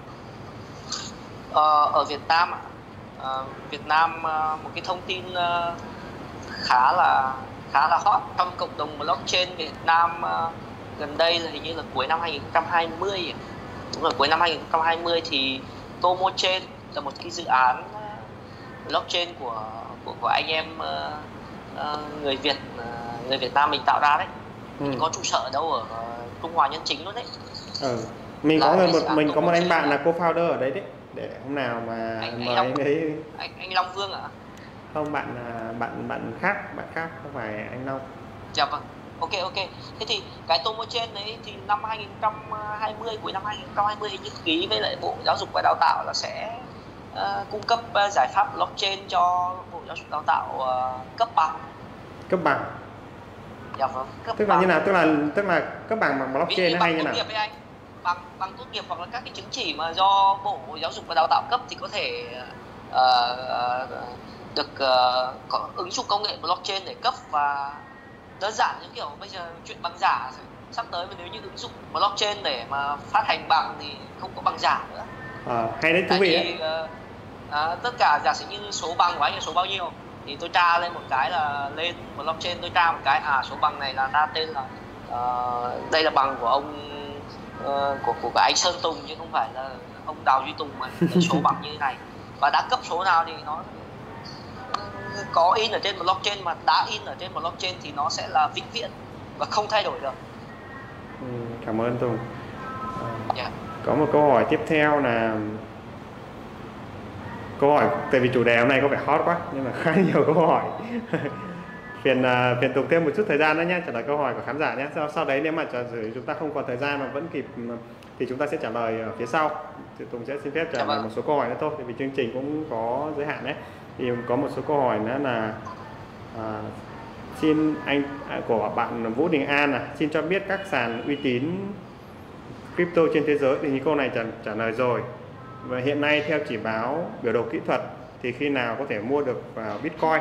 Ở Việt Nam Việt Nam một cái thông tin khá là hot trong cộng đồng blockchain Việt Nam gần đây là hình như là cuối năm 2020. Đúng rồi, cuối năm 2020 thì Tomochain là một cái dự án blockchain của anh em người Việt Nam mình tạo ra đấy. Mình có trụ sở ở đâu, ở Trung Hòa Nhân Chính luôn đấy. Mình có một anh bạn là co-founder ở đấy đấy, để hôm nào mà mời anh ấy. Anh Long Vương ạ? Không, bạn khác, không phải anh Long. Dạ vâng. Ok. Thế thì cái Tomochain đấy thì năm 2020, cuối năm 2020 hình như ký với lại Bộ Giáo dục và Đào tạo là sẽ cung cấp giải pháp blockchain cho Bộ Giáo dục Đào tạo cấp bằng. Cấp bằng. Dạ vâng. Tức là như nào? Tức là cấp bằng blockchain hay như nào? Bằng tốt nghiệp hoặc là các cái chứng chỉ mà do Bộ Giáo dục và Đào tạo cấp thì có thể được có ứng dụng công nghệ blockchain để cấp. Và đơn giản như kiểu bây giờ chuyện bằng giả sắp tới, mà nếu như ứng dụng blockchain để mà phát hành bằng thì không có bằng giả nữa. Hay đấy, thú vị đấy. Tất cả giả sử như số bằng của anh là số bao nhiêu thì tôi tra lên một cái là lên blockchain, tôi tra một cái số bằng này là ta tên là đây là bằng của ông của anh Sơn Tùng chứ không phải là ông Đào Duy Tùng, mà số bằng như thế này và đã cấp số nào thì nó có in ở trên blockchain, mà đã in ở trên blockchain thì nó sẽ là vĩnh viễn và không thay đổi được. Cảm ơn Tùng. Có một câu hỏi tiếp theo là tại vì chủ đề hôm nay có vẻ hot quá nhưng mà khá nhiều câu hỏi. phiền Tùng thêm một chút thời gian nữa nhé, trả lời câu hỏi của khán giả nhé. Sau đấy nếu mà chúng ta không còn thời gian mà vẫn kịp thì chúng ta sẽ trả lời ở phía sau. Thì Tùng sẽ xin phép trả lời một số câu hỏi nữa thôi, tại vì chương trình cũng có giới hạn đấy. Thì có một số câu hỏi nữa là xin anh của bạn Vũ Đình An xin cho biết các sàn uy tín crypto trên thế giới. Thì những câu này trả lời rồi. Và hiện nay theo chỉ báo biểu đồ kỹ thuật thì khi nào có thể mua được Bitcoin?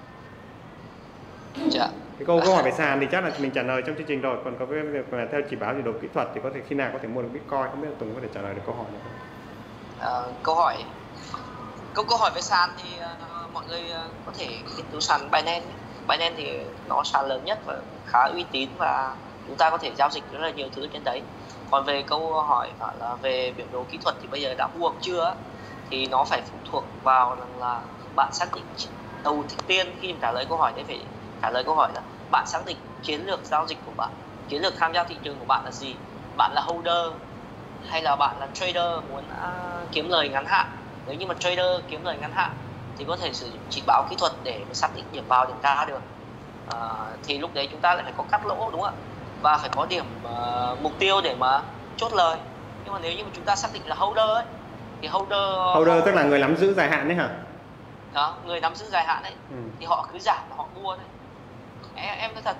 Cái câu hỏi về sàn thì chắc là mình trả lời trong chương trình rồi. Còn có cái việc là theo chỉ báo biểu đồ kỹ thuật thì có thể khi nào có thể mua được Bitcoin, không biết là Tùng có thể trả lời được câu hỏi này không? Câu hỏi về sàn thì mọi người có thể nghiên cứu sàn Binance. Binance thì nó sàn lớn nhất và khá uy tín và chúng ta có thể giao dịch rất là nhiều thứ trên đấy. Còn về câu hỏi là về biểu đồ kỹ thuật thì bây giờ đã mua chưa thì nó phải phụ thuộc vào là bạn xác định đầu tiên khi trả lời câu hỏi đấy, phải trả lời câu hỏi là bạn xác định chiến lược giao dịch của bạn, chiến lược tham gia thị trường của bạn là gì. Bạn là holder hay là bạn là trader muốn kiếm lời ngắn hạn. Nếu như mà trader kiếm lời ngắn hạn thì có thể sử dụng chỉ báo kỹ thuật để xác định điểm vào điểm ra được. Thì lúc đấy chúng ta lại phải có cắt lỗ, đúng không ạ? Và phải có điểm mục tiêu để mà chốt lời. Nhưng mà nếu như mà chúng ta xác định là holder ấy, thì holder tức là người nắm giữ dài hạn đấy hả? Đó, người nắm giữ dài hạn ấy thì họ cứ giảm họ mua thôi. Em nói thật,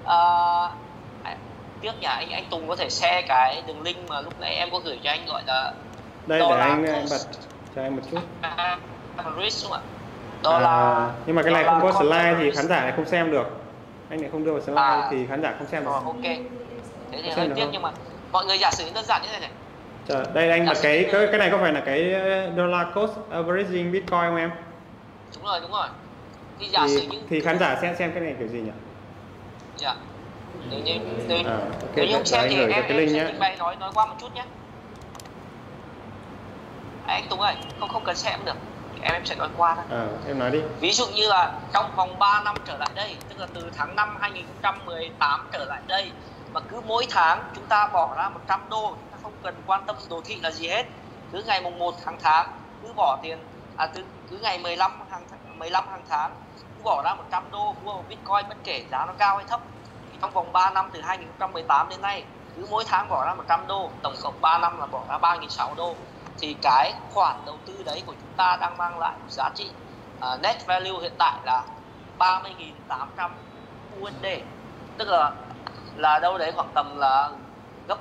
tiếc nhỉ, anh Tùng có thể share cái đường link mà lúc nãy em có gửi cho anh, gọi là đây để anh bật cho em một chút. Risk, đúng không ạ? Nhưng mà cái này không có slide thì khán giả này không xem được. Anh lại không đưa vào slide thì khán giả không xem được. Ok. Thế thì hơi tiếc, nhưng mà mọi người giả sử đơn giản như thế này. Đây anh bật cái này có phải là cái dollar cost averaging Bitcoin không em? Đúng rồi. Thì giả sử những thì khán giả sẽ xem cái này kiểu gì nhỉ? Dạ. Nếu như không xem thì em sẽ trình bày nói qua một chút nhé. Anh Tùng ơi, không cần xem được. Em sẽ nói qua thôi. Em nói đi. Ví dụ như là trong vòng 3 năm trở lại đây, tức là từ tháng 5 2018 trở lại đây, mà cứ mỗi tháng chúng ta bỏ ra 100 đô, chúng ta không cần quan tâm đồ thị là gì hết. Cứ ngày mùng 1 tháng cứ bỏ tiền, cứ ngày 15 hàng tháng cứ bỏ ra 100 đô mua một Bitcoin, bất kể giá nó cao hay thấp. Thì trong vòng 3 năm từ 2018 đến nay, cứ mỗi tháng bỏ ra 100 đô, tổng cộng 3 năm là bỏ ra 3.600 đô. Thì cái khoản đầu tư đấy của chúng ta đang mang lại một giá trị net value hiện tại là 30.800 USD, tức là đâu đấy khoảng tầm là gấp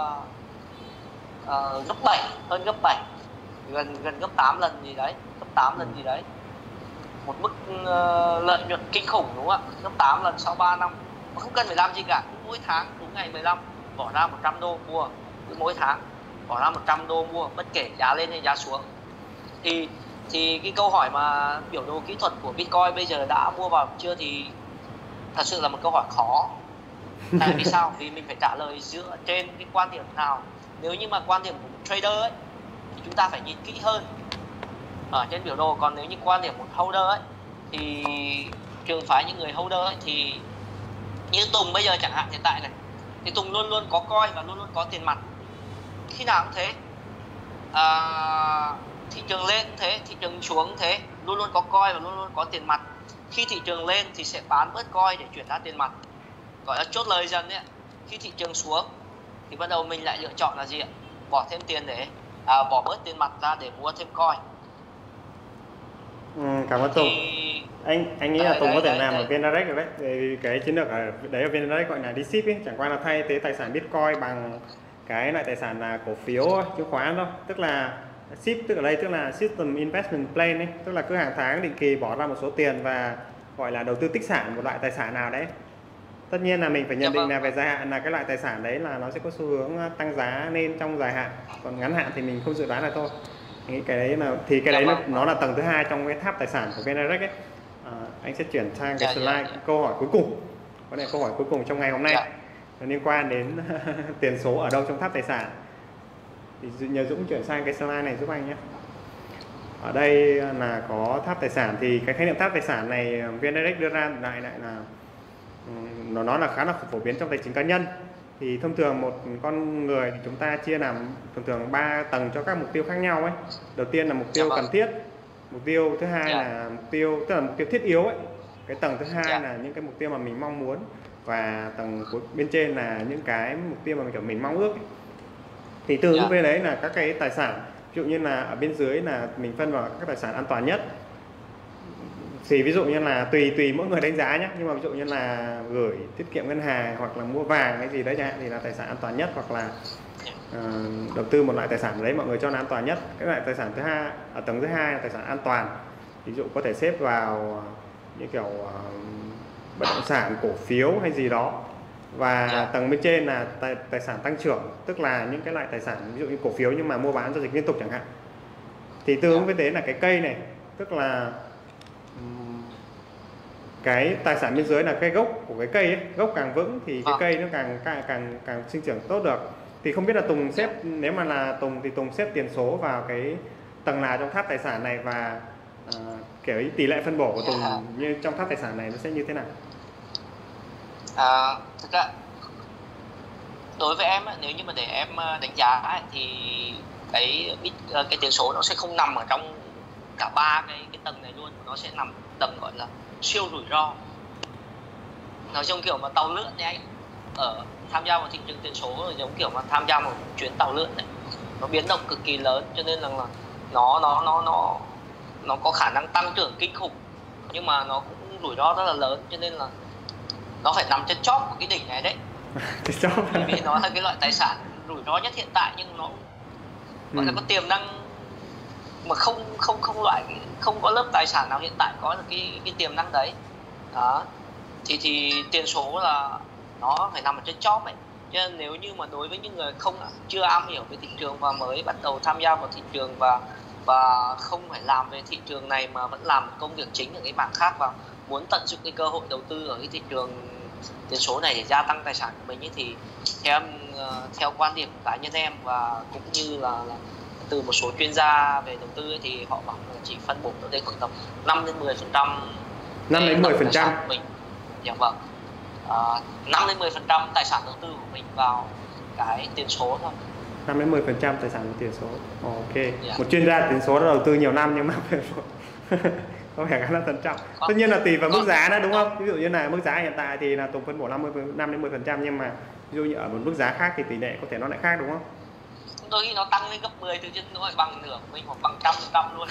7, hơn gấp 7, gần gấp 8 lần gì đấy, gấp 8 lần gì đấy. Một mức lợi nhuận kinh khủng, đúng không ạ? Gấp 8 lần sau 3 năm mà không cần phải làm gì cả, cứ mỗi tháng đúng ngày 15 bỏ ra 100 đô mua, cứ mỗi tháng bỏ ra 100 đô mua, bất kể giá lên hay giá xuống. Thì cái câu hỏi mà biểu đồ kỹ thuật của Bitcoin bây giờ đã mua vào chưa thì thật sự là một câu hỏi khó. Tại vì sao? Vì mình phải trả lời dựa trên cái quan điểm nào. Nếu như mà quan điểm của một trader ấy thì chúng ta phải nhìn kỹ hơn ở trên biểu đồ. Còn nếu như quan điểm một holder ấy thì trường phái những người holder ấy, thì như Tùng bây giờ chẳng hạn hiện tại này, thì Tùng luôn luôn có coin và luôn luôn có tiền mặt. Khi nào cũng thế, thị trường lên thế, thị trường xuống thế, luôn luôn có coin và luôn luôn có tiền mặt. Khi thị trường lên thì sẽ bán bớt coin để chuyển ra tiền mặt, gọi là chốt lời dần ấy. Khi thị trường xuống thì bắt đầu mình lại lựa chọn là gì ạ? Bỏ thêm tiền để bỏ bớt tiền mặt ra để mua thêm coin. Cảm ơn Tùng. Anh nghĩ là Tùng có thể làm ở VN-Direct được đấy. Vì cái chiến lược ở đấy ở VN-Direct gọi là đi ship ấy, chẳng qua là thay thế tài sản Bitcoin bằng cái loại tài sản là cổ phiếu chứng khoán thôi. Tức là ship, tức ở đây tức là System Investment Plan ấy, tức là cứ hàng tháng định kỳ bỏ ra một số tiền và gọi là đầu tư tích sản một loại tài sản nào đấy. Tất nhiên là mình phải nhận định là về dài hạn là cái loại tài sản đấy là nó sẽ có xu hướng tăng giá lên trong dài hạn, còn ngắn hạn thì mình không dự đoán là thôi. Nghĩ cái đấy là thì cái đấy nó là tầng thứ hai trong cái tháp tài sản của VN-Direct ấy. Anh sẽ chuyển sang cái slide câu hỏi cuối cùng. Có lẽ câu hỏi cuối cùng trong ngày hôm nay liên quan đến tiền số ở đâu trong tháp tài sản. Thì nhờ Dũng chuyển sang cái slide này giúp anh nhé. Ở đây là có tháp tài sản, thì cái khái niệm tháp tài sản này VN-Direct đưa ra lại là nó là khá là phổ biến trong tài chính cá nhân. Thì thông thường một con người thì chúng ta chia làm thường 3 tầng cho các mục tiêu khác nhau ấy. Đầu tiên là mục tiêu cần thiết, mục tiêu thứ hai là mục tiêu tức là mục tiêu thiết yếu ấy. Cái tầng thứ hai là những cái mục tiêu mà mình mong muốn, và tầng bên trên là những cái mục tiêu mà mình mong ước ấy. Thì tương ứng với đấy là các cái tài sản, ví dụ như là ở bên dưới là mình phân vào các tài sản an toàn nhất. Thì ví dụ như là tùy mỗi người đánh giá nhé, nhưng mà ví dụ như là gửi tiết kiệm ngân hàng hoặc là mua vàng cái gì đấy chẳng hạn thì là tài sản an toàn nhất, hoặc là đầu tư một loại tài sản đấy mọi người cho là an toàn nhất. Cái loại tài sản thứ hai ở tầng thứ hai là tài sản an toàn, ví dụ có thể xếp vào như kiểu bất động sản, cổ phiếu hay gì đó. Và tầng bên trên là tài sản tăng trưởng, tức là những cái loại tài sản ví dụ như cổ phiếu nhưng mà mua bán giao dịch liên tục chẳng hạn. Thì tương ứng với thế là cái cây này, tức là cái tài sản bên dưới là cái gốc của cái cây ấy. Gốc càng vững thì cái cây nó càng sinh trưởng tốt được. Thì không biết là Tùng xếp, nếu mà là Tùng thì Tùng xếp tiền số vào cái tầng nào trong tháp tài sản này, và kiểu tỷ lệ phân bổ của Tùng như trong tháp tài sản này nó sẽ như thế nào? Thực ra đối với em nếu như mà để em đánh giá thì cái tiền số nó sẽ không nằm ở trong cả ba cái tầng này luôn, nó sẽ nằm tầng gọi là siêu rủi ro. Nó giống kiểu mà tàu lượn đấy anh, tham gia vào thị trường tiền số là giống kiểu mà tham gia một chuyến tàu lượn này, nó biến động cực kỳ lớn, cho nên là nó có khả năng tăng trưởng kinh khủng, nhưng mà nó cũng rủi ro rất là lớn, cho nên là nó phải nằm trên chóp của cái đỉnh này đấy. Bởi vì nó là cái loại tài sản rủi ro nhất hiện tại, nhưng nó gọi là có tiềm năng mà không có lớp tài sản nào hiện tại có được cái tiềm năng đấy. Đó. Thì tiền số là nó phải nằm ở trên chóp ấy. Cho nên nếu như mà đối với những người chưa am hiểu về thị trường và mới bắt đầu tham gia vào thị trường và không phải làm về thị trường này mà vẫn làm công việc chính ở cái mảng khác, và muốn tận dụng cái cơ hội đầu tư ở cái thị trường tiền số này để gia tăng tài sản của mình ấy, thì theo quan điểm của cá nhân em và cũng như là từ một số chuyên gia về đầu tư ấy, thì họ bảo là chỉ phân bổ tới khoảng tầm 5 đến 10%. 5 đến 10% mình. Dạ vâng. 5 đến 10% tài sản đầu tư của mình vào cái tiền số thôi. 5 đến 10% tài sản của tiền số. Ok. Một chuyên gia tiền số đã đầu tư nhiều năm nhưng mà Có vẻ khá là thận trọng. Tất nhiên là tùy vào mức giá đó đúng không? Ví dụ như là mức giá hiện tại thì là Tùng phân bổ 5-10%, nhưng mà ví dụ như ở một mức giá khác thì tỷ lệ có thể nó lại khác đúng không? Đôi khi nó tăng lên gấp 10 từ trên nó lại bằng nửa mình hoặc bằng 100% luôn.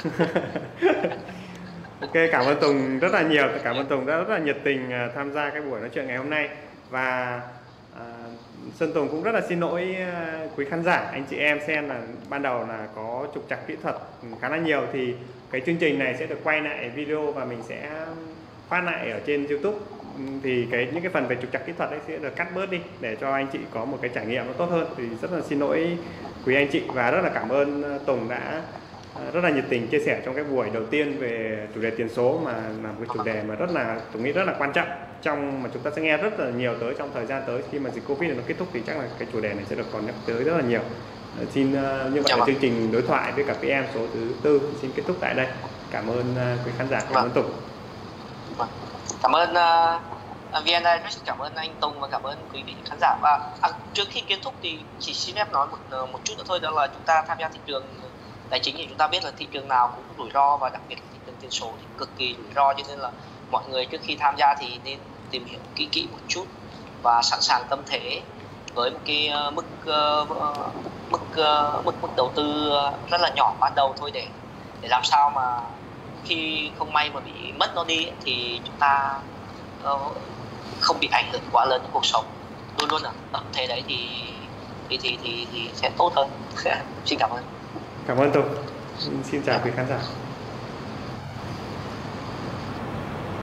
Ok, cảm ơn Tùng rất là nhiều. Cảm ơn Tùng đã rất là nhiệt tình tham gia cái buổi nói chuyện ngày hôm nay. Và Sơn Tùng cũng rất là xin lỗi quý khán giả, anh chị em xem là ban đầu là có trục trặc kỹ thuật khá là nhiều, thì cái chương trình này sẽ được quay lại video và mình sẽ phát lại ở trên YouTube. Thì những cái phần về trục trặc kỹ thuật ấy sẽ được cắt bớt đi để cho anh chị có một cái trải nghiệm nó tốt hơn. Thì rất là xin lỗi quý anh chị và rất là cảm ơn Tùng đã rất là nhiệt tình chia sẻ trong cái buổi đầu tiên về chủ đề tiền số, mà là một cái chủ đề mà Tùng nghĩ rất là quan trọng trong mà chúng ta sẽ nghe rất là nhiều tới trong thời gian tới. Khi mà dịch Covid này nó kết thúc thì chắc là cái chủ đề này sẽ được còn nhắc tới rất là nhiều. Xin như vậy là chương trình đối thoại với cả PM số thứ 4 xin kết thúc tại đây. Cảm ơn quý khán giả, cảm ơn Tùng. Cảm ơn VN, rất cảm ơn anh Tùng và cảm ơn quý vị khán giả. Và trước khi kết thúc thì chỉ xin phép nói một chút nữa thôi, đó là chúng ta tham gia thị trường tài chính thì chúng ta biết là thị trường nào cũng rủi ro, và đặc biệt là thị trường tiền số thì cực kỳ rủi ro, cho nên là mọi người trước khi tham gia thì nên tìm hiểu kỹ một chút và sẵn sàng tâm thế với một cái mức đầu tư rất là nhỏ ban đầu thôi, để làm sao mà khi không may mà bị mất nó đi thì chúng ta không bị ảnh hưởng quá lớn đến cuộc sống. Luôn luôn là tâm thế đấy thì sẽ tốt hơn. Xin cảm ơn. Cảm ơn Tùng. Xin chào quý khán giả.